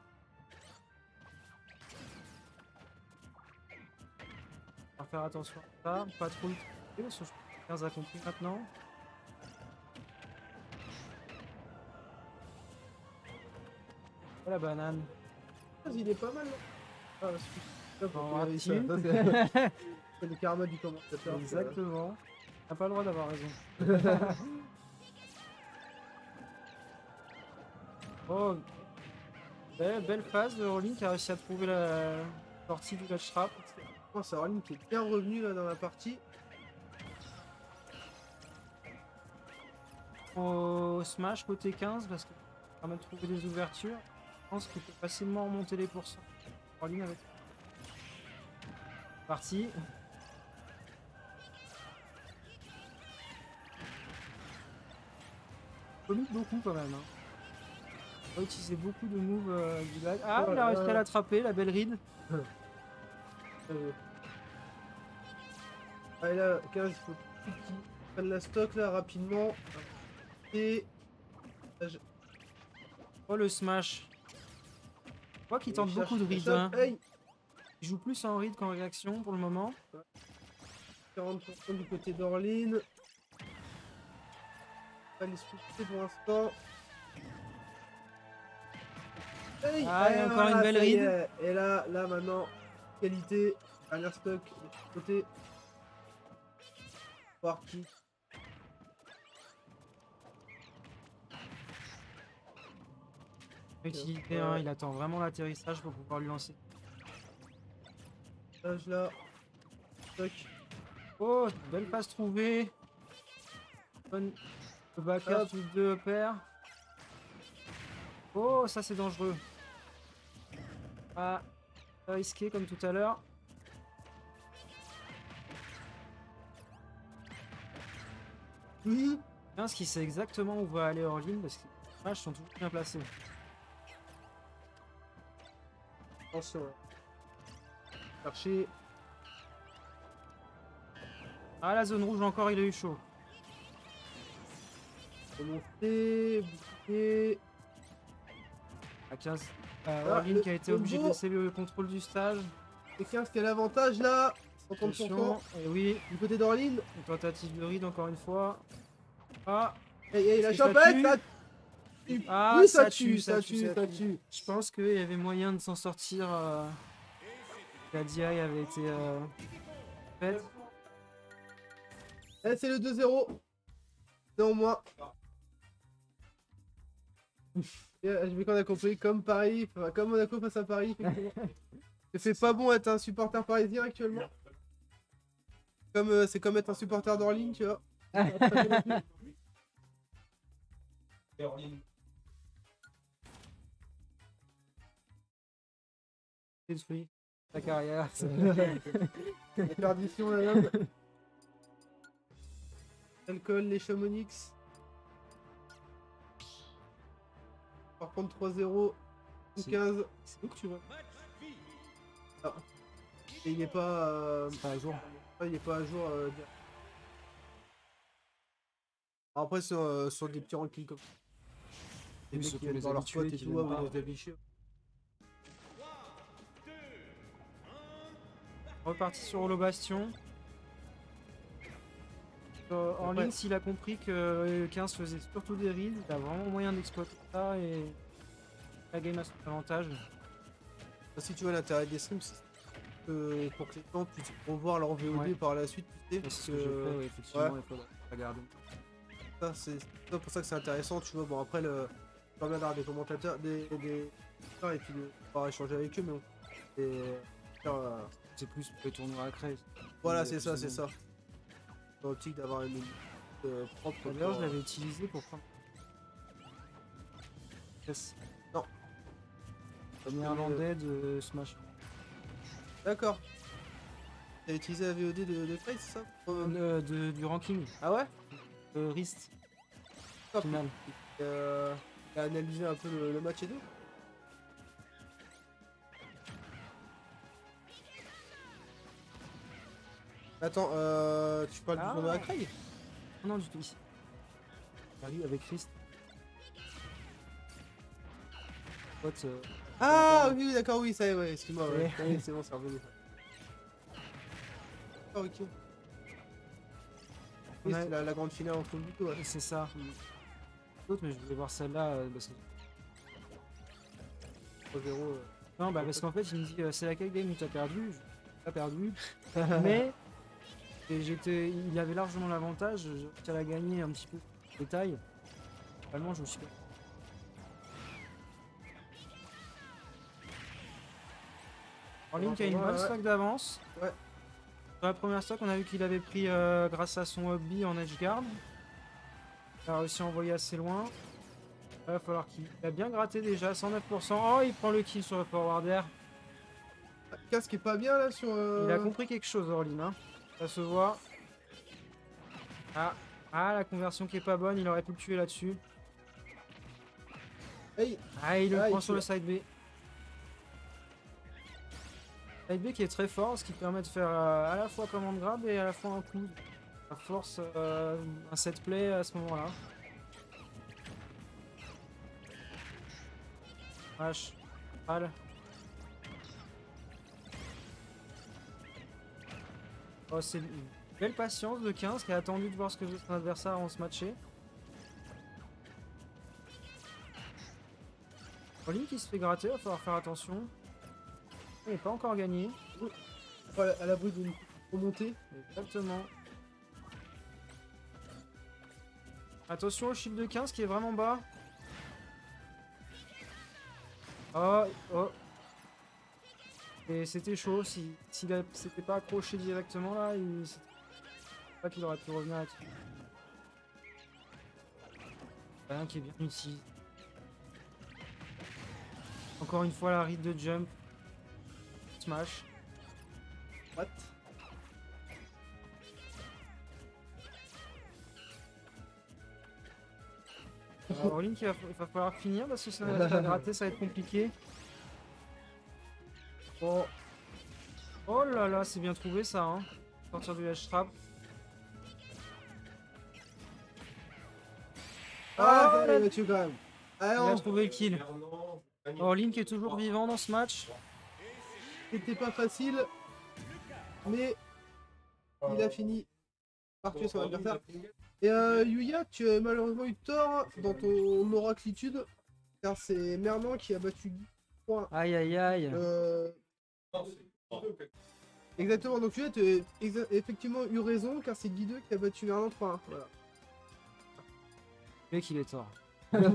On va faire attention à ça, pas trop le tromper, parce que je pense que quinze a compris maintenant. Oh, la banane. Il est pas mal, là. Ah, excuse. Hop, Bon, on a réussi, rapide. ça, c'est- c'est le karma du commentateur. Exactement. T'as pas le droit d'avoir raison. Oh, belle, belle phase de Rolling qui a réussi à trouver la sortie du ledge trap. Oh, c'est Orlin qui est bien revenu là dans la partie. Au smash côté quinze parce que ça permet de trouver des ouvertures. Je pense qu'il peut facilement remonter les pourcents. Rolling avec. Parti. Commit beaucoup quand même. Hein. On va utiliser beaucoup de moves euh, du lag. Ah, Oh il là a réussi là. à l'attraper, la belle ride. Euh... Allez là, quinze, il faut tout qu'il prenne la stock là rapidement. Et. Là, je- Oh le smash. Je vois qu'il tente il beaucoup de cherche- ride. Hein. Hey, Il joue plus en ride qu'en réaction pour le moment. quarante pour cent du côté d'Orlin. Pas les switcher pour l'instant. Hey, Ah, et et encore voilà, une belle ça y ride. est. Et là, là maintenant, qualité, dernière stock de l'autre côté. Voir qui. Utilité, hein, il attend vraiment l'atterrissage pour pouvoir lui lancer. Stage là. Stock. Oh, belle passe trouvée. Bonne. Le backer Hop. du deux paires. Oh, ça c'est dangereux. Ah, pas risqué comme tout à l'heure. Oui. quinze qui sait exactement où va aller Orlin parce que les matchs sont toujours bien placés. Attention. Là. Chercher. Ah, la zone rouge encore, il a eu chaud. Remonter. Boucler. À quinze. Euh, Ah, Orlin le- qui a été le obligé de beau. laisser le contrôle du stage. Et quinze qui a l'avantage là. cent trente pour cent. Attention. Et oui, Du côté d'Orlin. une tentative de ride encore une fois. Ah, Hey, hey, la Est-ce que ça chopette tue ça tue. ah Oui, ça tue, ça tue, ça tue. Je pense qu'il y avait moyen de s'en sortir. Euh... La D I avait été euh, faite. Eh, c'est le deux zéro. Néanmoins. Et, euh, je vais qu'on a compris, comme Paris, enfin, comme Monaco face à Paris, effectivement. C'est pas bon être un supporter parisien actuellement. Comme euh, c'est comme être un supporter d'Orline, tu vois. Détruit ta carrière. La perdition, la lame. Alcool, les Chamonix. Par contre, trois zéro. C'est- quinze. C'est où que tu vois? Et il n'est pas, euh, C'est pas à jour. il est pas à jour. Euh, direct. Après, sur, euh, sur des petits rankings comme ça. Les Oui, mecs surtout qui viennent les dans leur habitués pote et qui tout, viennent ouais, pas. vous les affichez. Reparti sur Holo Bastion. Euh, en Après- ligne, s'il a compris que euh, quinze faisait surtout des reads, il a vraiment moyen d'exploiter ça et la game a son avantage. Si tu vois l'intérêt des streams, c'est que pour que les gens puissent revoir leur V O D Ouais. par la suite, tu sais, C'est parce ce que j'ai fait, que ouais, effectivement, ouais. il faudrait regarder. ça, c'est c'est pour ça que c'est intéressant, tu vois. Bon, après, le pas bien d'avoir des commentateurs, des, des et puis de pouvoir échanger avec eux, mais bon. Et, euh, C'est plus pour les tournois à créer. voilà, Il y a c'est ça, plus de c'est monde. ça. Dans l'optique d'avoir une euh, propre. D'ailleurs, je pour, euh, l'avais utilisé pour prendre. Yes. Non. Le néerlandais de Smash. D'accord. T'as utilisé la V O D de, de Face, c'est ça pour, euh, Euh, de, du ranking. Ah ouais. Euh, Rist. Top. Final. Euh, T'as analysé un peu le, le match et tout. Attends, euh, tu parles Ah. du tournoi à Craig? Non, du tout ici. Perdu avec Rist. Pote, euh, Ah oui, oui, d'accord, oui, ça y est, ouais, excuse-moi, ouais. Ouais. Oui, c'est bon, c'est revenu. Ah, ok. Oui, Ouais. c'est la, la grande finale entre le but, ouais. c'est ça. D'autres, mais je voulais voir celle-là euh, parce que. trois zéro. euh. Non, bah parce qu'en fait, il me dit euh, c'est laquelle game où t'as perdu? Je pas perdu. Mais et j'étais, il avait largement l'avantage. J'ai réussi à la gagner un petit peu. Détail. Vraiment, je me suis. Orlin qui a une Ouais, bonne ouais. stock d'avance. Ouais. Sur la première stock, on a vu qu'il avait pris euh, grâce à son hobby en edge guard. Il a réussi à envoyer assez loin. Il va falloir qu'il il a bien gratté déjà, cent neuf pour cent. Oh, il prend le kill sur le forwarder. Ah, casque est pas bien là sur. euh, Il a compris quelque chose, Orlin. Hein. Ça se voit. Ah. ah, la conversion qui est pas bonne, il aurait pu le tuer là-dessus. Hey, Ah, il le Ah, il prend sur tue. le side B. Side B qui est très fort, ce qui permet de faire euh, à la fois commande grab et à la fois un coup. Ça force euh, un set play à ce moment-là. H. Al. Oh, c'est une belle patience de quinze qui a attendu de voir ce que faisait son adversaire avant de se matcher. Orlin qui se fait gratter, il va falloir faire attention. Il n'est pas encore gagné. voilà, à l'abri d'une remontée. Exactement. Attention au shield de quinze qui est vraiment bas. Oh, oh. Et c'était chaud. Si, s'il a- s'était pas accroché directement là, il c'est pas qu'il aurait pu revenir là-dessus. Rien qui est bien utilisé. Encore une fois la read de jump. Smash. What? Alors, Orlin qui va, il va falloir finir parce que si on va gratter ça va être compliqué. Oh, oh là là, c'est bien trouvé ça, hein. Sortir du edge trap. Ah, Oh, il là- m'a tué quand même. Ah Il a non, trouvé le kill. Orlin qui est toujours vivant dans ce match. c'était pas facile. Mais il a fini par tuer son adversaire. Et euh, Yuya, tu as malheureusement eu tort dans ton oraclitude. Car c'est Mernan qui a battu Guy. Aïe aïe aïe. Euh, Exactement, donc tu as effectivement eu raison car c'est Guideux qui a battu Merlin trois un. Voilà. Le mec, il est tort. Non,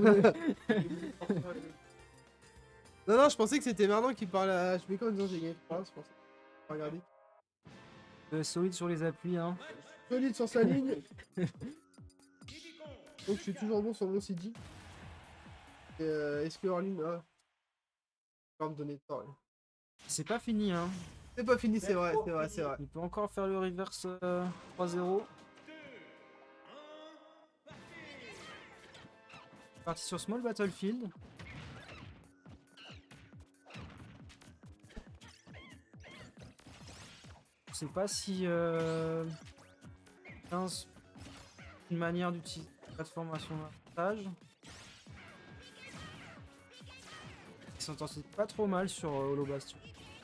non, je pensais que c'était Merlin qui parlait à H B K en disant j'ai gagné trois un, je pensais. Regardez. Euh, solide sur les appuis, hein. Solide sur sa ligne. Donc je suis toujours bon sur mon C D. Et, euh, Est-ce que Orlin ah. va me donner tort. Là. C'est pas fini, hein. C'est pas fini, c'est vrai, c'est vrai, c'est vrai. Il peut encore faire le reverse euh, trois zéro. Parti sur Small Battlefield. Je sais pas si euh, quinze une manière d'utiliser la plateforme à son avantage. Il s'entend pas trop mal sur euh, Holo Bastion.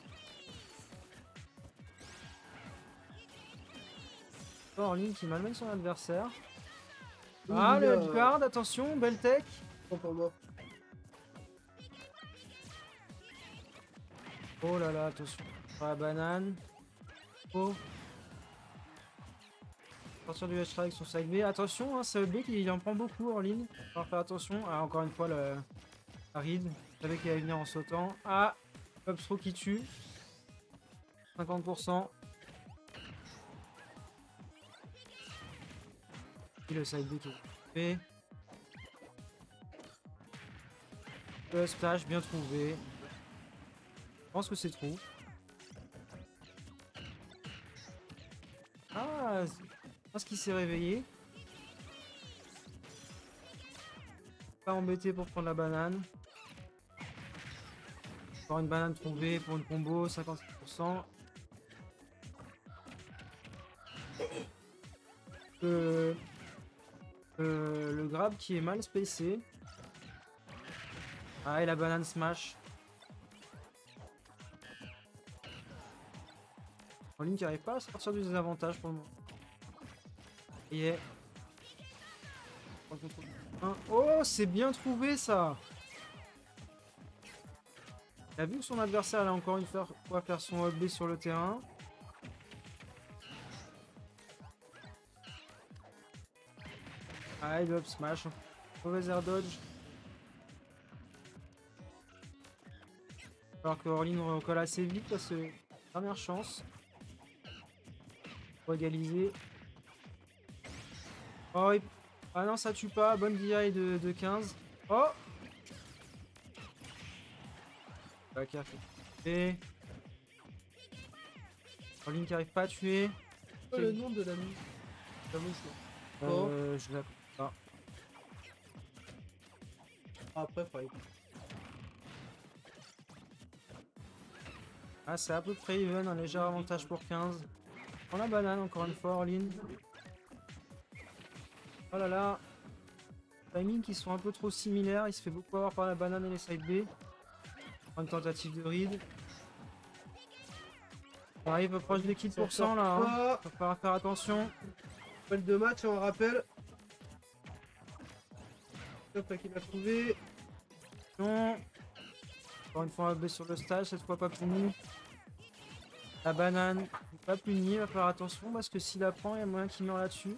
Orlin qui malmène son adversaire. Ah, le euh... guard, attention, belle tech. Pour moi. Oh là là, attention. Sur la banane. Oh. Sortir du H avec son side B. Attention, hein, c'est B qui en prend beaucoup en ligne. Il va faire attention. Ah, encore une fois, le Reed. Je savais qu'il allait venir en sautant. Ah, Pop Throw qui tue. cinquante pour cent. Et le side B tout fait. Le splash bien trouvé. Je pense que c'est trop. Ah, je pense qu'il s'est réveillé. Pas embêté pour prendre la banane. Encore une banane trouvée pour une combo, cinquante-six pour cent. Euh, euh, le grab qui est mal spacé. Ah, et la banane smash. En ligne qui n'arrive pas à sortir du désavantage pour le moment. Yeah. Oh, c'est bien trouvé ça. Il a vu que son adversaire allait encore une fois faire son up B sur le terrain. Ah, il up smash. Mauvais air dodge. Alors que Orlin recolle assez vite, là, c'est dernière chance. Pour égaliser. Oh, il... ah non, ça tue pas. Bonne D I de, de quinze. Oh! Bah, qui a fait. Orlin qui arrive pas à tuer. Oh, le nom de la mouche. La mouche, là. Euh, je la pas. Ah, après, faut aller. Ah, c'est à peu près even, un léger avantage pour quinze. On la banane encore une fois, Orlin. Oh là là. Timing qui sont un peu trop similaires. Il se fait beaucoup avoir par la banane et les side B. Une tentative de read. On arrive proche des kills pour cent là. Hein. Va falloir faire attention. Appel de match, on rappelle. Hop, là qu'il a trouvé. Non. Encore une fois, un B sur le stage, cette fois pas puni. La banane, pas puni, va faire attention parce que s'il la prend, il y a moyen qu'il meurt là-dessus.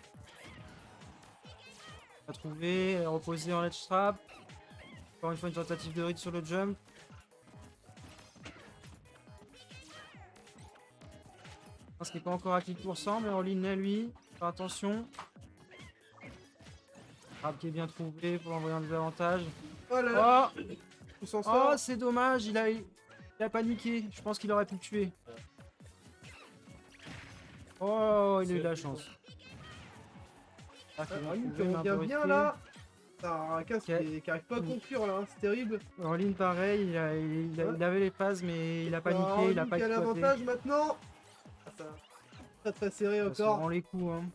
On va trouver, reposer en ledge trap. Encore une fois, une tentative de read sur le jump. Je pense qu'il n'est pas encore à quinze pour cent, mais en ligne, lui, faire attention. Trap qui est bien trouvé pour envoyer un désavantage. Oh là là. Oh, oh c'est dommage, il a, il a paniqué. Je pense qu'il aurait pu le tuer. Oh, il a eu de la chance. Ah, on vient bien là. T'as un casque qui, qui arrive pas à conclure là, hein. C'est terrible. En ligne pareil, il, a, il, a, il avait les phases mais il a paniqué, Alors, il a pas exploité. L'avantage maintenant. Ah, ça... Très très serré ça encore. rend les coups. Hein.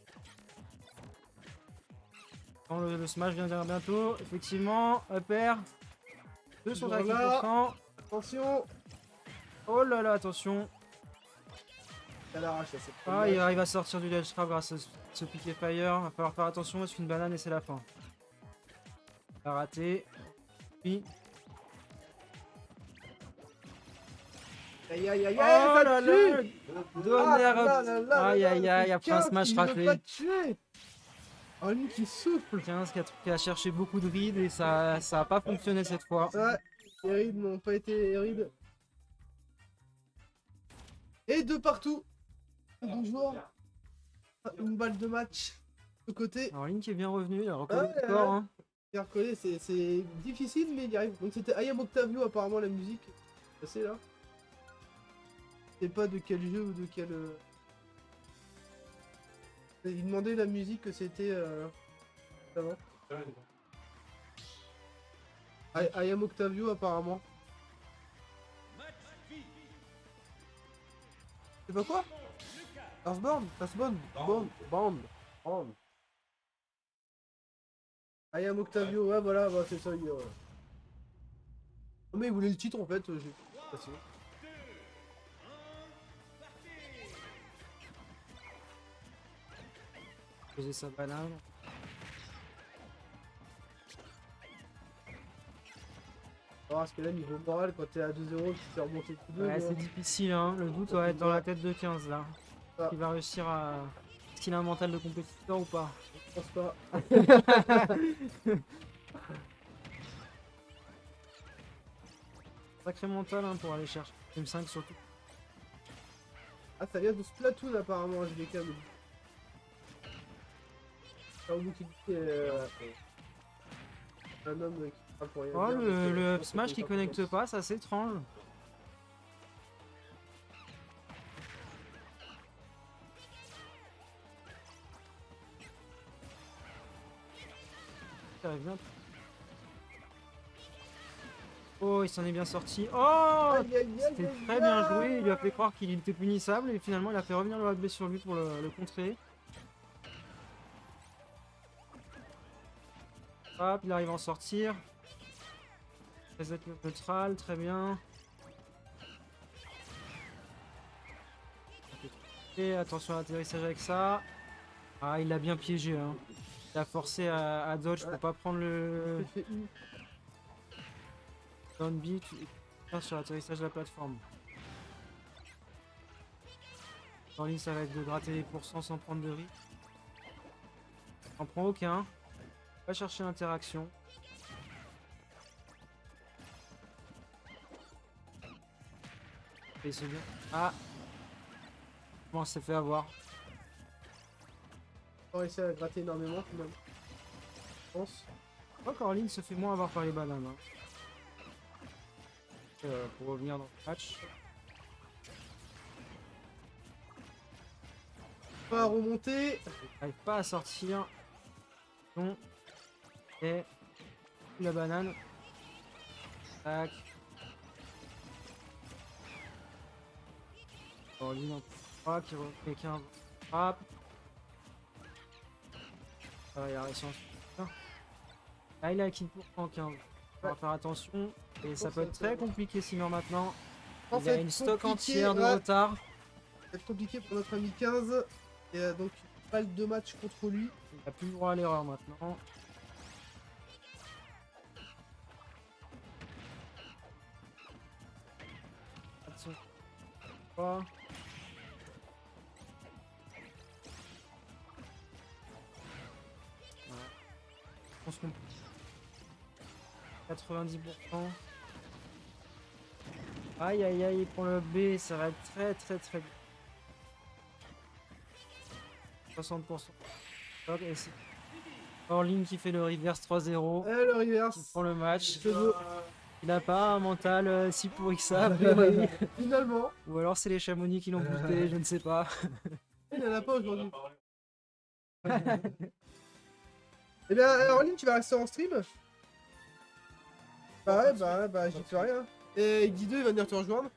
Quand le, le smash vient bientôt, effectivement, upper. Deux sont à quinze pour cent. Attention. Oh là là, attention. À l'arrache, c'est ah, il arrive à sortir du ledge trap grâce à ce, ce piqué fire. Va falloir faire attention parce qu'une banane et c'est la fin. Il a raté. Puis. Aïe aïe aïe Oh aïe, ça là tue. là. Ah Donner là là là Aïe là aïe là, aïe, après un quinze smash qui veut raté. pas tuer. Oh, lui qui souffle. quinze qui a, qui a cherché beaucoup de rides et ça, ça a pas fonctionné cette fois. Ouais, les rides n'ont pas été rides. Et de partout. Bonjour. Une balle de match de côté. Alors Link est bien revenu, il a reconnu Ouais, le score. Hein. Il reconnaît, c'est c'est difficile mais il y arrive. Donc c'était I Am Octavio apparemment la musique. C'est là. Je sais pas de quel jeu ou de quel... euh, Il demandait la musique que c'était... Euh... avant. I, I Am Octavio apparemment. C'est pas quoi? Earthbound? Earthbound? Bond? Bond? Bond? I Am Octavio, ouais voilà, bah, c'est ça. Il, ouais. Oh, mais il voulait le titre en fait, euh, j'ai passé. Poser sa banane. Oh, parce que là, niveau moral, quand t'es à deux zéro, tu t'es remonté tous deux. Ouais, c'est difficile, hein. Le doute va être dans la tête de quinze là. Ah. Il va réussir à. Est-ce qu'il a un mental de compétiteur ou pas? Je pense pas. Sacré mental hein, pour aller chercher M cinq surtout. Ah, ça vient de Splatoon apparemment, H D K. Mais... C'est un bout qui dit euh... un homme qui frappe pour rien Oh, dire, le, donc, le euh, up je pense smash que qui c'est connecte pas pas, c'est assez étrange. Ça arrive bien. Oh, il s'en est bien sorti. Oh, Aïe, aïe, aïe, c'était aïe, très bien aïe. joué. Il lui a fait croire qu'il était punissable et finalement il a fait revenir le H B sur lui pour le, le contrer. Hop, il arrive à en sortir. Reset neutral, très bien. Et attention à l'atterrissage avec ça. Ah, il l'a bien piégé. Hein. Il a forcé à, à dodge pour pas prendre le J'ai fait une. down B tu- sur l'atterrissage de la plateforme. En ligne, ça va être de gratter les pourcents sans prendre de risque. On prend aucun. Va chercher l'interaction. Et c'est bien. Ah. Bon, on s'est fait avoir. On réussi à gratter énormément finalement. Je pense. Je crois qu'Orline se fait moins avoir par les bananes. Hein. Euh, pour revenir dans le match. Pas à remonter. J'arrive pas à sortir. Non. Et la banane. Tac. Orline en trois qui refait quinze. Frappe. Ça va, il a réussi en Ah, il a kill pour quinze. On va faire attention. Et ça peut être très compliqué s'il meurt maintenant. Je pense Il a être une stock compliqué, entière de ouais. retard. Ça va être compliqué pour notre ami quinze. Et euh, donc, pas de match contre lui. Il n'a plus le droit à l'erreur maintenant. Attention. Pas. Ouais. On se comprend. quatre-vingt-dix pour cent. Aïe aïe aïe, pour le B, ça va être très très très bien. soixante pour cent. Hop, et c'est Orline qui fait le reverse trois zéro. Eh, le Qui reverse. prend le match. C'est beau. Il n'a pas un mental euh, si pourri que ça. Finalement, Ou alors c'est les Chamonix qui l'ont buté, je ne sais pas. il n'en a pas aujourd'hui. Eh bien, Orline, tu vas rester en stream? Bah ouais, bah ouais, bah j'y fais rien. Et Guido, il va venir te rejoindre.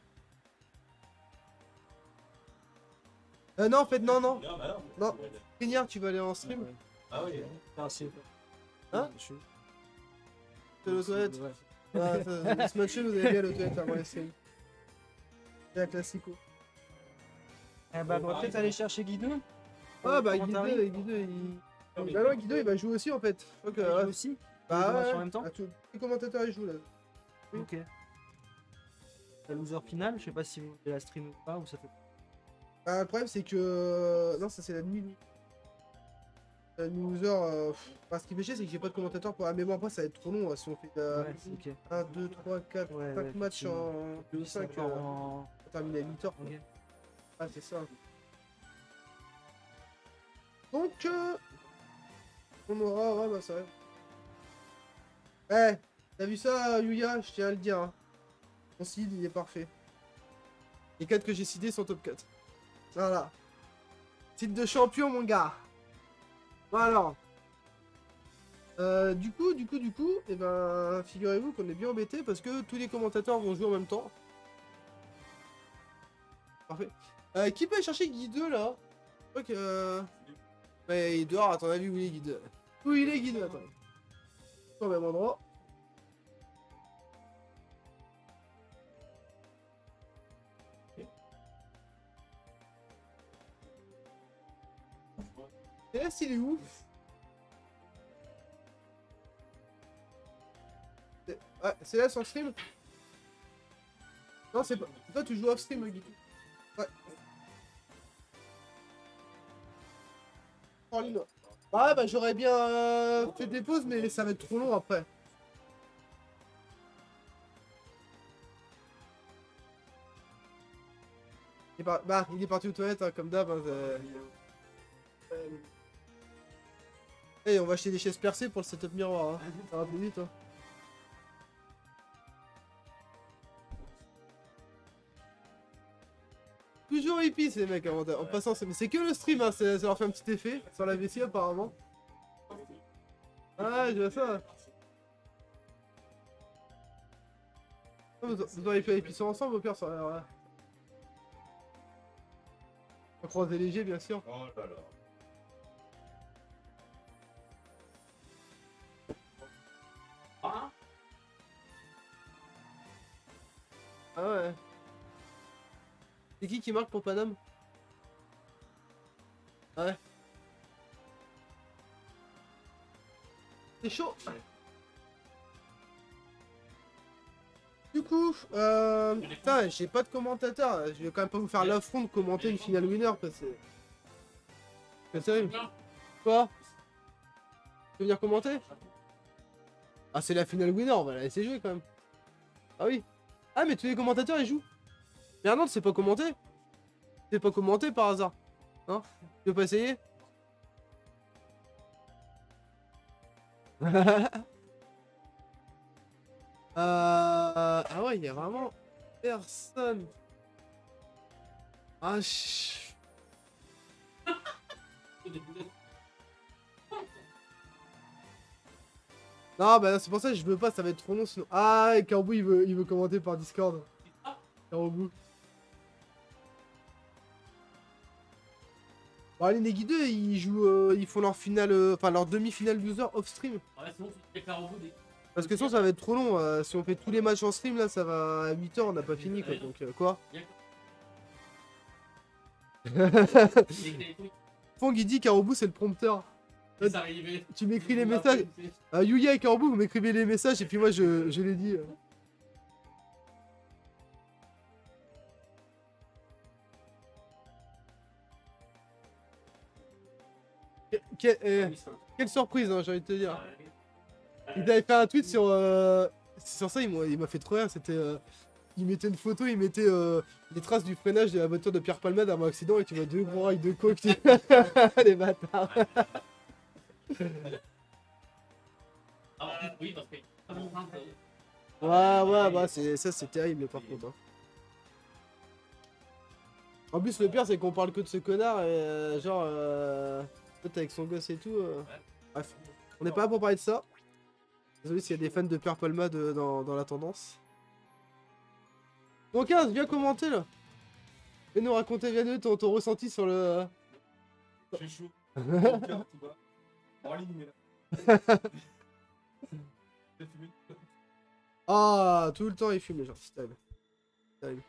Euh, non, en fait, non, non. Non, bah non. Non. Grignard, tu vas aller en stream? Ah oui. Hein? Je suis- C'est le toilette. Ouais. Ah, ça- ça- ce match, vous avez bien le toilette avant les streams. C'est la classico. Eh bah, on va peut-être aller chercher Guido. Ah bah Comment Guido, t'arrives Guido, il... Non, mais- Bah non, Guido, il va jouer aussi en fait. Je crois que, Il ouais. joue aussi. Bah Deux matchs ouais, en même temps ah, tous les commentateurs ils jouent là. Oui. Ok. la loser finale. Je sais pas si vous voulez la stream ou pas, ou ça fait. Bah, le problème, c'est que. Non, ça, c'est la nuit. La loser. Euh... Enfin, ce qui fait chier, c'est que j'ai pas de commentateur pour. Ah, mais bon, après, ça va être trop long. Si on fait euh, Ouais, c'est ok. un, deux, trois, quatre, Ouais, cinq ouais, matchs en. Oui, ça cinq part euh, en. on termine à huit heures. Ok. Ah, c'est ça. Donc. Euh... On aura. Ouais, bah, ça va. Eh, t'as vu ça, Yuya? Je tiens à le dire. Hein. Mon seed, il est parfait. Les quatre que j'ai seedés sont top quatre. Voilà. Titre de champion, mon gars. Voilà. Euh, du coup, du coup, du coup, et ben, figurez-vous qu'on est bien embêté parce que tous les commentateurs vont jouer en même temps. Parfait. Euh, qui peut aller chercher Guy deux là? Je crois que. Euh... Ouais, il est dehors, à ton avis, où il est Guy deux? Où il est Guy deux? Attends. Au même endroit. Et là, il est où? Ouais, c'est là sur stream? Non, c'est pas. Toi, tu joues off stream, Guy. Ouais. En ligne. Ouais, bah j'aurais bien euh, fait des pauses, mais ça va être trop long après. Il est, par... bah, il est parti aux toilettes, hein, comme d'hab. Hein, hey, on va acheter des chaises percées pour le setup miroir. Hein. Ça va plus vite. Hein. Toujours hippie ces mecs en, en passant, c'est c'est que le stream, hein, ça leur fait un petit effet sur la vessie apparemment. Ah, je vois ça. Vous, vous auriez fait l'épisson ensemble au pire, ça aurait l'air. On croiser léger, bien sûr. Oh là là. Ah, Ah ouais. C'est qui qui marque pour Paname? Ah ouais. C'est chaud. Du coup, euh... putain, j'ai pas de commentateur. Je vais quand même pas vous faire l'affront de commenter une finale winner parce que c'est... C'est terrible. Quoi? Tu veux venir commenter? Ah, c'est la finale winner, on va la laisser jouer quand même. Ah oui. Ah, mais tous les commentateurs ils jouent. Mais non, c'est pas commenté. C'est pas commenté par hasard. Hein? Tu veux pas essayer? euh... Ah ouais, il y a vraiment personne. Ah, ch... Non, bah c'est pour ça que je veux pas, ça va être trop long sinon. Ah, Carbo il veut, il veut commenter par Discord. Carbo. Bon, allez, Neggy deux, ils jouent, euh, ils font leur finale, euh, enfin leur demi-finale loser off stream. ouais, sinon, tu fais Carreau des. Parce que sinon ça va être trop long, euh, si on fait tous les matchs en stream là, ça va à huit heures, on n'a pas fini quoi, donc euh, quoi. Fong il dit Carobou c'est le prompteur. C'est arrivé. Tu m'écris les messages. Euh, Yuya et Carobou, vous m'écrivez les messages et puis moi je, je les dis. euh. Que- que- euh, quelle surprise, hein, j'ai envie de te dire. Il avait fait un tweet sur, euh, sur ça, il m'a il m'a fait trop rire, c'était... euh, il mettait une photo, il mettait euh, les traces du freinage de la voiture de Pierre Palmade avant l'accident et tu vois deux gros rails de coke. Les bâtards. Ah, oui, parce que. Ouais, ouais, bah c'est, ça c'est terrible par contre. Hein. En plus, le pire c'est qu'on parle que de ce connard et euh, genre... Euh, peut-être avec son gosse et tout. Euh... Bref, on n'est pas là pour parler de ça. Désolé s'il y a des fans de Pierre Palmade euh, dans, dans la tendance. Bon, quinze, viens commenter là. Viens nous raconter, viens nous ton, ton ressenti sur le. J'ai chaud. Mon cœur, tout bas. En ligne, mais là. T'as fumé? Ah, tout le temps il fume, genre, c'est terrible. Terrible.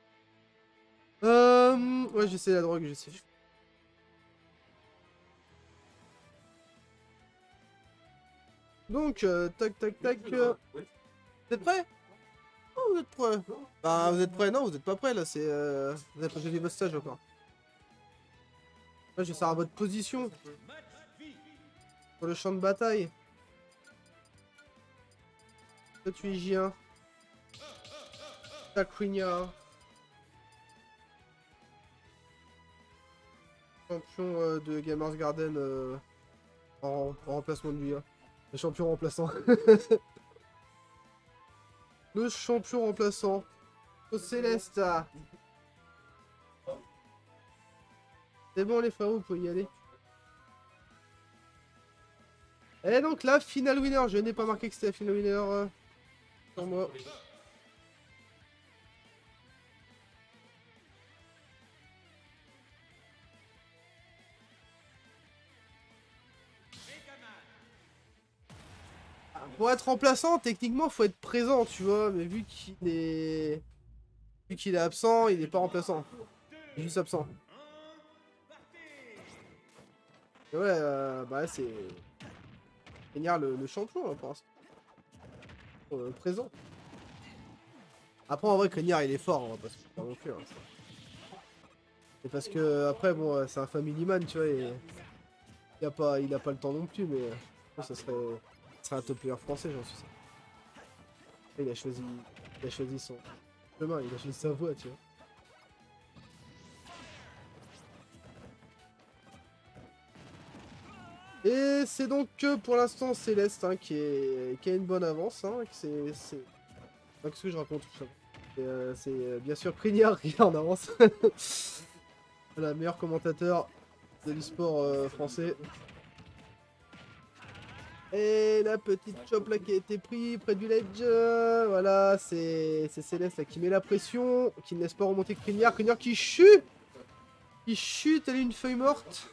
Euh. Ouais, j'essaie la drogue, j'essaie. Donc, euh, tac, tac, tac. Euh... Vous êtes prêts? Oh, vous êtes prêts? Bah, vous êtes prêts? Non, vous êtes pas prêts là, c'est. Euh... Vous avez pas choisi votre stage encore. Là, je vais savoir votre position. Sur le champ de bataille. Toi, tu es J un. Tacrignard. Champion euh, de Gamers Garden euh, en, en remplacement de lui. Hein. Le champion remplaçant. Le champion remplaçant. Au Céleste. C'est bon les frérots, vous pouvez y aller. Et donc là, final winner. Je n'ai pas marqué que c'était la final winner euh, sur moi. Pour être remplaçant, techniquement, faut être présent, tu vois. Mais vu qu'il est... Vu qu'il est absent, il est pas remplaçant. Il est juste absent. Et ouais, euh, bah c'est... Criniard le, le champion, là, pour l'instant. Euh, présent. Après, en vrai, Criniard, il est fort, on va pas se faire non plus. Hein. C'est parce que, après, bon, c'est un family man, tu vois, et... Il a pas, il a pas le temps non plus, mais... Bon, ça serait... Ça serait un top player français, j'en suis sûr. Il a choisi... Il a choisi son... chemin, il a choisi sa voie, tu vois. Et c'est donc que pour l'instant Céleste hein, qui, est... qui a une bonne avance. Hein, c'est... Qu'est-ce que je raconte tout ça? C'est euh, euh, bien sûr Criniard qui est en avance. Voilà, meilleur commentateur de l'e-sport euh, français. Et la petite chop là qui a été pris près du ledge. Euh, voilà, c'est Céleste là, qui met la pression, qui ne laisse pas remonter Criniard. Criniard qui chute Qui chute, elle est une feuille morte.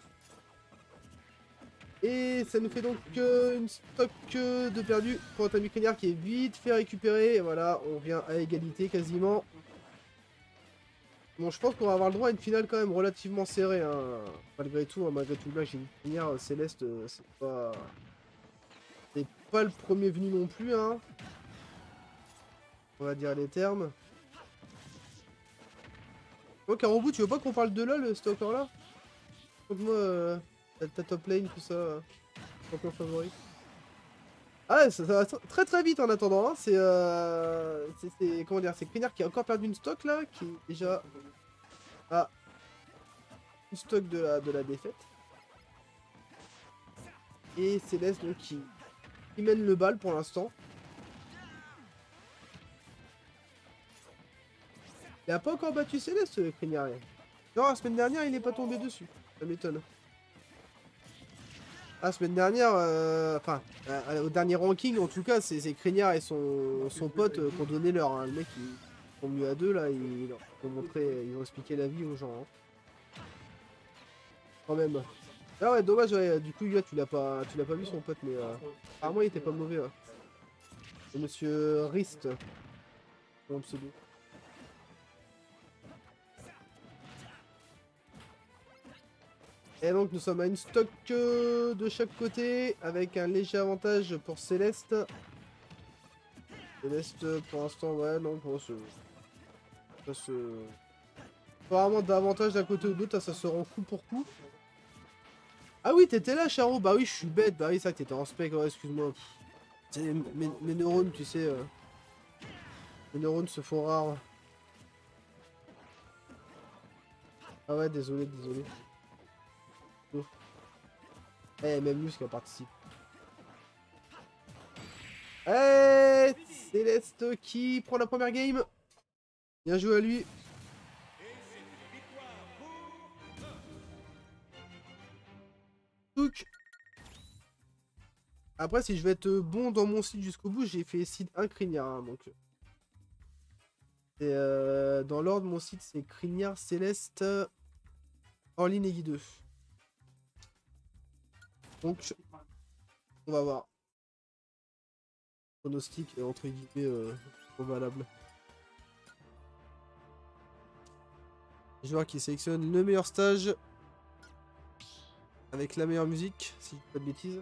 Et ça nous fait donc euh, une stock euh, de perdu pour notre ami Criniard qui est vite fait récupérer. Et voilà, on vient à égalité quasiment. Bon, je pense qu'on va avoir le droit à une finale quand même relativement serrée. Hein. Malgré tout, hein, malgré tout, là j'ai une Criniard euh, Céleste, euh, c'est pas... C'est pas le premier venu non plus. Hein. On va dire les termes. Oh, Carobout, tu veux pas qu'on parle de LoL, c'était encore là? Donc moi... Euh... Ta top lane, tout ça, euh, champion favori. Ah, ça, ça va très très vite en attendant. Hein. C'est euh, c'est comment dire, c'est Criniard qui a encore perdu une stock là, qui est déjà à une stock de la de la défaite. Et Céleste donc qui, qui mène le bal pour l'instant. Il a pas encore battu Céleste, le Criniard. Non, la semaine dernière, il n'est pas tombé dessus. Ça m'étonne. La semaine dernière, euh, enfin, euh, au dernier ranking, en tout cas, c'est Criniard et son, son pote euh, qui ont donné leur. Hein, le mec, ils sont mieux à deux, là, ils, ils ont montré, ils ont expliqué la vie aux gens. Hein. Quand même. Ah ouais, dommage, ouais, du coup, Yua, tu l'as pas, tu l'as pas vu son pote, mais euh, apparemment, il était pas mauvais. Ouais. C'est Monsieur Rist, son pseudo. Et donc nous sommes à une stock euh, de chaque côté avec un léger avantage pour Céleste. Céleste pour l'instant ouais non pour ce. Ça se. Pas vraiment d'avantage d'un côté ou de l'autre, ça se rend coup pour coup. Ah oui t'étais là Charo, bah oui je suis bête, bah oui ça t'étais en spec, ouais, excuse-moi. Mes, mes neurones tu sais. Euh... Mes neurones se font rares. Ah ouais désolé, désolé. Eh, même Luz qui a participé. Eh, Céleste qui prend la première game. Bien joué à lui. Donc. Après, si je vais être bon dans mon site jusqu'au bout, j'ai fait site un Criniard. Hein, donc. Et euh, dans l'ordre, mon site c'est Criniard, Céleste, Orline et Guy deux. Donc, on va voir. Pronostic est entre guillemets euh, valable. Joueur qui sélectionne le meilleur stage avec la meilleure musique, si je dis pas de bêtises.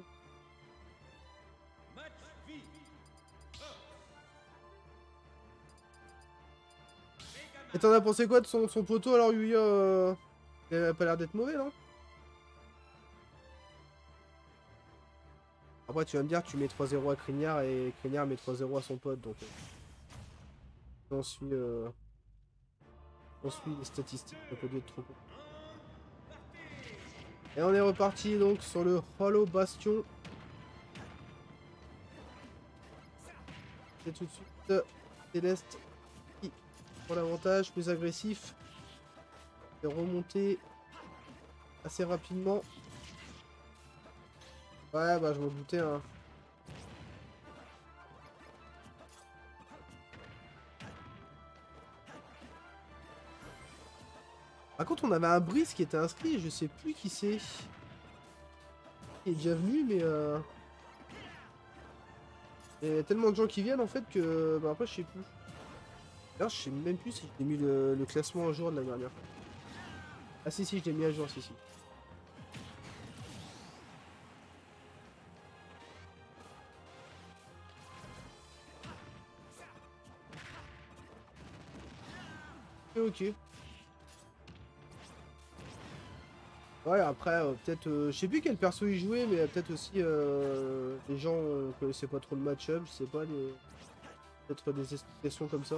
Et t'en as pensé quoi de son, son poteau alors, Yuya euh... Il a pas l'air d'être mauvais, non? Après, tu vas me dire, tu mets trois zéro à Crignard et Crignard met trois zéro à son pote, donc... Euh... On suit... Euh... On suit les statistiques, ça peut être trop court. Et on est reparti donc sur le Hollow Bastion. Et tout de suite, Céleste qui prend l'avantage, plus agressif. Et remonter assez rapidement. Ouais, bah je m'en doutais, hein. Par contre, on avait un Brice qui était inscrit, je sais plus qui c'est. Il est déjà venu, mais euh... il y a tellement de gens qui viennent en fait que... Bah après, je sais plus. D'ailleurs, je sais même plus si j'ai mis le, le classement à jour de la dernière fois. Ah si, si, je l'ai mis à jour, si, si. Ok. Ouais, après, euh, peut-être... Euh, je sais plus quel perso il jouait, mais peut-être aussi... Euh, les gens euh, connaissaient pas trop le match-up, je sais pas, des... peut-être des explications comme ça.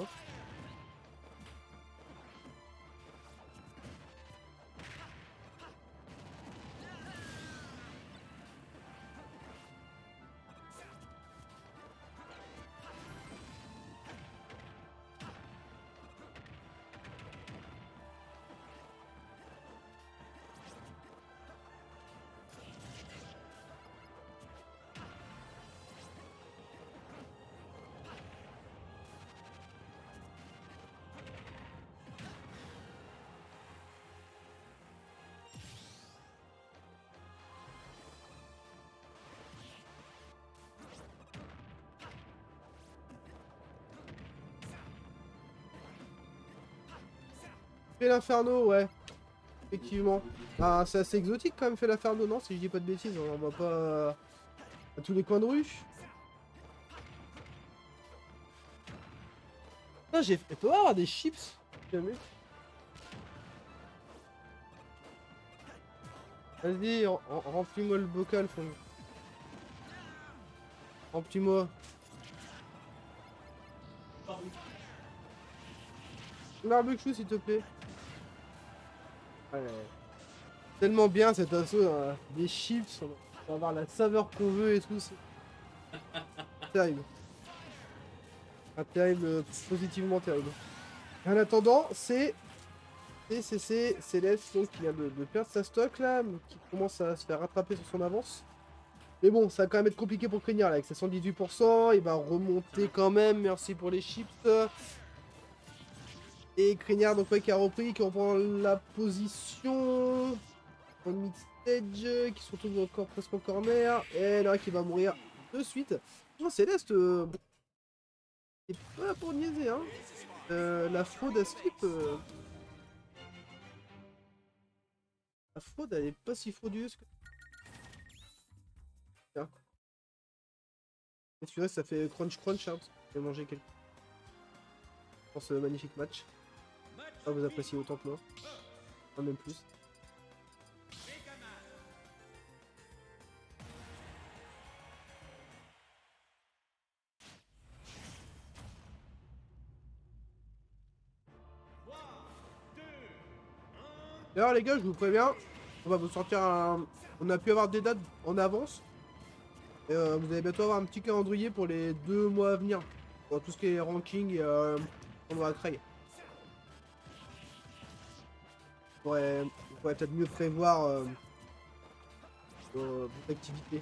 Fait l'Inferno, ouais. Effectivement. Ah, c'est assez exotique quand même, fait l'Inferno, non? Si je dis pas de bêtises, on va pas à tous les coins de rue. Ah, j'ai fait pas avoir des chips. Jamais. Vas-y, remplis-moi le bocal, frère. Remplis-moi. Barbecue, s'il te plaît. Ouais. Tellement bien cet assaut, hein. Des chips, on va avoir la saveur qu'on veut et tout. Terrible. Ah, terrible, euh, positivement terrible. En attendant, c'est C C C Céleste donc, qui vient de, de perdre sa stock là, mais qui commence à se faire rattraper sur son avance. Mais bon, ça va quand même être compliqué pour Crignard là, avec ses cent dix-huit pour cent, il va remonter quand même, merci pour les chips. Et Crignard donc ouais, qui a repris, qui reprend la position. En mid-stage, qui se retrouve encore presque en corner. Et là qui va mourir de suite. Non, Céleste, euh, c'est pas pour niaiser hein. Euh, la fraude à slip. Euh... La fraude elle est pas si fraudieuse que. Tiens. Et tu vois, ça fait crunch crunch hein, parce que j'ai mangé quelque chose pour ce magnifique match. Ah, vous appréciez autant que moi. En même plus. D'ailleurs les gars, je vous préviens, on va vous sortir un... On a pu avoir des dates en avance. Et euh, vous allez bientôt avoir un petit calendrier pour les deux mois à venir. Pour tout ce qui est ranking et euh, on va créer. Vous pourrez, vous pourrez peut-être mieux prévoir euh, vos, vos activités.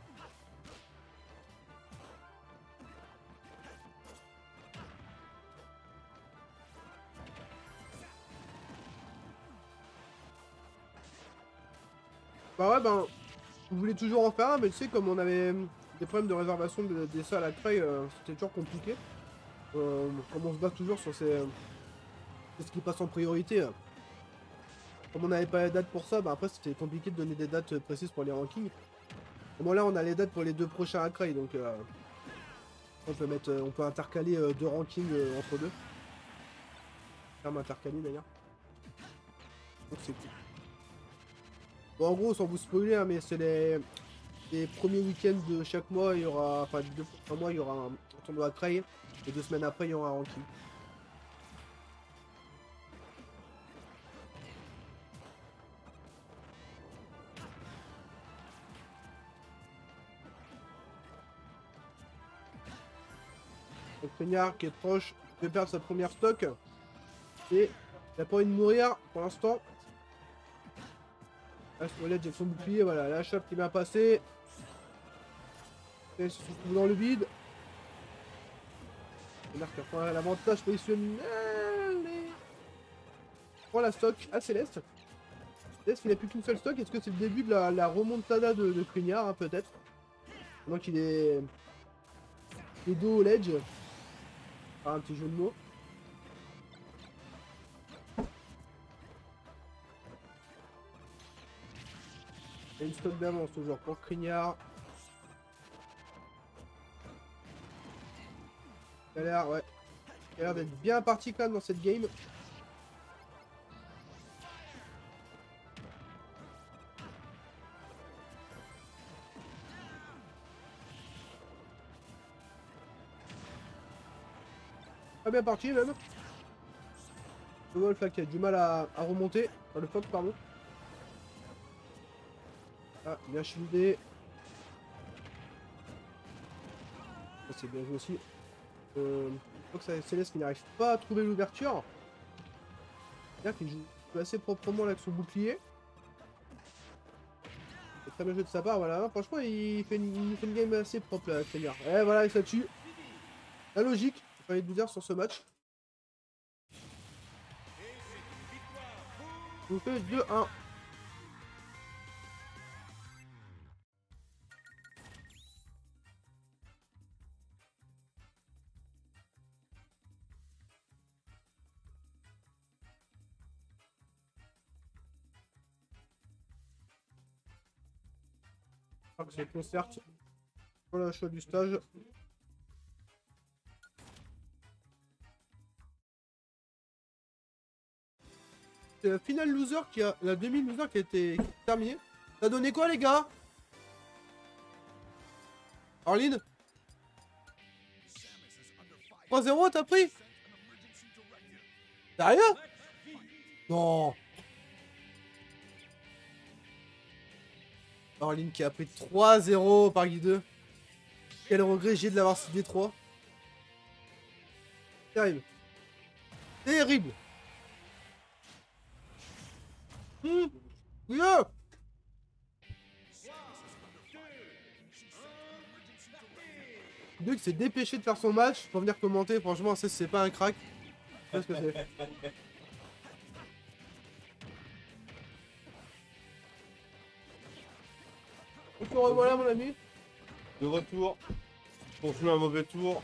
Bah ouais, ben, vous voulez toujours en faire un, mais tu sais, comme on avait des problèmes de réservation de, des salles à Creil, euh, c'était toujours compliqué. Euh, comme on se base toujours sur ces, ce qui passe en priorité. Euh. Comme on n'avait pas les dates pour ça, bah après c'était compliqué de donner des dates précises pour les rankings. Au moins là, on a les dates pour les deux prochains à Creil, donc euh, on peut mettre, on peut intercaler euh, deux rankings euh, entre deux. terme intercalé d'ailleurs. Donc c'est cool. Bon, en gros, sans vous spoiler, hein, mais c'est les... les premiers week-ends de chaque mois, il y aura. Enfin, deux fois par mois, il y aura un, un tournoi à trail. Et deux semaines après, il y aura un ranking. Donc, Peignard qui est proche de perdre sa première stock. Et il n'a pas envie de mourir pour l'instant. Là, sur le ledge avec son bouclier, voilà, la chope qui est bien passée. Et il se trouve dans le vide. Peignard qui reprend l'avantage positionnel. Et... prend la stock à Céleste. Céleste, il n'a plus qu'une seule stock. Est-ce que c'est le début de la, la remontada de, de Peignard, hein, peut-être? Pendant qu'il est... il est dos au ledge. Ah, un petit jeu de mots. Et une stock d'avance toujours pour Crignard. Il a l'air, ouais. Il a l'air d'être bien parti quand même dans cette game. Pas bien parti même. Le Wolf là qui a du mal à, à remonter. Enfin, le Fox pardon. Ah, bien shieldé. C'est bien joué aussi. Euh, Fox avec Céleste qui n'arrive pas à trouver l'ouverture. C'est-à-dire qu'il joue assez proprement là avec son bouclier. C'est très bien joué de sa part, voilà. Franchement, il fait une, il fait une game assez propre là, Seigneur. Et voilà, il ça tue. La logique, j'ai envie de vous dire sur ce match. Je vous fais deux un. Je crois que c'est concert pour la choix du stage. C'est la finale loser qui a. La demi-loser qui a été terminée. Ça a donné quoi les gars? Arline trois zéro t'as pris? Sérieux? Non. Arline qui a pris trois zéro par Guy deux. Quel regret j'ai de l'avoir cité trois. Terrible. Terrible. Hum. Oui, là. Guy qui s'est dépêché de faire son match pour venir commenter. Franchement, ça c'est pas un crack. Je sais pas ce que c'est. Et te revoilà mon ami. De retour. Je continue un mauvais tour.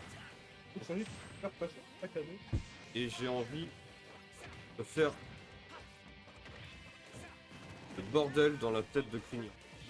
Et j'ai envie de faire le bordel dans la tête de Crignard.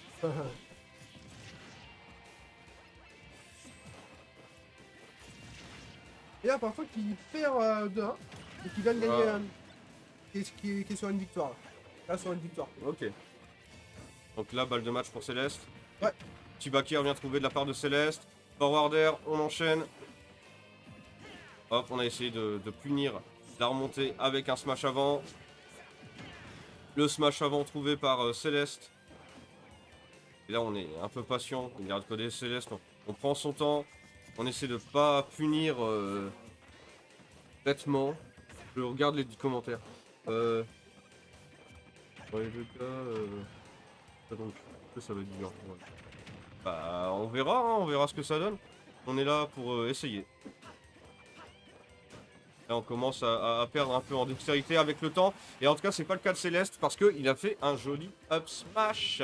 Et là, parfois qu'il perd euh, deux un et qu'il vient de gagner, Ah. euh, qui, est, qui est- qui est sur une victoire. Là, sur une victoire. Ok. Donc là, balle de match pour Céleste. Ouais. Tibaki revient trouver de la part de Céleste. Forwarder, on enchaîne. Hop, on a essayé de, de punir la remontée avec un smash avant. Le smash avant trouvé par euh, Céleste. Et là, on est un peu patient. Il garde coder Céleste. On, on prend son temps. On essaie de pas punir euh, bêtement. Je regarde les commentaires. Euh, dans les deux cas, euh, ça, donc, ça va être dur. Ouais. Bah, on verra, hein, on verra ce que ça donne. On est là pour euh, essayer. Là, on commence à, à- à perdre un peu en dextérité avec le temps. Et en tout cas, c'est pas le cas de Céleste parce qu'il a fait un joli up smash.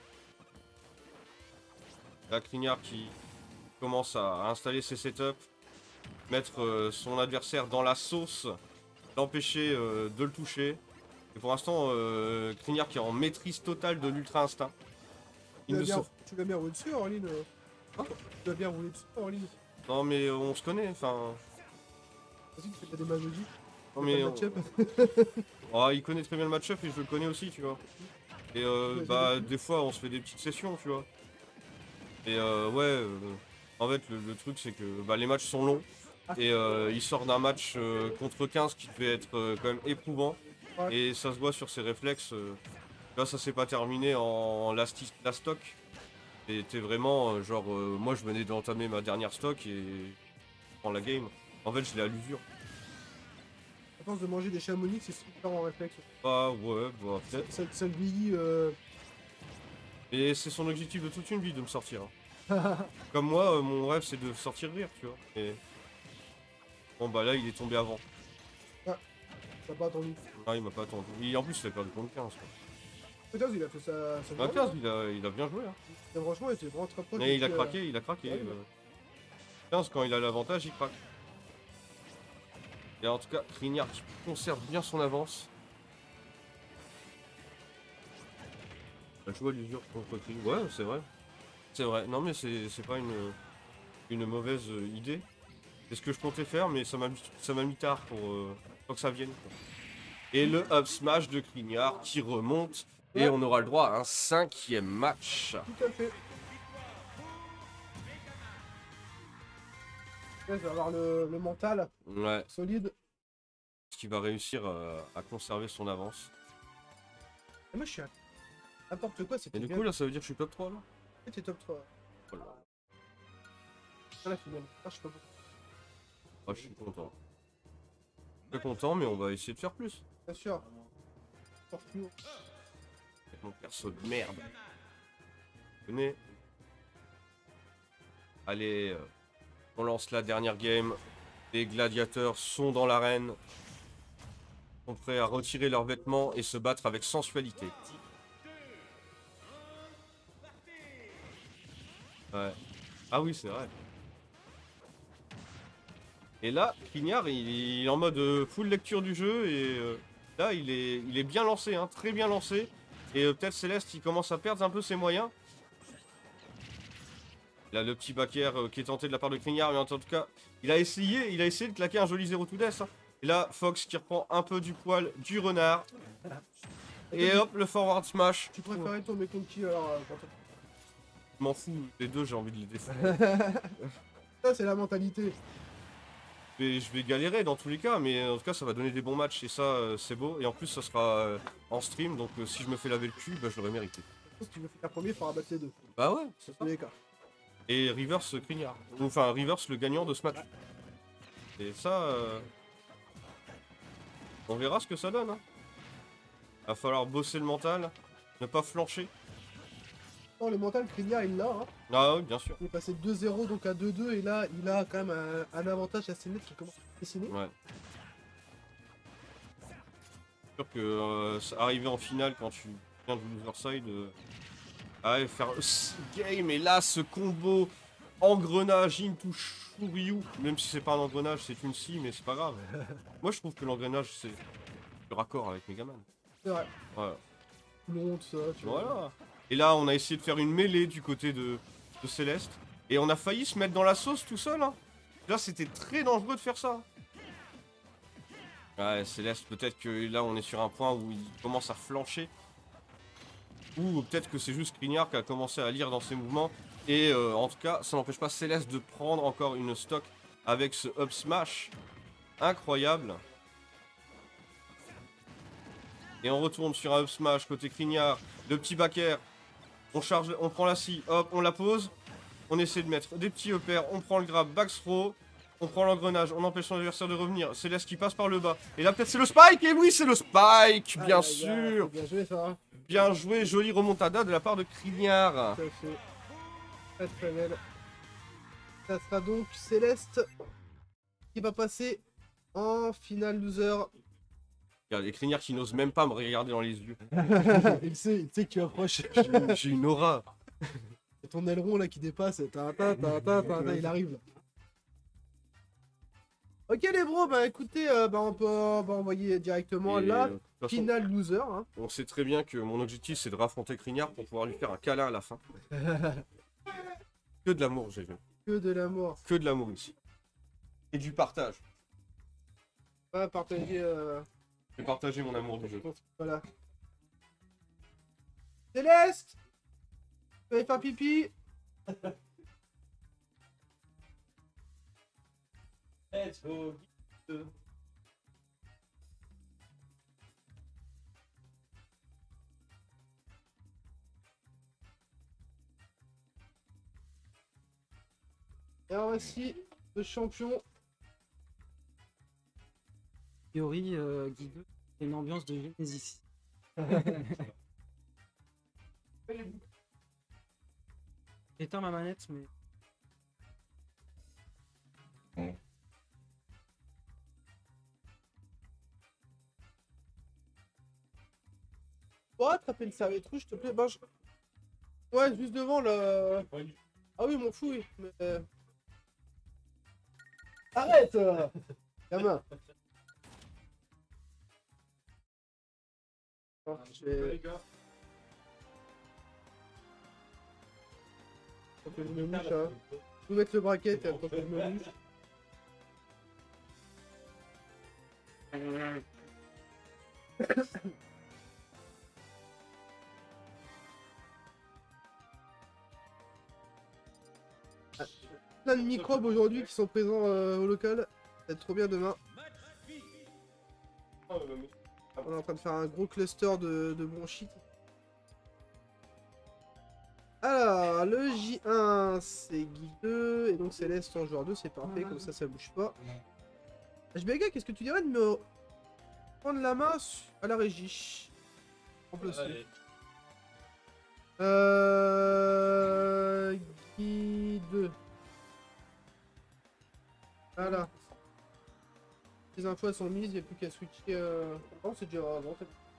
La Crignard qui commence à installer ses setups, mettre euh, son adversaire dans la sauce, l'empêcher euh, de le toucher. Et pour l'instant, euh, Crignard qui est en maîtrise totale de l'ultra instinct. Tu Il l'as ne bien, se... tu l'as bien roulé dessus, Orline. euh. Hein Tu l'as bien roulé dessus, Orline. Non mais on se connaît, enfin... Vas-y, tu fais pas des magies. Non, mais Pas on- de match-up. oh, il connaît très bien le match-up et je le connais aussi, tu vois. Et euh, Vas-y, bah, vas-y. des fois, on se fait des petites sessions, tu vois. Et euh, ouais, euh, en fait, le, le truc, c'est que bah, les matchs sont longs. Et euh, il sort d'un match euh, contre quinze qui devait être euh, quand même éprouvant. Ouais. Et ça se voit sur ses réflexes. euh, Là, ça s'est pas terminé en last, last stock. C'était vraiment euh, genre, euh, moi, je venais d'entamer ma dernière stock et je prends la game. En fait, je l'ai à l'usure. À force de manger des chamonix, c'est super en réflexe. Bah ouais, bah Ça, peut-être. ça, ça le vieillit. Euh... Et c'est son objectif de toute une vie de me sortir. hein. Comme moi, euh, mon rêve c'est de sortir rire, tu vois. Et... Bon bah là, il est tombé avant. T'as pas attendu. Ah, il m'a pas attendu. Et en plus, il a perdu contre quinze. Quoi. Peut-être il a fait sa. sa Bah, journée, quinze, hein. il a, il a bien joué. Hein. Et franchement, il était vraiment très proche. Mais il a depuis, euh, craqué, il a craqué. ouais, euh. quinze, quand il a l'avantage, il craque. Et en tout cas, Krinyar qui conserve bien son avance. La joue à l'usure contre Kring. Ouais, c'est vrai. C'est vrai. Non, mais c'est c'est pas une, une mauvaise euh, idée. C'est ce que je comptais faire, mais ça m'a mis, ça m'a mis tard pour, euh, pour que ça vienne. quoi. Et le up smash de Krinyar qui remonte. Et Ouais. on aura le droit à un cinquième match. Tout à fait. Là, je vais avoir le, le mental Ouais. solide. Ce qui va réussir euh, à conserver son avance. Et moi, je suis à n'importe quoi. C'était Et du bien. coup, là, ça veut dire que je suis top trois là. T'es top trois. Voilà. À la finale. Ah, je sais pas pourquoi. Ah, je suis content. Très content, mais on va essayer de faire plus. Bien sûr. Scorpio. Avec mon perso de merde. Venez. Allez, euh, on lance la dernière game. Les gladiateurs sont dans l'arène. Sont prêts à retirer leurs vêtements et se battre avec sensualité. Ouais. Ah oui, c'est vrai. Et là, Krinyar, il, il est en mode euh, full lecture du jeu et euh, là, il est, il est bien lancé, hein, très bien lancé. Et euh, peut-être Céleste, il commence à perdre un peu ses moyens. Là, le petit backer euh, qui est tenté de la part de Krinyar, mais en tout cas, il a essayé, il a essayé de claquer un joli zéro to death. hein. Et là, Fox qui reprend un peu du poil du renard. Et hop, le forward smash. Tu préférais tomber contre qui alors euh, quand Je m'en fous, les deux, j'ai envie de les défendre. Ça, c'est la mentalité. Mais je vais galérer dans tous les cas, mais en tout cas, ça va donner des bons matchs et ça, euh, c'est beau. Et en plus, ça sera euh, en stream, donc euh, si je me fais laver le cul, bah, je l'aurais mérité. Si tu veux faire premier, il faudra battre les deux. Bah ouais, c'est ça. Dans tous les cas. Et Reverse Krinyar. Ou, Enfin, Reverse le gagnant de ce match. Et ça, euh, on verra ce que ça donne. Hein. Va falloir bosser le mental, ne pas flancher. Non, le mental, Krinyar, il l'a. Hein. Ah oui, bien sûr. Il est passé de deux zéro donc à deux deux et là, il a quand même un, un avantage assez net qui commence à dessiner. Ouais. C'est sûr que euh, ça- arriver en finale quand tu viens de loser side, euh, ah ouais, faire six game et là ce combo engrenage into Shuryu, même si c'est pas un engrenage, c'est une scie, mais c'est pas grave. Moi je trouve que l'engrenage c'est le raccord avec Megaman. C'est vrai. Voilà. Long, tout ça, tu vois. Voilà. Et là on a essayé de faire une mêlée du côté de, de Céleste et on a failli se mettre dans la sauce tout seul. Hein. Là c'était très dangereux de faire ça. Ouais, Céleste, peut-être que là on est sur un point où il commence à flancher. Ou peut-être que c'est juste Krinyar qui a commencé à lire dans ses mouvements. Et euh, en tout cas, ça n'empêche pas Céleste de prendre encore une stock avec ce up smash. Incroyable. Et on retourne sur un up smash côté Krinyar. Le petit backer. On charge, on prend la scie, hop, on la pose. On essaie de mettre des petits uppers. On prend le grab, back throw. On prend l'engrenage, on empêche son adversaire de revenir. Céleste qui passe par le bas. Et là, peut-être c'est le spike. Et oui, c'est le spike, bien Aïe, aïe, aïe, sûr. Bien joué, ça. Hein. Bien joué, jolie remontada de la part de Krinyar. Tout à fait. Très très belle. Ça sera donc Céleste qui va passer en finale loser. Regarde, les Krinyar qui n'osent même pas me regarder dans les yeux. il sait, il sait que tu approches. J'ai- J'ai une aura. Et ton aileron là qui dépasse, ta, ta, ta, ta, ta, ta, il arrive. Ok les bros, bah écoutez, euh, bah, on peut euh, bah, envoyer directement Et, la euh, de toute façon, finale loser. Hein. on sait très bien que mon objectif c'est de raffronter Krinyar pour pouvoir lui faire un câlin à la fin. Que de l'amour, j'ai vu. Que de l'amour. Que de l'amour ici. Et du partage. pas partager. Euh... J'ai partagé mon amour du jeu. Voilà. Céleste, tu vas aller faire pipi. Let's go. Et alors voici le champion. Théorie, euh, Guy deux, c'est une ambiance de Genesis. J'éteins ma manette, mais. Pour attraper une serviette rouge, s'il te plaît, ben je... Ouais, juste devant là. Ah oui, m'en fous, oui. Mais... euh, Arrête euh, gamin. Alors, je vais... Les gars. Faut que je me mouche, hein. Je vais vous mettre le bracket et attends que je me mouche. Plein de microbes aujourd'hui qui sont présents euh, au local. Ça va être trop bien demain. Ah, euh, mais- On est en train de faire un gros cluster de, de bronchite. Alors, le J un, c'est Guy deux, et donc Céleste en joueur deux, c'est parfait, comme ça, ça bouge pas. H B K, qu'est-ce que tu dirais de me prendre la main su- à la régie? En plus. Allez. Euh... Guy deux. Voilà. Les infos elles sont mises, il n'y a plus qu'à switcher. Euh... Oh, c'est déjà avant.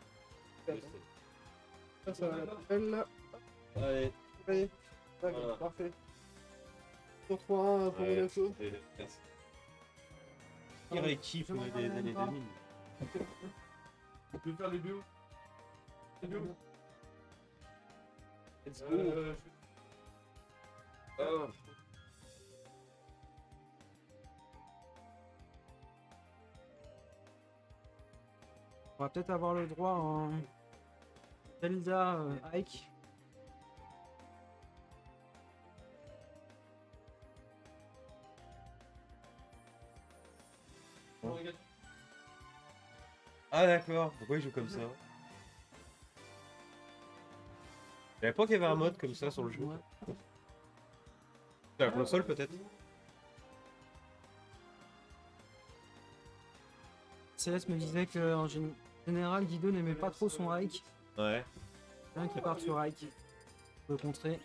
Ça, ça va la poubelle là. Allez. Allez, d'accord, Voilà. parfait. Sur trois un pour Ouais. Monaco. Et- merci. Il rékiffe des années deux mille. Tu peux faire les bio Les bio Let's go. Euh, je- Ah. On va peut-être avoir le droit en Zelda euh, Ike. Bon, les gars, Ah d'accord, pourquoi il joue comme ça? Je savais pas qu'il y avait un mode comme ça sur le jeu. Ouais. La console peut-être? Céleste me disait qu'en général, Guido n'aimait pas trop son Ike. Ouais. Bien qu'il parte sur Ike. Pour le contrer.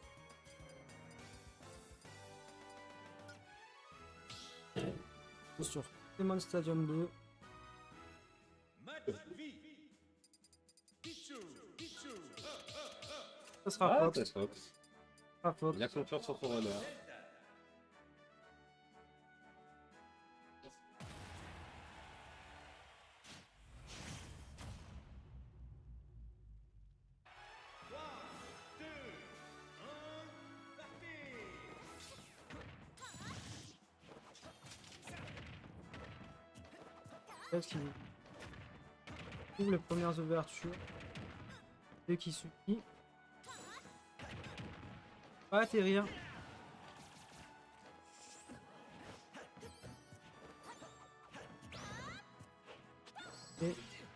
Sur Pokémon Stadium deux. Ça sera Ah, Fox. c'est Fox. Ça sera Fox. Bien confiance sur son runner. Céleste qui ouvre les premières ouvertures. Dès qu'il suffit. Pas atterrir. Et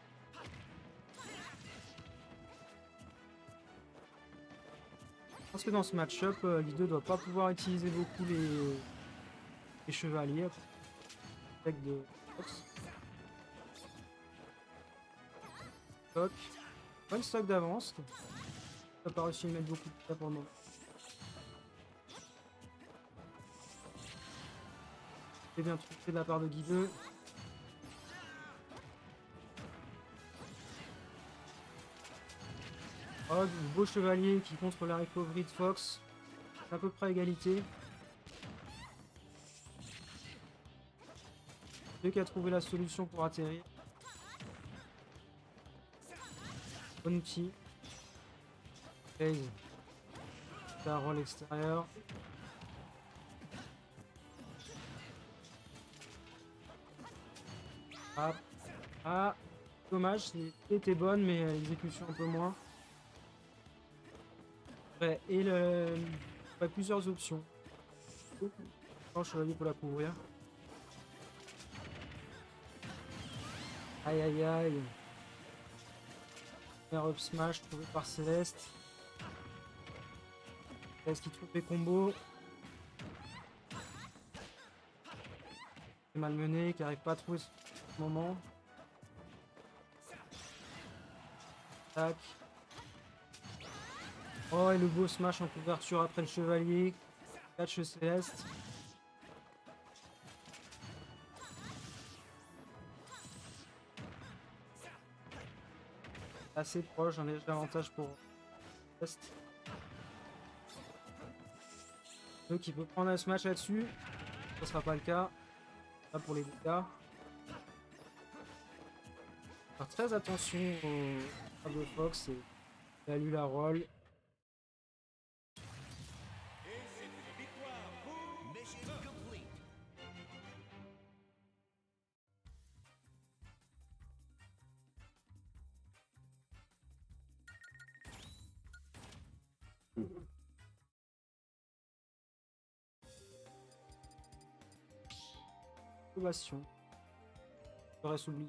je pense que dans ce match-up, euh, Lido doit pas pouvoir utiliser beaucoup les, les chevaliers. Avec de Fox. Stock. Bonne stock d'avance. On n'a pas réussi à mettre beaucoup de ça pour le moment. C'est bien trouvé de la part de Guideux. Oh, du beau chevalier qui contre la recovery de Fox. C'est à peu près égalité. Celui qui a trouvé la solution pour atterrir. Bon outil. Phase. Ça roll extérieur. Ah, ah, dommage, l'idée était bonne, mais euh, l'exécution un peu moins. Ouais, et le... ouais, plusieurs options. Quand chevalier pour la couvrir. Aïe aïe aïe. Un up smash trouvé par Céleste. Céleste qui trouve les combos. Malmené, qui n'arrive pas à trouver ce moment. Tac. Oh, et le beau smash en couverture après le chevalier. Catch Céleste. Assez proche, un léger avantage pour Céleste. Donc il peut prendre un smash là-dessus. Ce sera pas le cas. Là pour les dégâts. Faire très attention au Fable Fox et il a lu la roll. Ovation. Je reste oublié.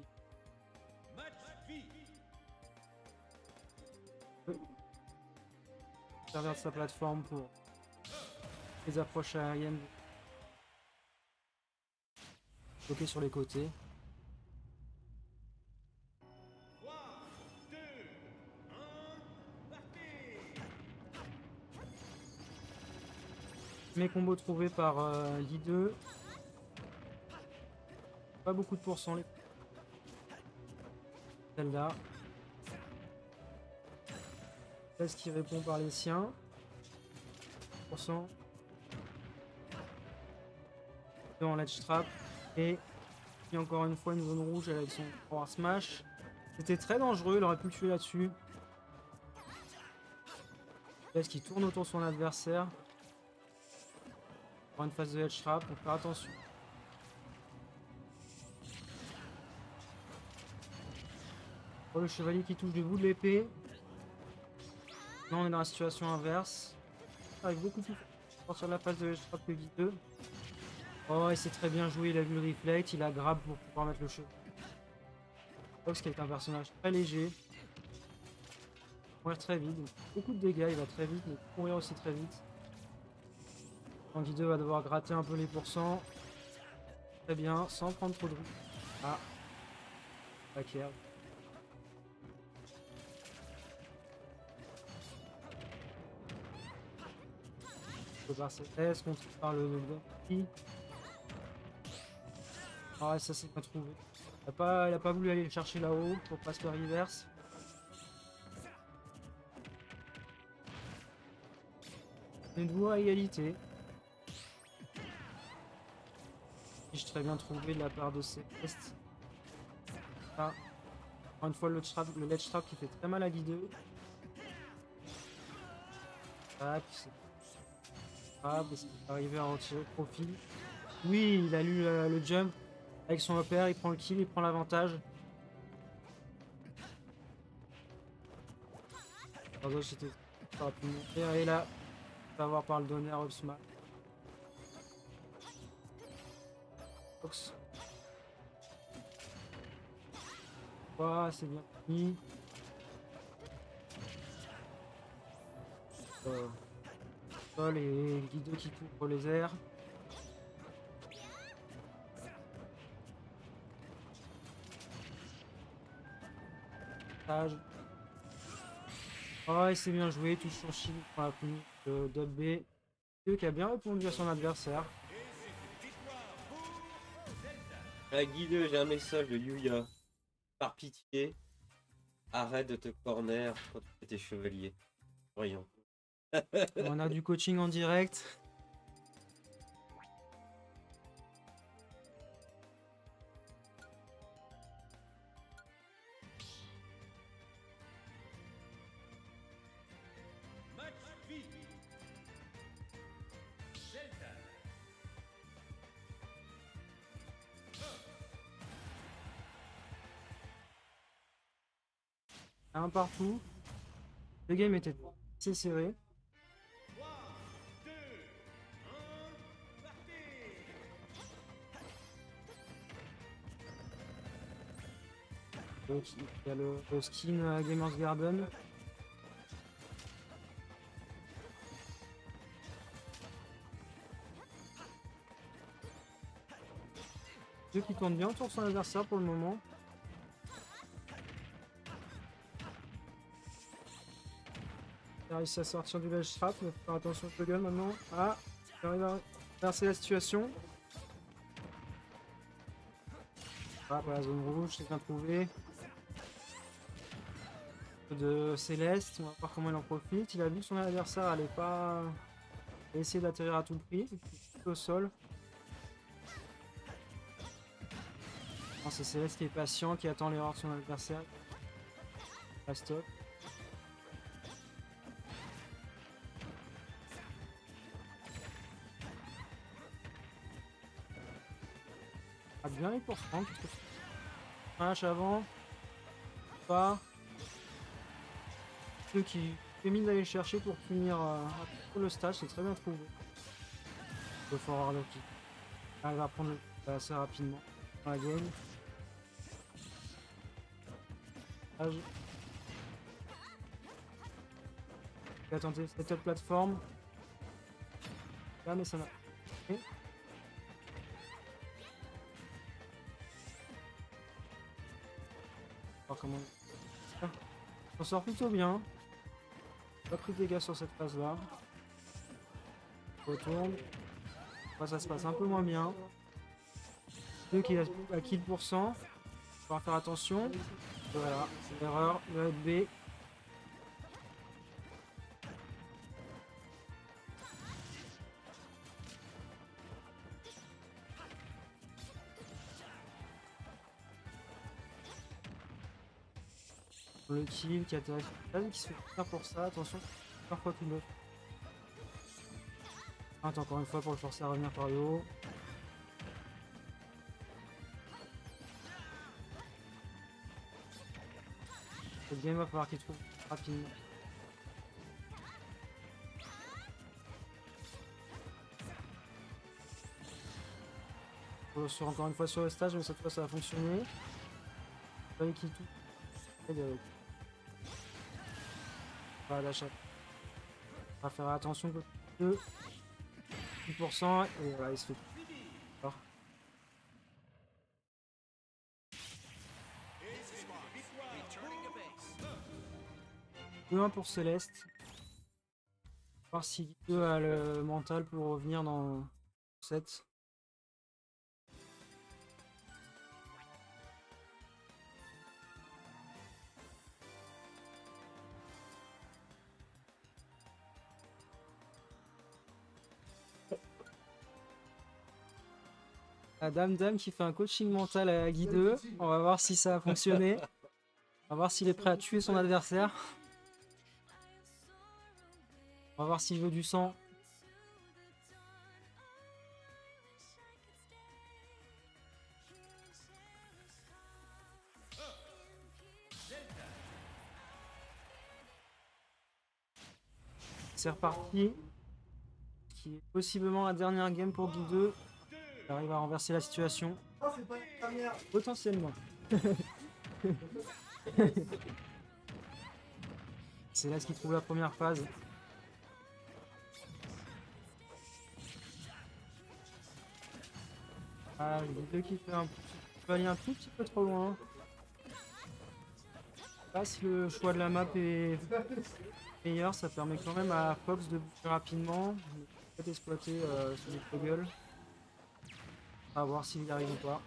Servir de sa plateforme pour les approches aériennes. Bloquer sur les côtés. Mes combos trouvés par euh, l'I deux. Pas beaucoup de pourcents les. Celle-là. Est-ce qui répond par les siens. Pourcent. Dans l'edge trap. Et puis encore une fois une zone rouge avec son power smash. C'était très dangereux, il aurait pu le tuer là-dessus. Est-ce qui tourne autour de son adversaire. Pour une phase de edge trap, faut faire attention. Oh, le chevalier qui touche du bout de l'épée. Là on est dans la situation inverse. Avec beaucoup plus à sortir de la phase de edge trap que V deux. Oh et c'est très bien joué, il a vu le reflect, il a grab pour pouvoir mettre le cheveu. Fox qui est un personnage très léger. Il va mourir très vite, donc beaucoup de dégâts, il va très vite, mais il peut mourir aussi très vite. V deux va devoir gratter un peu les pourcents. Très bien, sans prendre trop de route. Ah. Pas clair. Par Céleste, contre par le Bucky. Ah ça c'est pas trouvé. Il a pas, il a pas voulu aller le chercher là-haut pour pas se faire reverse. Une voie à égalité. J'ai très bien trouvé de la part de Céleste. Ah. Encore une fois le, trap, le ledge trap qui fait très mal à Guy deux. Ah, c'est ah, parce qu'il est arrivé à en tirer profit. Oui, il a lu euh, le jump avec son opère, il prend le kill, il prend l'avantage. Pardon, c'était pas pu monter. Et là, on va voir par le donner up smash. Fox. Ah, c'est bien fini. Euh. Sol et Guido qui couvre les airs. Oh, et c'est bien joué, touche sur shield pour la punition de Dub B. Guido qui a bien répondu à son adversaire. À Guido, j'ai un message de Yuya. Par pitié, arrête de te corner quand tu étais chevalier. Voyons. On a du coaching en direct. Un partout. Le game était assez serré. Donc, il y a le, le skin euh, Gamers Garden. Jeu qui tourne bien sur son adversaire pour le moment. Il a réussi à sortir du ledge trap, mais faut faire attention au Shogun maintenant. Ah, il arrive à inverser la situation. Ah, pour la zone rouge, c'est bien trouvé. De Céleste, on va voir comment il en profite. Il a vu que son adversaire allait pas essayer d'atterrir à tout prix. Il est au sol. Non, c'est Céleste qui est patient, qui attend l'erreur de son adversaire. La stop. Ah, bien les pourcents. Un H avant. Pas. Ceux qui fait mine d'aller chercher pour finir euh, le stage, c'est très bien trouvé. Le forward qui arrive à prendre le assez rapidement dans la game. Stage. Il a tenté cette plateforme. Là, mais ça n'a. Okay. Alors comment. On sort plutôt bien. Pas pris de dégâts sur cette phase là. Retourne. Enfin, ça se passe un peu moins bien. Deux qui a à kill pour cent. Il va faire attention. Voilà, c'est l'erreur. Le B. Le kill qui atterrit qui se fait faire pour ça, attention, parfois tout neuf. Attends encore une fois pour le forcer à revenir par le haut. Le game va falloir qu'il trouve rapidement. On sur encore une fois sur le stage, mais cette fois ça va fonctionner. Il fallait qu'il tout. Pas d'achat. On va faire attention que deux dix pour cent et voilà, il se fait. Alors. deux un pour Céleste. Voir si Guido a le mental pour revenir dans sept. La Dame Dame qui fait un coaching mental à Guy deux. On va voir si ça a fonctionné. On va voir s'il est prêt à tuer son adversaire. On va voir s'il veut du sang. C'est reparti. Qui est possiblement la dernière game pour Guy deux. Il arrive à renverser la situation. Oh, c'est pas une dernière. Potentiellement. C'est là ce qui trouve la première phase. Ah, le deux qui fait un, qui va aller un tout petit peu trop loin. Là, si le choix de la map est meilleur, ça permet quand même à Fox de bouger rapidement. Peut-être exploiter euh, son gueule. À voir s'il y arrive ou pas.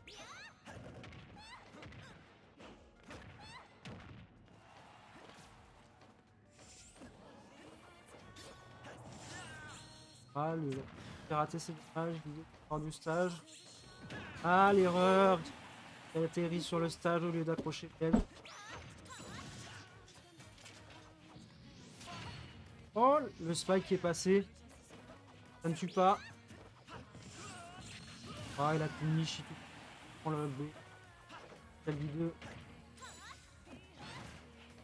Ah, le... il a raté ses images hors du stage. Ah, l'erreur. Il atterrit sur le stage au lieu d'accrocher elle. Oh, le spike qui est passé. Ça ne tue pas. Ah, il a plus une niche et tout. On prend le B. deux.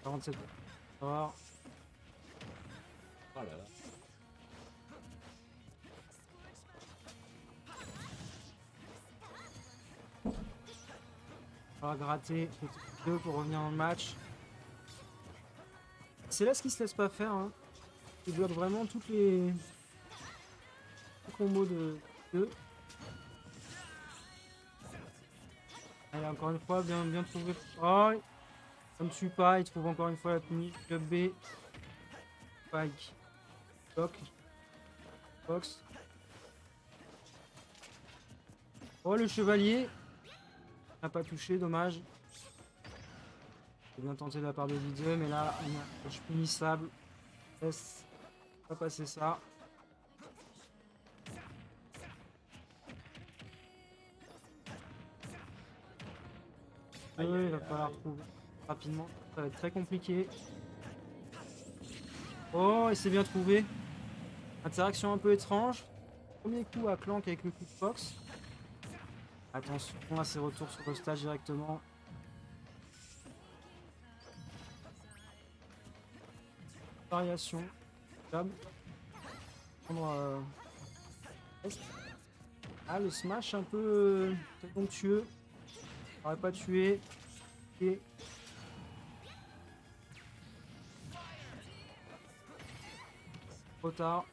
quarante-sept. Alors, Oh là là. on va gratter deux pour revenir dans le match. C'est là ce qui se laisse pas faire. Hein. Il bloque vraiment toutes les, les combos de deux. Allez, encore une fois, bien, bien trouvé. Oh, ça ne tue pas. Il trouve encore une fois la puni. Club B. Spike. Bloc. Box. Oh, le chevalier. N'a pas touché, dommage. J'ai bien tenté de la part de Didier, mais là, on a un punissable. Laisse pas passer ça. Oui, il va falloir trouver rapidement. Ça va être très compliqué. Oh, et c'est bien trouvé. Interaction un peu étrange. Premier coup à Clank avec le coup de Fox. Attention à ses retours sur le stage directement. Variation. Jab. Prendre, euh, ah, le smash un peu euh, très onctueux. On n'aurait pas tué. Et trop tard.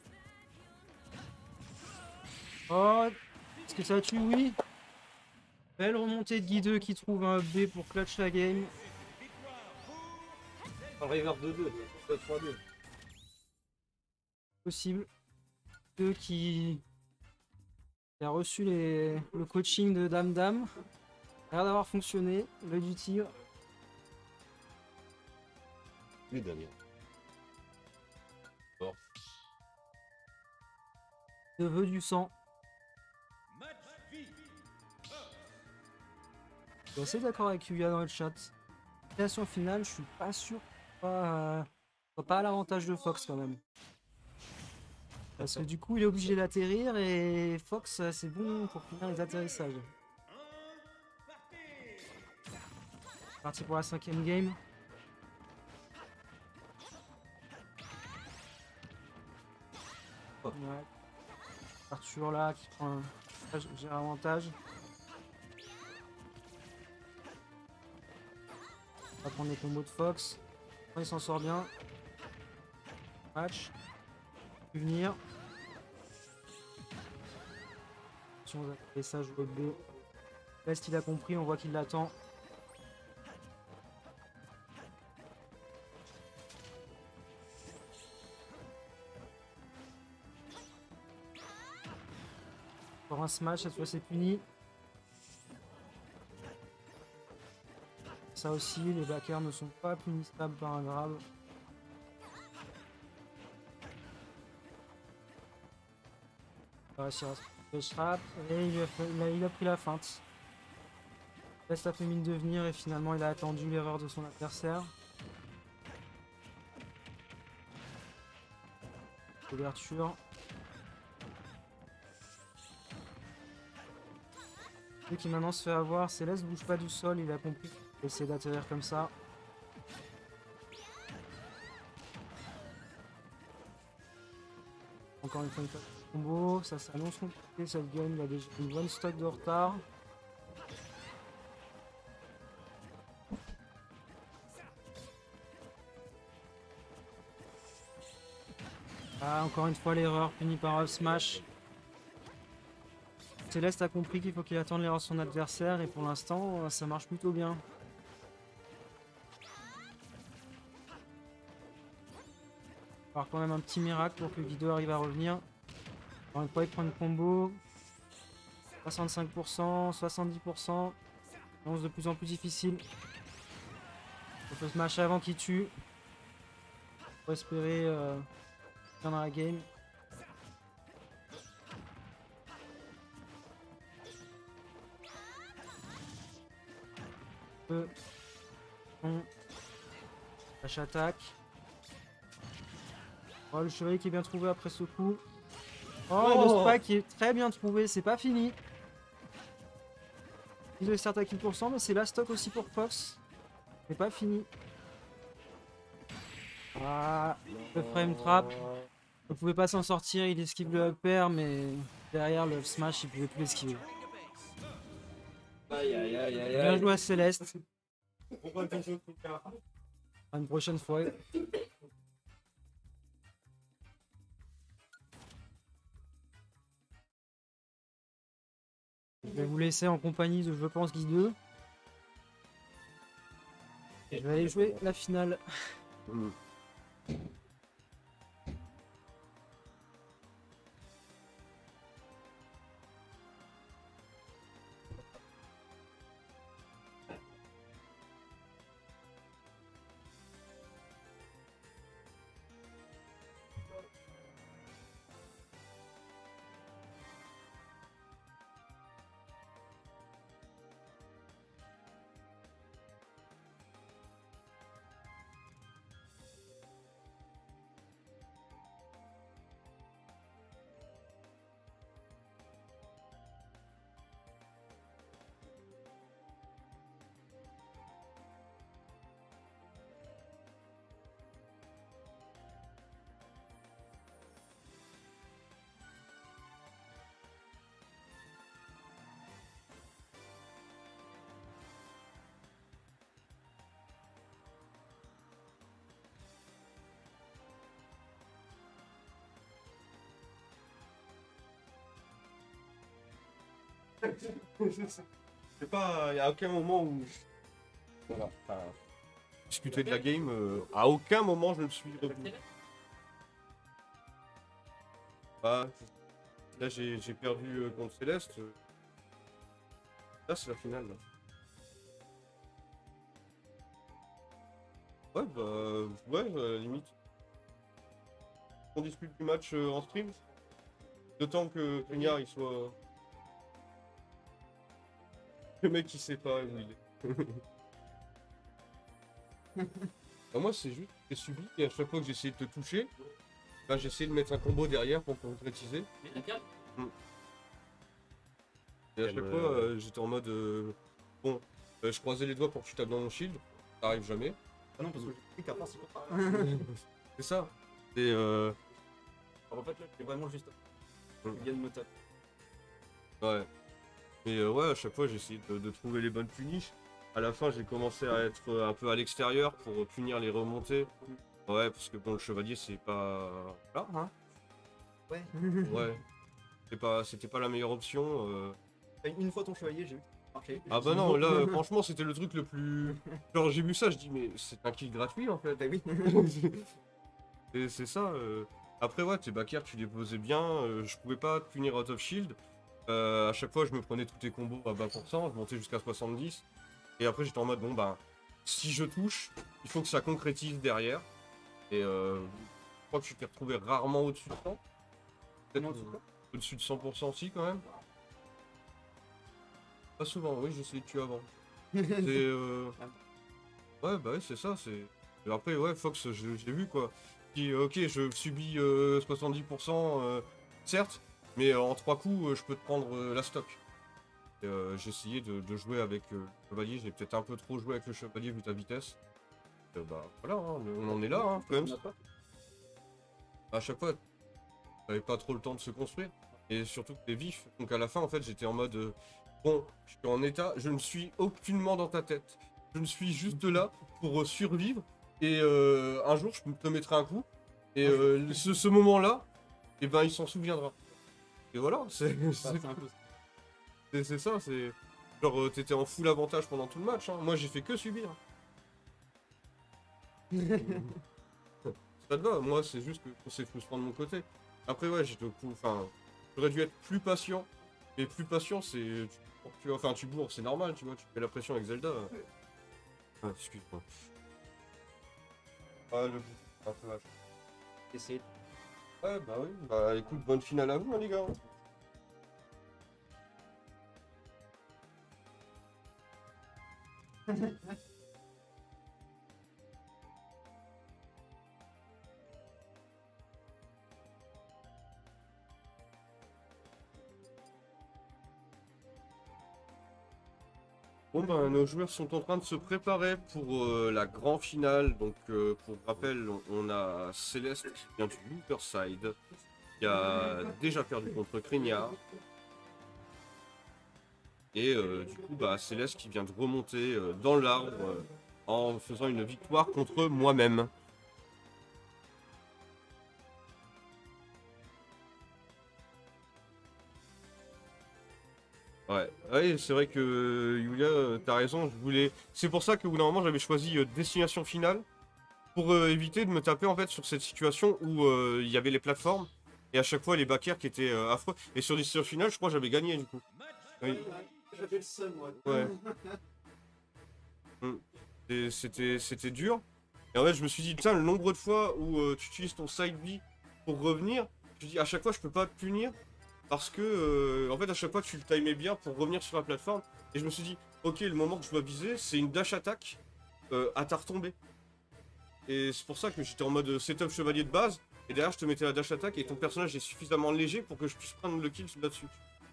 Oh, est-ce que ça tue? Oui. Belle remontée de Guy deux qui trouve un B pour clutch la game. Un river deux deux, deux trois deux. Possible. deux qui... qui a reçu les... le coaching de Dame Dame. A l'air d'avoir fonctionné. L'œil du tigre. Lui Damien. Bon. Neveu du sang. Je suis assez d'accord avec Yuya dans le chat. Création finale, je suis pas sûr. Pas, euh, pas à l'avantage de Fox quand même. Parce que du coup, il est obligé d'atterrir et Fox, c'est bon pour finir les atterrissages. Parti pour la cinquième game. Ouais. Arthur là qui prend un gère avantage. On va prendre les combos de Fox. Il s'en sort bien. Match. Pu venir. Attention, et ça joue B. Est-ce qu'il a compris? On voit qu'il l'attend. Encore un smash, cette fois c'est puni. Ça aussi, les backers ne sont pas punissables par un grab. Il va réussir à se le strap et il a, fait, il, a, il a pris la feinte. Laisse la fémine de venir et finalement il a attendu l'erreur de son adversaire. Ouverture. Celui qui maintenant se fait avoir, Céleste bouge pas du sol, il a compris. Il va essayer d'atterrir comme ça. Encore une fois une fois de combo, ça s'annonce compliqué cette game, il a déjà une bonne stock de retard. Ah, encore une fois l'erreur punie par up smash. Céleste a compris qu'il faut qu'il attende l'erreur de son adversaire et pour l'instant ça marche plutôt bien. Alors quand même un petit miracle pour que Guido arrive à revenir. Encore une fois il prend une combo. soixante-cinq pour cent, soixante-dix pour cent. Annonce de plus en plus difficile. Il faut se smash avant qu'il tue. Pour espérer euh, bien dans la game. On lâche attaque. Oh, le chevalier qui est bien trouvé après ce coup. Oh, et le spike qui est très bien trouvé, c'est pas fini. Il est certes à quinze pour cent, mais c'est la stock aussi pour Fox. C'est pas fini. Ah, le frame trap. Il pouvait pas s'en sortir, il esquive le up air, mais derrière le smash, il pouvait plus l'esquiver. Aïe aïe aïe aïe Bien aïe. joué à Céleste. On va quelque chose pour faire. À une prochaine fois. Je vais vous laisser en compagnie de, je pense, Guy deux. Et je vais aller jouer la finale. Mm. C'est pas. Il n'y a aucun moment où. Voilà. Enfin, discuter de la game, euh, à aucun moment je me suis revu. Bah, là j'ai j'ai perdu euh, contre Céleste. Là c'est la finale. Là. Ouais, bah. Ouais, à la limite. On discute du match euh, en stream. D'autant que Cugnard il soit. Le mec il sait pas où il est. Bah, moi c'est juste j'ai subi et à chaque fois que j'ai essayé de te toucher, bah, j'ai essayé de mettre un combo derrière pour concrétiser. Mm. Et à chaque Quel, fois euh, euh, j'étais en mode euh, bon, euh, je croisais les doigts pour que tu tapes dans mon shield, ça arrive jamais. Ah non, parce que j'ai pris qu'à force, il faut pas. C'est ça. Et euh, Alors, en fait, là, c'est vraiment juste. Mm. Il vient de me taper. ouais. Mais euh, ouais, à chaque fois j'ai essayé de, de trouver les bonnes punishes. À la fin j'ai commencé à être euh, un peu à l'extérieur pour punir les remontées. Ouais, parce que bon le chevalier c'est pas. Là, hein. Ouais. Ouais. C'est pas, c'était pas la meilleure option. euh. Une fois ton chevalier, j'ai vu que ça marchait. Ah bah non, là euh, franchement c'était le truc le plus. Genre j'ai vu ça, je dis mais c'est un kill gratuit en fait. Bah oui. Et c'est ça. euh. Après ouais, tes backers tu les posais bien, euh, je pouvais pas te punir out of shield. Euh, à chaque fois je me prenais tous tes combos à vingt pour cent, je montais jusqu'à soixante-dix. Et après j'étais en mode bon bah si je touche, il faut que ça concrétise derrière. Et euh, je crois que je t'ai retrouvé rarement au-dessus de cent. Peut-être Non, en dessous de quoi au-dessus de cent pour cent aussi quand même. Pas souvent, oui, j'ai essayé de tuer avant. C'est euh... Ouais, bah ouais, c'est ça, c'est... Et après, ouais, Fox, je, je l'ai vu, quoi. Qui, euh, ok, je subis euh, soixante-dix pour cent, euh, certes, mais euh, en trois coups, euh, je peux te prendre euh, la stock. Et, euh, j'ai essayé de, de jouer avec euh, le chevalier, j'ai peut-être un peu trop joué avec le chevalier vu ta vitesse. Et, euh, bah voilà, hein, on en est là, hein, quand même. À chaque fois, t'avais pas trop le temps de se construire. Et surtout que t'es vif. Donc à la fin, en fait, j'étais en mode... euh, bon, je suis en état, je ne suis aucunement dans ta tête. Je ne suis juste là pour euh, survivre. Et euh, un jour, je te mettrai un coup. Et euh, ce, ce moment-là, et ben, il s'en souviendra. Et voilà, c'est c'est- C'est un peu ça. c'est- c'est ça, c'est... Genre, euh, t'étais en full avantage pendant tout le match. Hein. Moi, j'ai fait que subir. Ça te va, moi, c'est juste que c'est frustrant de mon côté. Après, ouais, j'étais au coup... Enfin, j'aurais dû être plus patient. Mais plus patient, c'est... Tu, tu vois, enfin, tu bourres, c'est normal, tu vois, tu fais la pression avec Zelda. Ah, excuse-moi. Ah, le but, un peu vache. Essayer. Ouais, bah oui, bah écoute, bonne finale à vous, hein, les gars. Bon ben nos joueurs sont en train de se préparer pour euh, la grande finale. Donc euh, pour rappel, on, on a Céleste qui vient du Riverside, qui a déjà perdu contre Crignard. Et euh, du coup bah Céleste qui vient de remonter euh, dans l'arbre euh, en faisant une victoire contre moi-même. Ouais, ouais c'est vrai que Yulia, euh, t'as raison, je voulais. C'est pour ça que au bout d'un moment j'avais choisi euh, destination finale pour euh, éviter de me taper en fait sur cette situation où euh, il y avait les plateformes et à chaque fois les backers qui étaient euh, affreux. Et sur destination finale, je crois que j'avais gagné du coup. Oui. J'avais le seum, moi. Ouais. Mm. Et C'était c'était dur. Et en fait, je me suis dit, putain, le nombre de fois où euh, tu utilises ton side B pour revenir, je me dis, à chaque fois, je peux pas te punir. Parce que, euh, en fait, à chaque fois, tu le timais bien pour revenir sur la plateforme. Et je me suis dit, ok, le moment que je dois viser, c'est une dash attack euh, à ta retombée. Et c'est pour ça que j'étais en mode setup chevalier de base. Et derrière, je te mettais la dash attack et ton personnage est suffisamment léger pour que je puisse prendre le kill là-dessus.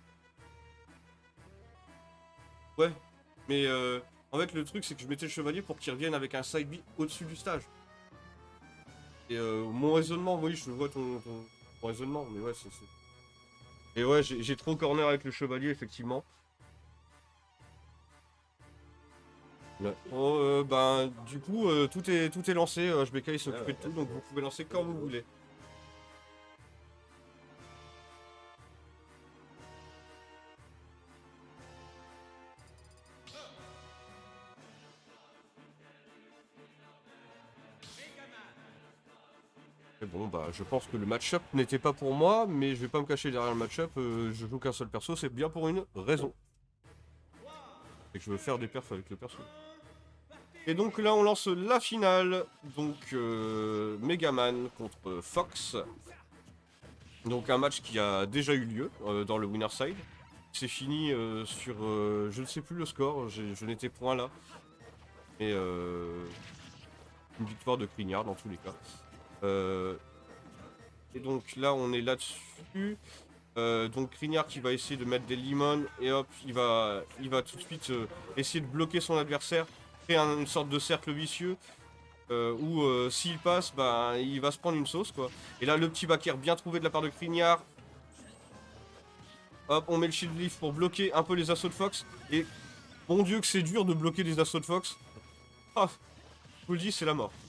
Ouais, mais euh, en fait, le truc, c'est que je mettais le chevalier pour qu'il revienne avec un side B au-dessus du stage. Et euh, mon raisonnement, oui, je vois ton, ton, ton raisonnement, mais ouais, c'est... Et ouais, j'ai trop corner avec le chevalier, effectivement. Ouais. Oh, euh, ben, du coup, euh, tout, est, tout est lancé. Euh, H B K il s'est occupé de tout, donc vous pouvez lancer quand vous voulez. Et bon, bah, je pense que le match-up n'était pas pour moi, mais je vais pas me cacher derrière le match-up. Euh, je joue qu'un seul perso, c'est bien pour une raison. C'est que je veux faire des perfs avec le perso. Et donc là, on lance la finale. Donc, euh, Megaman contre Fox. Donc, un match qui a déjà eu lieu euh, dans le winner side. C'est fini euh, sur. Euh, je ne sais plus le score, je n'étais point là. Et euh, une victoire de Crignard dans tous les cas. Euh, et donc là, on est là-dessus. Euh, donc Crignard qui va essayer de mettre des limons et hop, il va, il va tout de suite euh, essayer de bloquer son adversaire, créer un, une sorte de cercle vicieux euh, où euh, s'il passe, bah, il va se prendre une sauce quoi. Et là, le petit backer bien trouvé de la part de Crignard. Hop, on met le shield leaf pour bloquer un peu les assauts de Fox. Et bon Dieu que c'est dur de bloquer des assauts de Fox. Ah, je vous le dis, c'est la mort.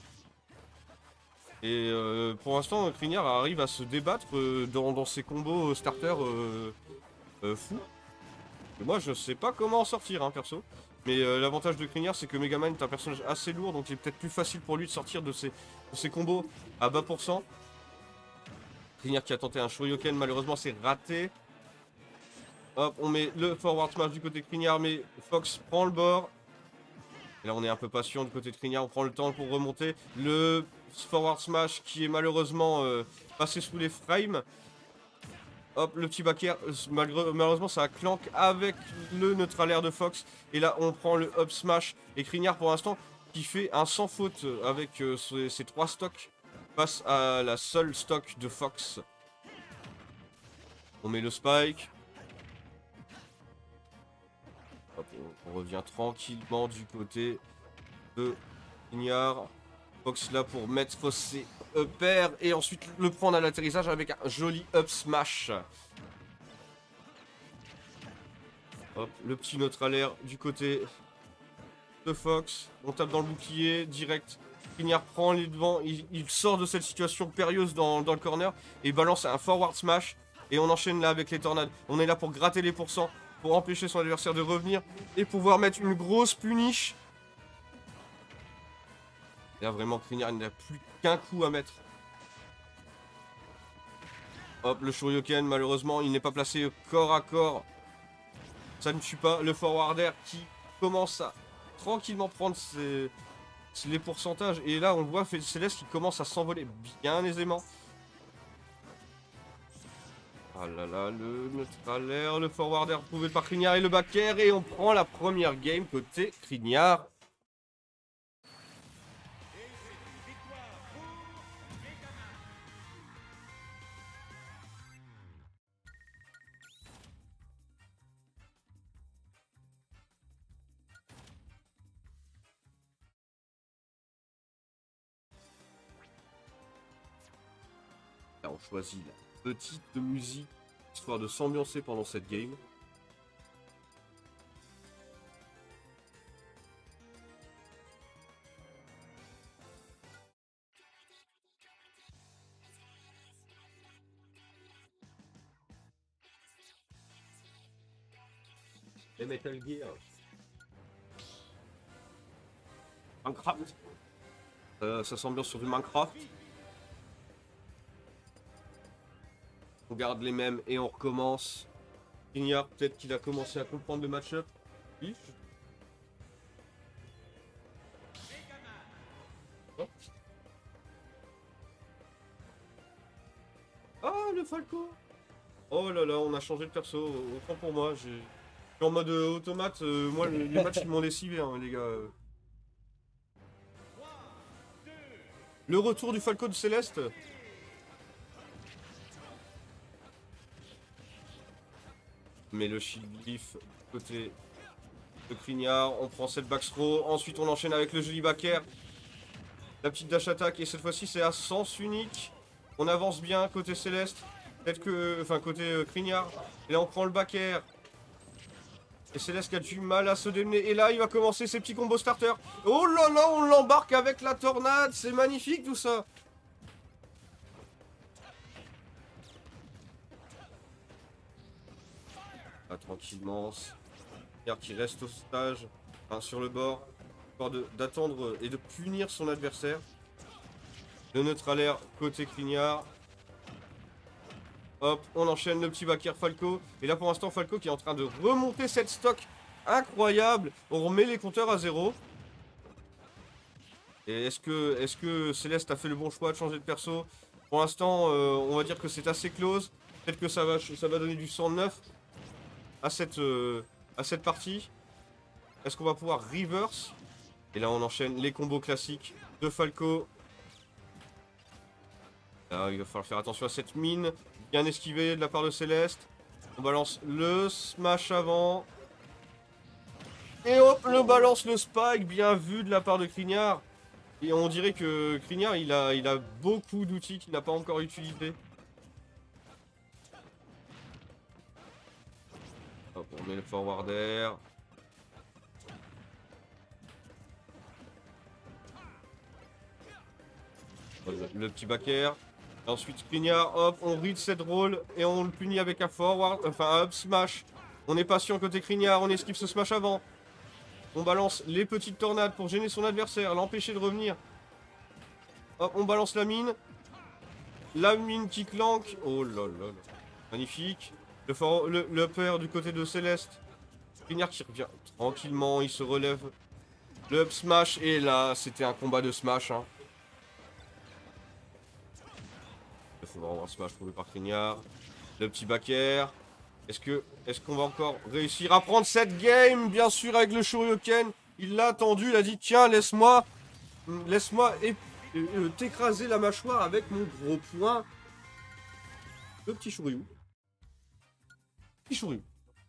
Et euh, pour l'instant, Crignard arrive à se débattre euh, dans, dans ses combos starter euh, euh, fous. Et moi, je sais pas comment en sortir, hein, perso. Mais euh, l'avantage de Crignard, c'est que Megaman est un personnage assez lourd, donc il est peut-être plus facile pour lui de sortir de ses, de ses combos à bas pourcent. Crignard qui a tenté un Shoryuken, malheureusement, c'est raté. Hop, on met le forward smash du côté de Crignard, mais Fox prend le bord. Et là, on est un peu patient du côté de Crignard, on prend le temps pour remonter. Le forward smash qui est malheureusement euh, passé sous les frames. Hop, le petit backer, malheureusement ça clank avec le neutral air de Fox. Et là, on prend le up smash. Et Crignard, pour l'instant, qui fait un sans faute avec euh, ses, ses trois stocks face à la seule stock de Fox. On met le spike. Hop, on, on revient tranquillement du côté de Crignard. Fox là pour mettre ses uppers et ensuite le prendre à l'atterrissage avec un joli up smash. Hop, le petit neutral air du côté de Fox. On tape dans le bouclier direct. Crignard prend les devants, il, il sort de cette situation périlleuse dans, dans le corner et balance un forward smash. Et on enchaîne là avec les tornades. On est là pour gratter les pourcents, pour empêcher son adversaire de revenir et pouvoir mettre une grosse punish. Et là vraiment Crignard il n'a plus qu'un coup à mettre. Hop, le Shoryuken malheureusement il n'est pas placé corps à corps. Ça ne tue pas. Le forwarder qui commence à tranquillement prendre ses, les pourcentages. Et là on voit Céleste qui commence à s'envoler bien aisément. Ah là là, le neutral air, le forwarder prouvé par Crignard et le backer. Et on prend la première game côté Crignard. Là, on choisit la petite musique, histoire de s'ambiancer pendant cette game. Et Metal Gear. Minecraft. Euh, ça s'ambiance sur du Minecraft. On garde les mêmes et on recommence. Ignore peut-être qu'il a commencé à comprendre le match-up. Oui. Oh. Ah, le Falco. Oh là là, on a changé de perso. Autant pour moi, j'ai... Je suis en mode euh, automate. Euh, moi, les, les matchs, ils m'ont lessivé, hein, les gars. Le retour du Falco de Céleste. Mais le shield glyph côté de Crignard. On prend cette backthrow. Ensuite, on enchaîne avec le joli backer. La petite dash attack. Et cette fois-ci, c'est à sens unique. On avance bien côté Céleste. Peut-être que. Enfin, côté euh, Crignard. Et là, on prend le backer. Et Céleste qui a du mal à se démener. Et là, il va commencer ses petits combos starter. Oh là là, on l'embarque avec la tornade. C'est magnifique tout ça. Là, tranquillement. Regarde qui reste au stage. Enfin, sur le bord. Histoire d'attendre et de punir son adversaire. Le neutralaire côté Crignard. Hop, on enchaîne le petit backer Falco. Et là pour l'instant Falco qui est en train de remonter cette stock incroyable. On remet les compteurs à zéro. Et est-ce que, est-ce que Céleste a fait le bon choix de changer de perso? Pour l'instant euh, on va dire que c'est assez close. Peut-être que ça va, ça va donner du cent neuf à cette, euh, à cette partie. Est-ce qu'on va pouvoir reverse? Et là on enchaîne les combos classiques de Falco. Là il va falloir faire attention à cette mine. Bien esquivé de la part de Céleste. On balance le smash avant. Et hop, le balance le spike. Bien vu de la part de Crignard. Et on dirait que Crignard, il a, il a beaucoup d'outils qu'il n'a pas encore utilisés. Hop, on met le forward air. Le, le petit backer. Ensuite, Crignard, hop, on read cette roll et on le punit avec un forward, enfin un up smash. On est patient côté Crignard, on esquive ce smash avant. On balance les petites tornades pour gêner son adversaire, l'empêcher de revenir. Hop, on balance la mine. La mine qui clanque. Oh là là là. Magnifique. Le, for le, le upper du côté de Céleste. Crignard qui revient tranquillement, il se relève. Le up smash, et là, c'était un combat de smash, hein. Il faudra avoir un smash trouvé par Crignard. Le petit backer. Est-ce que est-ce qu'on va encore réussir à prendre cette game? Bien sûr, avec le Shoryuken. Il l'a attendu, il a dit tiens, laisse-moi laisse-moi euh, t'écraser la mâchoire avec mon gros poing. Le petit Shoryu. Petit Shoryu.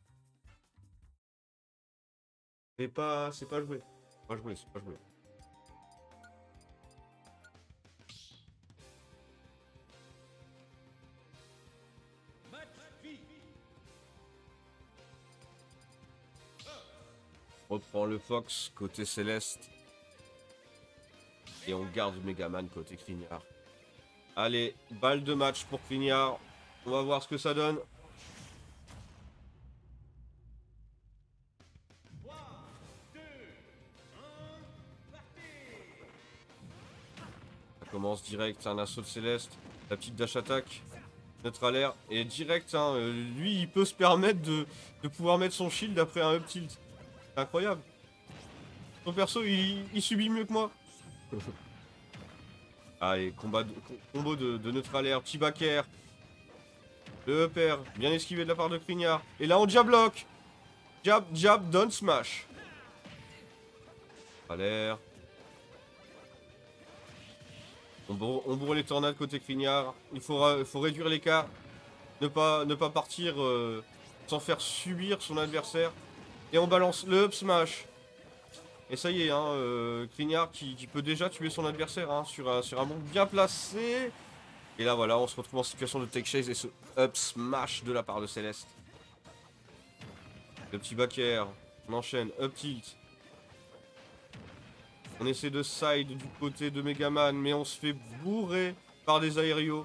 C'est pas c'est pas joué. C'est pas joué, c'est pas joué. On reprend le Fox côté Céleste. Et on garde Megaman côté Crignard. Allez, balle de match pour Crignard. On va voir ce que ça donne. Ça commence direct, un assaut de Céleste. La petite dash attack. Neutralaire. Et direct, hein, lui il peut se permettre de, de pouvoir mettre son shield après un up tilt. C'est incroyable. Son perso, il, il subit mieux que moi. Allez, combat de, combo de, de neutralaire, petit backer. Le upper, bien esquivé de la part de Crignard. Et là, on diabloque. Jab, jab, down, smash. Pas l'air. On bourre, on bourre les tornades côté Crignard. Il faut, faut réduire l'écart. Ne pas, ne pas partir euh, sans faire subir son adversaire. Et on balance le up smash. Et ça y est, hein, euh, Crignard qui, qui peut déjà tuer son adversaire hein, sur, un, sur un move bien placé. Et là voilà, on se retrouve en situation de take chase et ce up smash de la part de Céleste. Le petit back air, on enchaîne, up tilt. On essaie de side du côté de Megaman, mais on se fait bourrer par des aérios.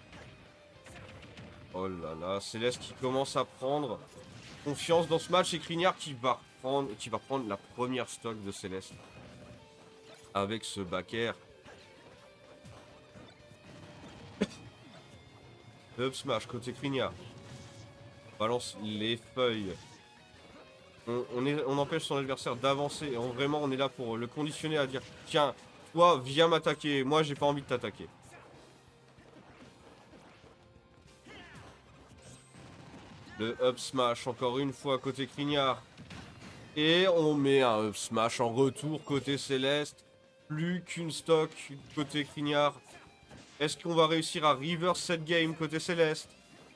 Oh là là, Céleste qui commence à prendre confiance dans ce match et Crignard qui va prendre, qui va prendre la première stock de Céleste. Avec ce back air. Up smash côté Crignard. Balance les feuilles. On, on, est, on empêche son adversaire d'avancer. Et on, vraiment, on est là pour le conditionner à dire tiens, toi, viens m'attaquer. Moi, j'ai pas envie de t'attaquer. Le up smash, encore une fois, côté Crignard. Et on met un up smash en retour côté Céleste. Plus qu'une stock côté Crignard. Est-ce qu'on va réussir à reverse cette game côté Céleste?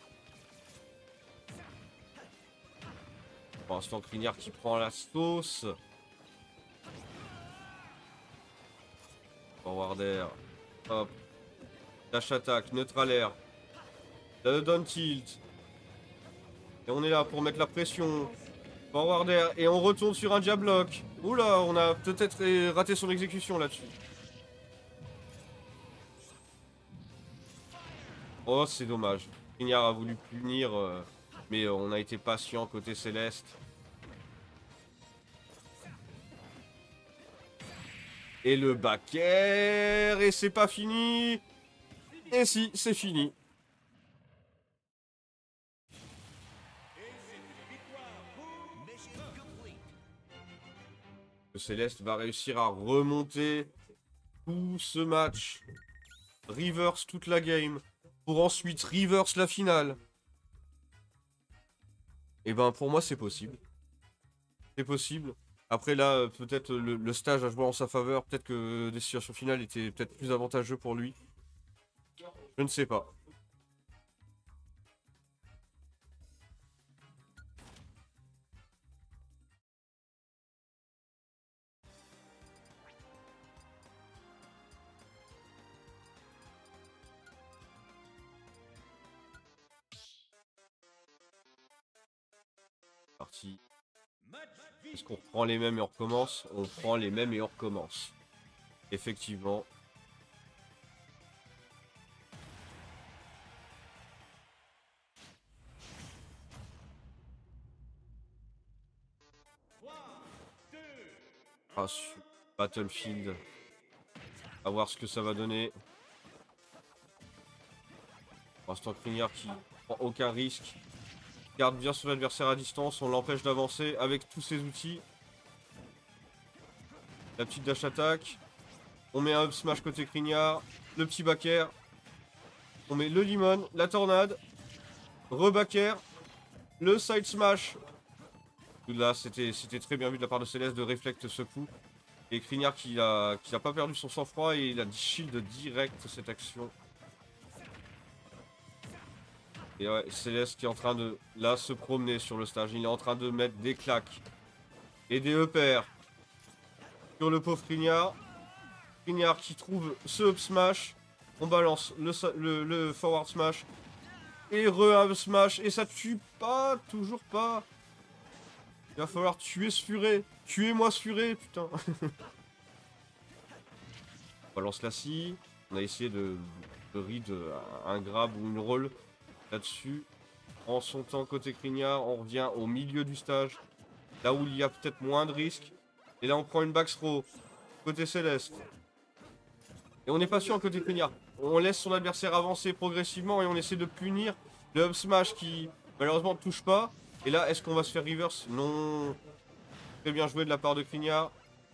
Pour l'instant, Crignard qui prend la sauce. Forward air. Hop. Dash attack, neutral air. Le down tilt. Et on est là pour mettre la pression. Forward air. Et on retourne sur un jab lock. Oula, on a peut-être raté son exécution là-dessus. Oh, c'est dommage. Crignard a voulu punir, euh, mais on a été patient côté Céleste. Et le back air, et c'est pas fini. Et si, c'est fini. Le Céleste va réussir à remonter tout ce match. Reverse toute la game. Pour ensuite reverse la finale. Et ben pour moi c'est possible. C'est possible. Après là, peut-être le, le stage a joué en sa faveur. Peut-être que des situations finales étaient peut-être plus avantageux pour lui. Je ne sais pas. Parti. Est-ce qu'on prend les mêmes et on recommence? On prend les mêmes et on recommence. Effectivement. Ah, sur Battlefield. À voir ce que ça va donner. Pour l'instant, Crignard qui prend aucun risque. Garde bien son adversaire à distance, on l'empêche d'avancer avec tous ses outils. La petite dash attack. On met un up smash côté Crignard. Le petit back air. On met le limon, la tornade. Re-back air. Le side smash. Là, c'était très bien vu de la part de Céleste de réflecte ce coup. Et Crignard qui a, qui a pas perdu son sang-froid et il a shield direct cette action. Et ouais, Céleste qui est en train de, là, se promener sur le stage. Il est en train de mettre des claques. Et des E P R. Sur le pauvre Crignard. Crignard qui trouve ce up smash. On balance le, le, le forward smash. Et re-up smash. Et ça tue pas, toujours pas. Il va falloir tuer ce furet. Tuez-moi ce furet, putain. On balance la scie. On a essayé de, de read un grab ou une roll. Là-dessus, en son temps côté Crignard, on revient au milieu du stage, là où il y a peut-être moins de risques. Et là, on prend une back throw côté Céleste. Et on est patient côté Crignard. On laisse son adversaire avancer progressivement et on essaie de punir le up smash qui, malheureusement, ne touche pas. Et là, est-ce qu'on va se faire reverse? Non. Très bien joué de la part de Crignard.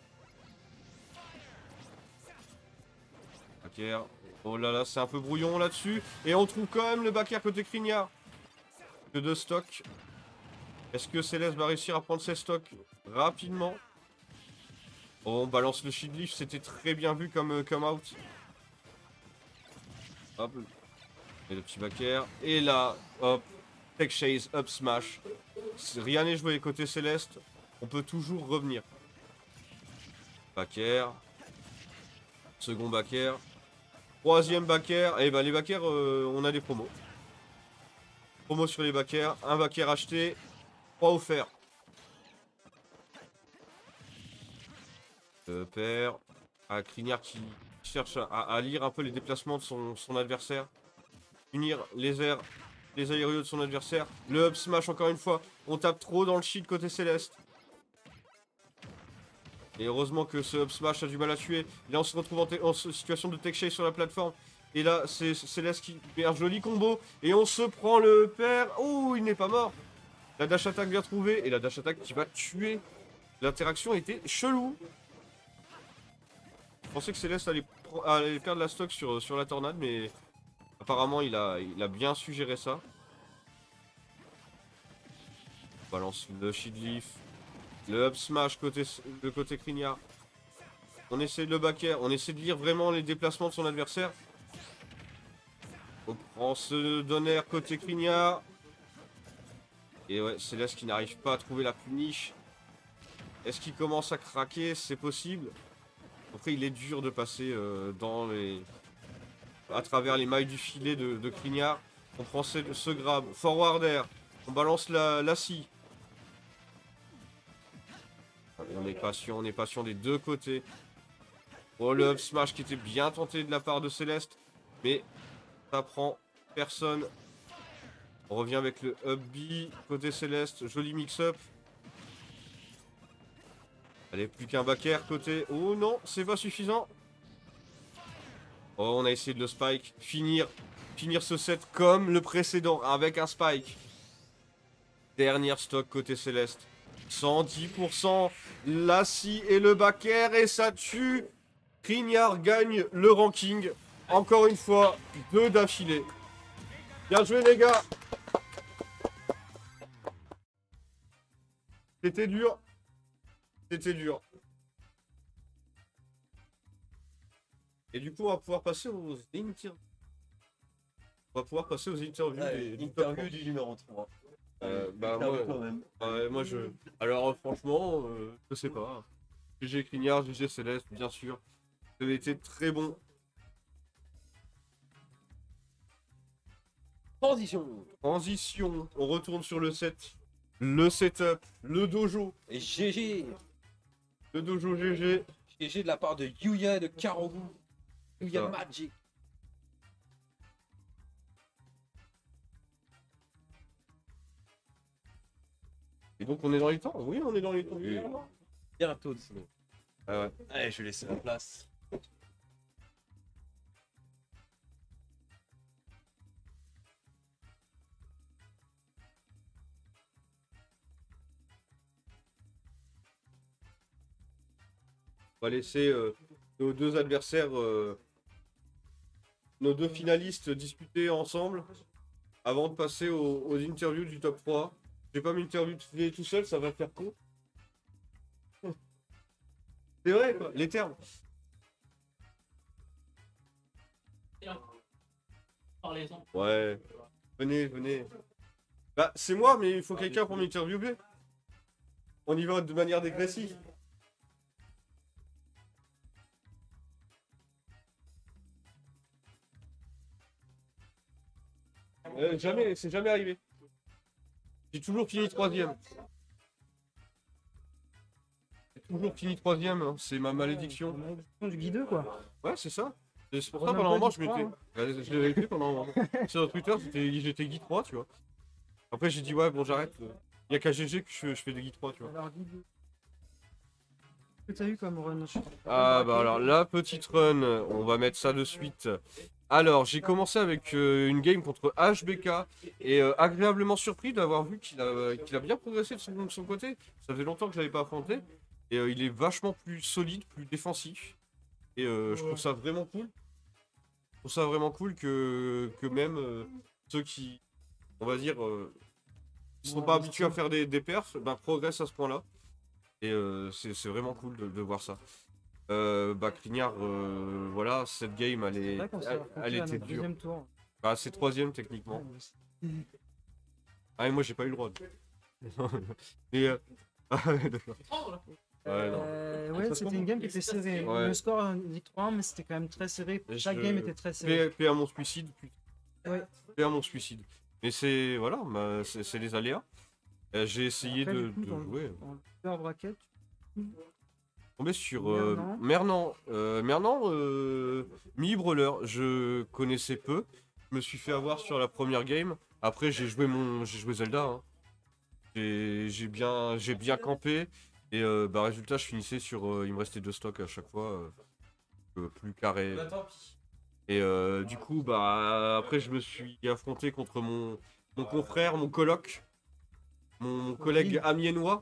Ok. Oh là là, c'est un peu brouillon là-dessus. Et on trouve quand même le back air côté Crignard. Que de stock. Est-ce que Céleste va réussir à prendre ses stocks rapidement? Oh, on balance le shield leaf. C'était très bien vu comme euh, come out. Hop. Et le petit back air. Et là, hop. Tech chase, up smash. Rien n'est joué côté Céleste. On peut toujours revenir. Back air. Second back air. Troisième backer. Et bah les backers, euh, on a des promos. Promos sur les backers. Un backer acheté. Trois offerts. Euh, père. Ah, Criniard qui cherche à, à lire un peu les déplacements de son, son adversaire. Unir les airs, les aériaux de son adversaire. Le up smash encore une fois. On tape trop dans le shield côté Céleste. Et heureusement que ce up smash a du mal à tuer. Là on se retrouve en, en situation de tech shake sur la plateforme. Et là c'est Céleste qui fait un joli combo. Et on se prend le père. Oh, il n'est pas mort. La dash attack bien trouvée. Et la dash attack qui va tuer. L'interaction était chelou. Je pensais que Céleste allait, allait perdre la stock sur, sur la tornade, mais apparemment il a, il a bien su gérer ça. On balance le shield leaf, le up smash côté, de côté Criniard. On essaie de le backer, on essaie de lire vraiment les déplacements de son adversaire. On prend ce donner côté Criniard. Et ouais, Céleste qui n'arrive pas à trouver la punish. Est-ce qu'il commence à craquer? C'est possible. Après, il est dur de passer euh, dans les... à travers les mailles du filet de, de Criniard. On prend ce, ce grab, forward air, on balance la, la scie. On est patient, on est patient des deux côtés. Oh, le up smash qui était bien tenté de la part de Céleste. Mais ça prend personne. On revient avec le up B côté Céleste, joli mix-up. Allez, plus qu'un backer côté... Oh non, c'est pas suffisant. Oh, on a essayé de le spike. Finir, finir ce set comme le précédent, avec un spike. Dernière stock côté Céleste. cent dix pour cent. La scie et le backer, et ça tue. Criniard gagne le ranking. Encore une fois, deux d'affilée. Bien joué les gars. C'était dur. C'était dur. Et du coup, on va pouvoir passer aux interviews. On va pouvoir passer aux interviews Ouais, des interview du numéro trois. Euh, bah, Interview moi, quand même. ouais, moi je. Alors, euh, franchement, euh, je sais pas. G G Criniard, G G Céleste, bien sûr. Vous avez été très bon. Transition. Transition. On retourne sur le set. Le setup. Le dojo. Et G G. Le dojo G G. G G de la part de Yuya et de Karogu. Yuya Ça. Magic. Et donc, on est dans les temps? Oui, on est dans les temps. Oui. Bientôt sinon. Ah ouais. Allez, je vais laisser la place. On va laisser euh, nos deux adversaires, euh, nos deux finalistes discuter ensemble avant de passer aux, aux interviews du top trois. Je vais pas m'interviewer tout seul, ça va faire con. C'est vrai quoi, les termes. Ouais, venez, venez. Bah c'est moi, mais il faut quelqu'un pour m'interviewer. On y va de manière dégressive. Euh, jamais, c'est jamais arrivé. J'ai toujours fini troisième. J'ai toujours fini troisième, hein, c'est ma malédiction. Du guideux, quoi. Ouais, c'est ça. Et c'est pour ça Reviens pendant un pas moment du je m'étais. trois, Ouais, je l'avais fait pendant un moment. Sur Twitter, c'était- j'étais Guy trois, tu vois. Après j'ai dit ouais, bon j'arrête. Il y a qu'à G G que je, je fais des Guy trois, tu vois. Alors, guideux. Qu'est-ce que t'as eu comme run? Ah bah alors la petite run, on va mettre ça de suite. Alors j'ai commencé avec euh, une game contre H B K et euh, agréablement surpris d'avoir vu qu'il a, qu'il a bien progressé de son, de son côté. Ça faisait longtemps que je l'avais pas affronté et euh, il est vachement plus solide, plus défensif et euh, je trouve ça vraiment cool. Je trouve ça vraiment cool que, que même euh, ceux qui, on va dire, euh, qui sont pas habitués à faire des, des perfs, bah, progressent à ce point-là. Et euh, c'est c'est vraiment cool de, de voir ça. Euh, bah, Criniard, euh, voilà, cette game, elle, est, elle, elle était dure. Deuxième tour. Bah, c'est troisième techniquement. Ah, mais moi j'ai pas eu le droit. Mais, euh... ah, ouais, d'accord. Ouais, non. Euh, ouais, c'était une game qui était serrée. Ouais. Le score indique trois un, mais c'était quand même très serré. Chaque Je- game était très serré. Paix, paix à mon suicide, putain. Ouais. Paix à mon suicide. Mais c'est, voilà, bah, c'est c'est les aléas. Euh, J'ai essayé Après, de, du coup, de dans le- jouer. dans le upper bracket, Tombé sur euh, Mernan. Mernan. Euh, Mernan, euh, mi-brawler, je connaissais peu. Je me suis fait avoir sur la première game. Après, j'ai joué mon, j'ai joué Zelda. Hein. J'ai j'ai bien, j'ai bien campé. Et euh, bah résultat, je finissais sur, euh, il me restait deux stocks à chaque fois, euh, euh, plus carré. Bah, tant pis. Et euh, du coup, bah après, je me suis affronté contre mon, mon confrère, mon coloc, mon, mon collègue Lynn. amiénois.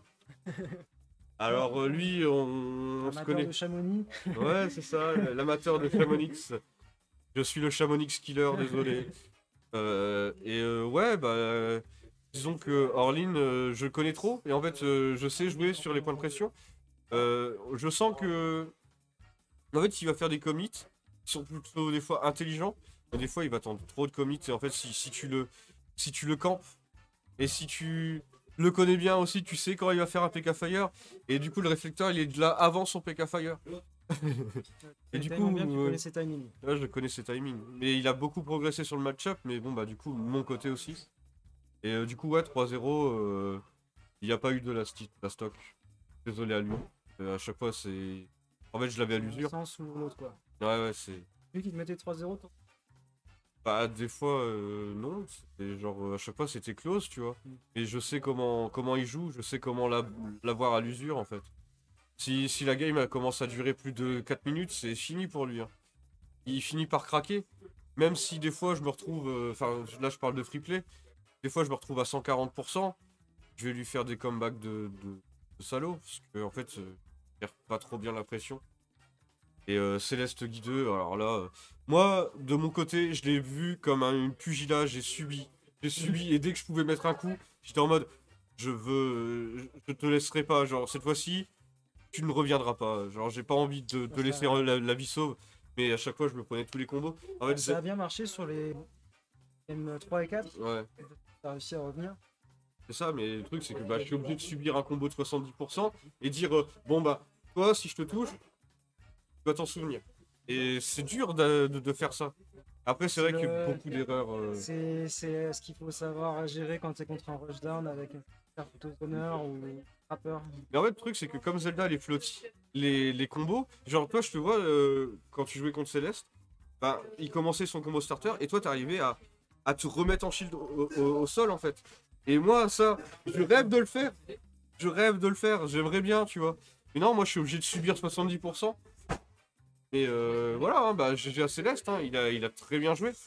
Alors euh, lui, on, on se amateur connaît. de Chamonix. Ouais, c'est ça, l'amateur de Chamonix. Je suis le Chamonix killer, désolé. Euh, et euh, ouais, bah, euh, disons que Orlin, euh, je le connais trop. Et en fait, euh, je sais jouer sur les points de pression. Euh, je sens que. En fait, il va faire des commits qui sont plutôt des fois intelligents. Mais des fois, il va tendre trop de commits. Et en fait, si, si tu le, si tu le campes, et si tu le connais bien aussi, tu sais quand il va faire un P K Fire. Et du coup, le réflecteur, il est là avant son P K Fire. Et du Tellement coup, bien que tu euh, connais ses timings. ouais, je connais ses timings. Mais il a beaucoup progressé sur le match-up, mais bon, bah du coup, mon côté aussi. Et euh, du coup, ouais, trois zéro, euh, il n'y a pas eu de la, sti- la stock. Désolé à lui. Euh, à chaque fois, c'est. En fait, je l'avais à l'usure. Un sens ou l'autre, quoi. Ouais, ouais, c'est. Lui qui te mettait trois zéro, toi. Bah, des fois, euh, non. C'était genre, euh, à chaque fois, c'était close, tu vois. Et je sais comment, comment il joue, je sais comment la- l'avoir à l'usure, en fait. Si, si la game elle commence à durer plus de quatre minutes, c'est fini pour lui. Hein. Il finit par craquer. Même si des fois, je me retrouve. euh, Enfin, là, je parle de free play. Des fois, je me retrouve à cent quarante pour cent. Je vais lui faire des comebacks de, de, de salaud. Parce que, en fait, euh, il perd pas trop bien la pression. Et euh, Céleste Guideux, alors là, euh, moi, de mon côté, je l'ai vu comme un, une pugilat, j'ai subi. J'ai subi, et dès que je pouvais mettre un coup, j'étais en mode, je veux, je- je te laisserai pas, genre, cette fois-ci, tu ne reviendras pas. Genre, j'ai pas envie de te laisser la, la vie sauve, mais à chaque fois, je me prenais tous les combos. En fait, Ça a bien marché sur les M trois et quatre. c'est- ouais, T'as réussi à revenir. c'est ça, mais le truc, c'est que bah, je suis obligé de subir un combo de soixante-dix pour cent et dire, euh, bon, bah, toi, si je te touche, tu dois t'en souvenir. Et c'est dur de, de- de faire ça. Après, c'est vrai qu'il y a Le- beaucoup d'erreurs. euh, C'est c'est ce qu'il faut savoir gérer quand t'es contre un rushdown avec un photozoneur ou rappeur. Mais en fait, le truc, c'est que comme Zelda, les flottis, les, les combos, genre, toi, je te vois, euh, quand tu jouais contre Céleste, bah, il commençait son combo starter, et toi, t'arrivais à, à te remettre en shield au, au- au sol, en fait. Et moi, ça, je rêve de le faire. Je rêve de le faire, j'aimerais bien, tu vois. Mais non, moi, je suis obligé de subir soixante-dix pour cent. Et euh, voilà, hein, bah, G G à Céleste, hein, il, a, il a très bien joué.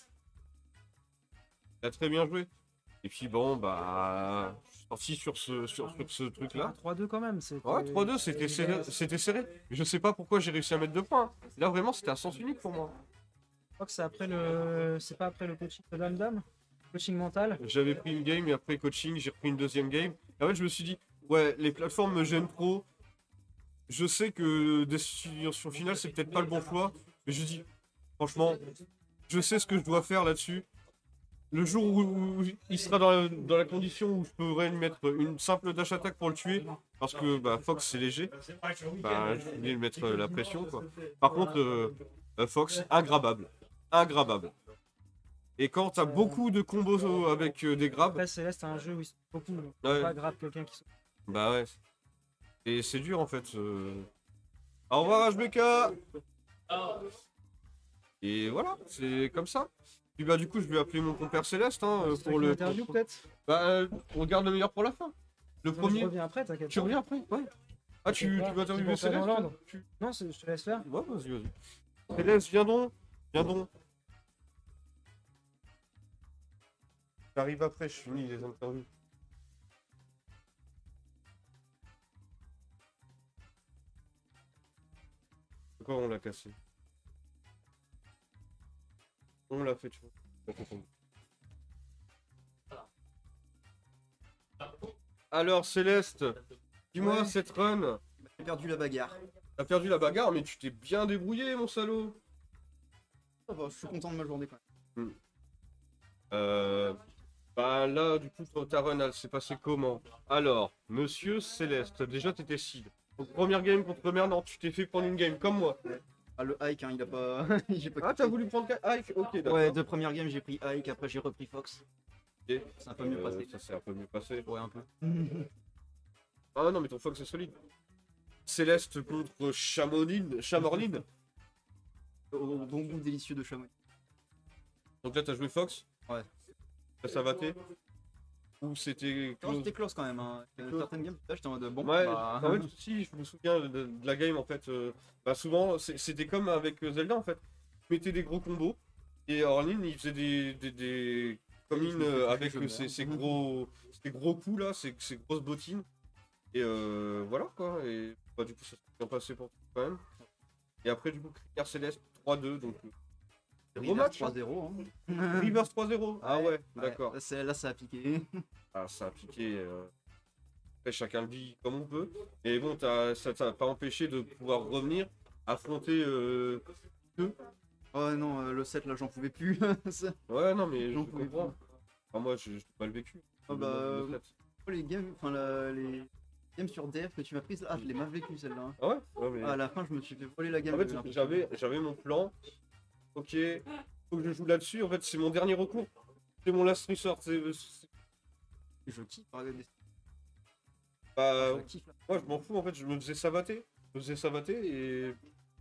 Il a très bien joué. Et puis bon, bah, je suis sorti sur ce, sur, sur ce truc-là. trois deux quand même. c'était- Ouais, trois deux, c'était serré, c'était serré. Je sais pas pourquoi j'ai réussi à mettre deux points. hein. Là, vraiment, c'était un sens unique pour moi. Je crois que c'est après le. C'est pas après le coaching de Dame Dame. Coaching mental. J'avais pris une game et après coaching, j'ai repris une deuxième game. Et en fait, je me suis dit, ouais, les plateformes me gênent trop. Je sais que destination finale, c'est peut-être pas le bon choix. Mais je dis, franchement, je sais ce que je dois faire là-dessus. Le jour où, où il sera dans la, dans la condition où je pourrais lui mettre une simple dash attack pour le tuer, parce que bah, Fox c'est léger, bah, je voulais lui mettre euh, la pression quoi. Par contre, euh, euh, Fox, ingrabable. Ingrabable. Et quand t'as beaucoup de combos avec euh, des grabs, Après, Céleste, c'est un jeu où il se beaucoup. Ouais. Pas grave quelqu'un qui se. bah ouais. Et c'est dur en fait. euh. Au revoir H B K. Et voilà, c'est comme ça. Puis bah du coup je vais appeler mon compère Céleste hein, euh, pour le... Interview peut-être. Bah euh, on regarde le meilleur pour la fin. Le Non, Je premier... reviens après, t'inquiète. Tu pas. reviens après? Ouais. Ah tu, tu vas interviewer C'est pour faire Céleste? dans l'ordre. tu... Non, c'est- je te laisse faire. Ouais vas-y vas-y. Céleste viens donc. Viens donc. J'arrive après, je finis les interviews. Pourquoi on l'a cassé? On l'a fait, tu vois. On l'a fait tomber. Alors Céleste, dis-moi Ouais. cette run, J'ai perdu la bagarre. t'as perdu la bagarre mais tu t'es bien débrouillé mon salaud. Ça va, je suis content de ma journée quand même. Euh, bah là du coup ta run elle s'est passée comment? Alors, monsieur Céleste, déjà t'étais seed. Donc, première game contre Merdant, tu t'es fait prendre une game comme moi. Ah, le Ike, hein, il a pas. j'ai pas Ah, t'as voulu prendre Ike? Ok, d'accord. Ouais, deux premières games, j'ai pris Ike, après j'ai repris Fox. Ok. C'est un peu mieux Euh, passé. ça s'est un peu mieux passé. Ouais, un peu. Ah non, mais ton Fox est solide. Céleste contre Chamorline. Chamorline. Au bon goût délicieux de chamois. Donc là, t'as joué Fox? Ouais. Ça Savaté? Ou c'était Non, close? c'était close quand même. Hein. Il y a Close. certaines games, là, j'étais en mode bon. Ouais, bah... en fait, si, je me souviens de, de la game en fait. euh, bah, souvent, c'est- c'était comme avec Zelda en fait. Tu mettais des gros combos et Orlin il faisait des, des, des comme Oui, je in me fais euh, plus, avec je euh, me ses, meurs. ses gros, ses gros coups là, ses, ses grosses bottines. Et euh, voilà quoi. Et bah, du coup, ça s'est bien passé pour tout quand même. Et après, du coup, Cricar Céleste trois deux. Donc, euh, gros Reverse match. trois Hein. zéro. Hein. Reverse trois zéro. Ah ouais, d'accord. Là, c'est- là, ça a piqué. Ah, ça a piqué. euh, Après, chacun le dit comme on peut. Et bon, t'as- ça t'a pas empêché de pouvoir revenir, affronter. Euh... Oh non, euh, le sept là, j'en pouvais plus. Ça- Ouais, non, mais je J'en pouvais comprends. Enfin, moi, je je l'ai mal vécu. Ah Le- bah, le fait. Oh, les games, enfin la- les games sur D F que tu m'as prises, là, ah, je l'ai mal vécu celle-là. Hein. Ah ouais, ouais mais... Ah, à la fin, je me suis fait voler la game. En j'avais fait, l'impression. j'avais j'avais mon plan. Ok, faut que je joue là-dessus. En fait, c'est mon dernier recours. C'est mon last resort. c'est- c'est- Je kiffe, regarde, Bah, je kiffe là. moi, je m'en fous. En fait, je me faisais savater. Je me faisais savater et.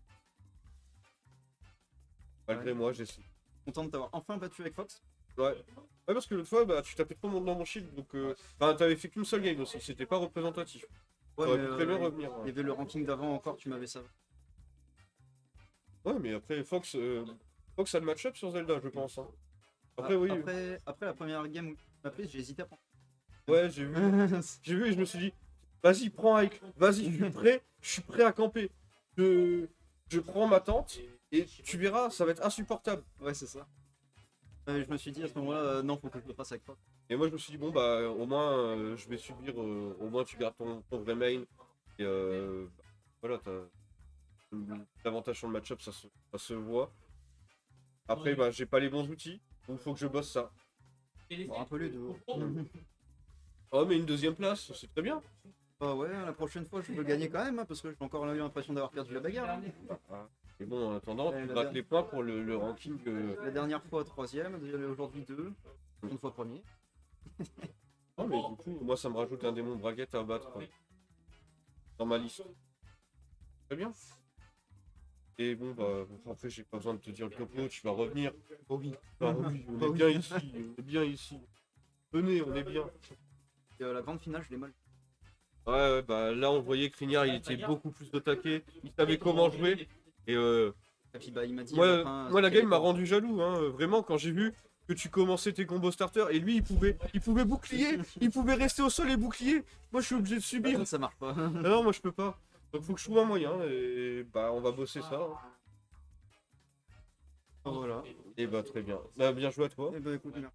Malgré moi, j'essaie. Content de t'avoir enfin battu avec Fox. Ouais. Ouais, parce que l'autre fois, bah, tu tapais trop mon- dans mon shield, donc euh... bah, t'avais fait qu'une seule game aussi, c'était pas représentatif. Ouais, T'aurais mais, pu très bien euh, revenir. il y Ouais. avait le ranking d'avant encore, tu m'avais ça. Ouais, mais après, Fox, euh... Fox a le match-up sur Zelda, je pense. Hein. Après, Ah, oui. Après, après la première game où tu m'as prise, j'ai hésité à prendre. Ouais, j'ai vu. J'ai vu et je me suis dit, vas-y, prends Ike, vas-y, je suis prêt, je suis prêt à camper. Je... je prends ma tente et tu verras, ça va être insupportable. Ouais, c'est ça. Euh, je me suis dit à ce moment-là, euh, non, faut que je le fasse avec Fox. Et moi, je me suis dit, bon, bah, au moins, euh, je vais subir, euh, au moins, tu gardes ton, ton vrai main. Et euh, bah, voilà, t'as l'avantage sur le match-up, ça se, ça se voit. Après, bah, j'ai pas les bons outils, donc faut que je bosse ça. Bon, un peu les deux. Oh, mais une deuxième place, c'est très bien. Bah ouais, la prochaine fois, je veux gagner quand même, hein, parce que j'ai encore eu l'impression d'avoir perdu la bagarre. hein. Ah. Et bon, en attendant, Ouais, tu la grattes dernière- les points pour le, le ranking. euh, La dernière fois, troisième, aujourd'hui, deux. Une fois premier. Non, mais du coup, moi, ça me rajoute un démon braguette à battre euh, dans ma liste. Très bien. Et bon, bah, après, j'ai pas besoin de te dire le topo, tu vas revenir. Oh oui. Bah oui, on Bah est oui. bien ici, on est bien ici. Venez, on est bien. Et, euh, la grande finale, je l'ai mal. Ouais, ouais, bah là, on voyait que Rignard, il était beaucoup plus au taquet. Il savait comment jouer. Et euh, Et puis bah, il m'a dit. à moi, la fin, moi, la quel game m'a effort. rendu jaloux, hein. Vraiment, quand j'ai vu que tu commençais tes combos starter et lui, il pouvait, il pouvait bouclier, il pouvait rester au sol et bouclier. Moi, je suis obligé de subir. Bah, ça marche pas. Ah non, moi je peux pas. Donc faut que je trouve un moyen et bah on va bosser ça. hein. Voilà. Et bah très bien. Bah bien joué à toi. Et bah écoute, bien.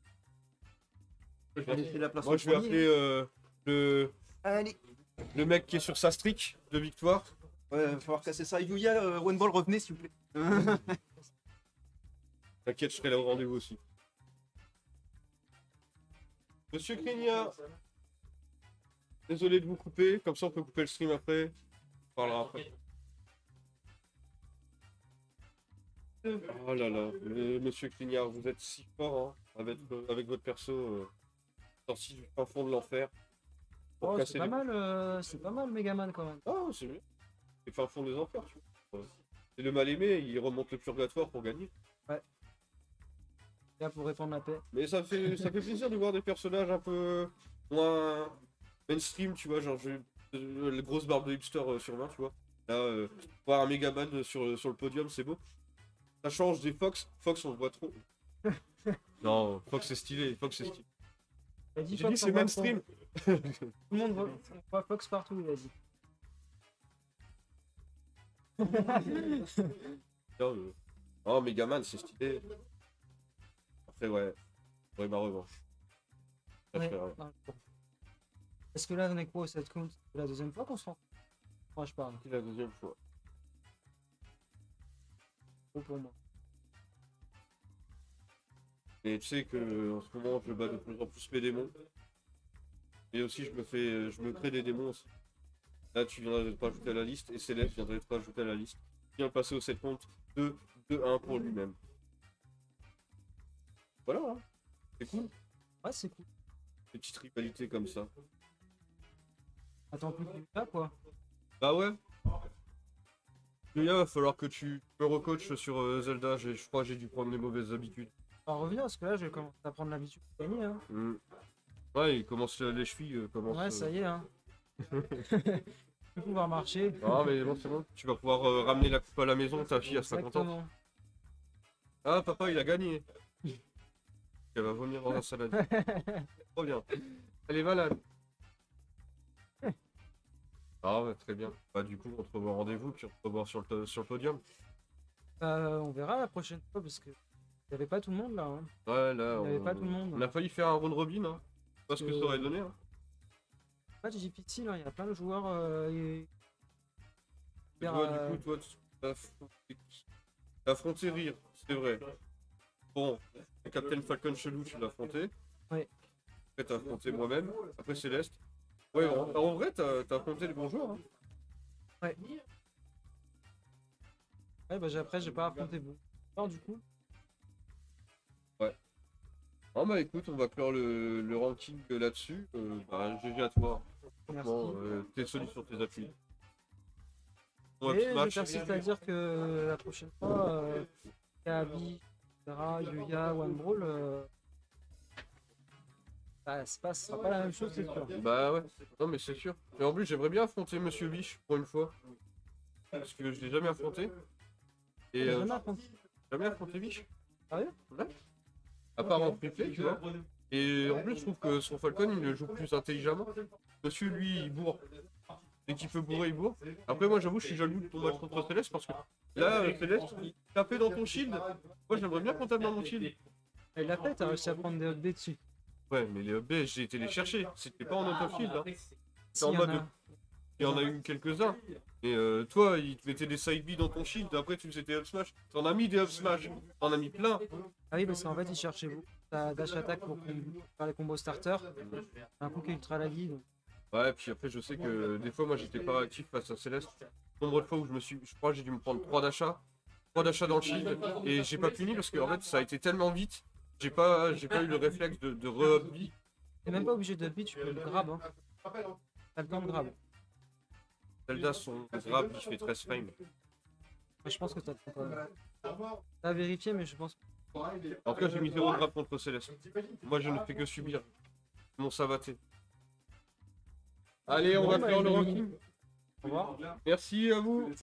Je vais laisser la place Moi au je vais premier. appeler euh, le, Allez. le mec qui est sur sa streak de victoire. Ouais, va falloir casser ça. Yuya, euh, One Ball, revenez s'il vous plaît. T'inquiète, je serai là au rendez-vous aussi. Monsieur Krenia, désolé de vous couper, comme ça on peut couper le stream après. On parlera après. Oh là là, le- monsieur Crignard, vous êtes si fort hein, avec, avec votre perso euh, sorti du fin fond de l'enfer. Pour Oh, casser c'est pas les- mal, euh, c'est pas mal Megaman quand même. Ah, c'est bien. C'est fin fond des enfers, tu vois. Ouais. C'est le mal aimé, il remonte le purgatoire pour gagner. Là pour répandre la paix. Mais ça fait, ça fait plaisir de voir des personnages un peu moins mainstream, tu vois, genre j'ai euh, la grosse barbe de hipster euh, sur vingt, tu vois. Là, euh, voir un Megaman sur, sur le podium, c'est beau. Ça change des Fox. Fox, on le voit trop. Non, Fox c'est stylé, Fox c'est stylé. Il a dit J'ai Fox, dit c'est on voit mainstream. Tout le monde voit, on voit Fox partout, il a dit. Non, euh, oh, Megaman, c'est stylé. Après, ouais, j'aurai ma revanche. Ça, je Ouais, ferai rien. non, bon. Est-ce que là on est quoi au set count? C'est la deuxième fois qu'on se rend? Moi je parle, C'est la deuxième fois. trop pour moi. Et tu sais que en ce moment, je bats de plus en plus mes démons. Et aussi, je me fais, je me crée des démons aussi. Là, tu viendrais d'être rajouté à la liste, et Céleste viendrait d'être rajouté à la liste. Il vient de passer au sept compte deux deux un pour lui-même. Voilà, hein. C'est cool. Ouais, c'est cool. Des petites rivalités comme ça. Attends plus que ça, quoi. Bah ouais. Yuya, va falloir que tu me recoaches sur euh, Zelda. J'ai- Je crois que j'ai dû prendre les mauvaises habitudes. On va revenir parce que là, je commence à prendre l'habitude de gagner. Hein. Hmm. Ouais, il commence les chevilles. Euh, commence, Ouais, ça y est. Hein. Je vais pouvoir marcher. Ah, mais bon, c'est bon. Tu vas pouvoir euh, ramener la coupe à la maison. Ta fille, elle sera contente. Exactement. Ah, papa, il a gagné. Elle va vomir dans la salade. Trop bien. Elle est malade. Ah ouais, très bien. Bah du coup, on te revoit au rendez-vous, puis on te revoit sur le, sur le podium. Euh, on verra la prochaine fois parce que il n'y avait pas tout le monde là. Hein. Ouais, là, Il n'y avait on... pas tout le monde. on a failli faire un round robin, hein. Pas ce que ça aurait donné, hein. Match difficile, hein. Il y a plein de joueurs. Euh, et... Et Vers, toi, euh, du coup, toi, tu t'as affronté... t'as affronté Rire, c'est vrai. Bon, Captain Falcon chelou, tu l'as affronté. Ouais. Après, t'as affronté moi-même. Après, Céleste. Ouais, en, en vrai, t'as t'as affronté les bons joueurs, hein. Ouais. Ouais, bah j'ai- après, j'ai pas affronté vous. Alors, du coup, Ah bah écoute, on va clore le, le ranking euh, là-dessus. Euh, bah, G G à toi. Franchement, euh, t'es solide sur tes appuis. Bon, et petit je match. persiste à dire que la prochaine fois, euh, Kabi, et cetera, Yuya, One Brawl, euh, bah, c'est pas, ce sera pas la même chose, c'est sûr. Bah ouais, non mais c'est sûr. Et en plus, j'aimerais bien affronter Monsieur Biche pour une fois. Parce que je l'ai jamais affronté. Et J'ai euh, jamais affronté. jamais affronté Biche. Sérieux? Ouais. À part en free play, tu vois. Et en plus, je trouve que son Falcon, il le joue plus intelligemment. Monsieur, lui, il bourre. Dès qu'il peut bourrer, il bourre. Après, moi, j'avoue, je suis jaloux de ton match contre Céleste parce que là, euh, Céleste, il tapait dans ton shield. Moi, j'aimerais bien qu'on tape dans mon shield. Et il l'a fait, t'as réussi à prendre des hot B dessus. Ouais, mais les up B, j'ai été les chercher. C'était pas en auto shield, hein. Si, en y en mode a. de- Il y en a eu quelques-uns. Et euh, toi, il te mettait des side B dans ton shield. Après, tu faisais des up smash. T'en as mis des up smash. T'en as mis plein. Ah oui, parce qu'en fait, il cherchait vous. T'as dash attack pour com- faire les combos starter. Un coup qui est ultra laggy. Donc... Ouais, puis après, je sais que des fois, moi, j'étais pas actif face à Céleste. Nombre de fois où je me suis. Je crois que j'ai dû me prendre trois d'achats. trois d'achats dans le shield. Et j'ai pas puni parce qu'en fait, ça a été tellement vite. J'ai pas, j'ai pas eu le réflexe de, de re-up B. T'es même pas obligé de beat, tu peux le grab. Hein. T'as le temps de grab. Zelda, son grab, il fait treize frames. Moi, je pense que t'as le temps. T'as à vérifier, mais je pense. En tout cas, j'ai mis zéro grab contre Céleste. Moi, je ne fais que subir. Mon sabaté. Allez, on Bon, va bah, faire le les- ranking. Au revoir. Merci à vous.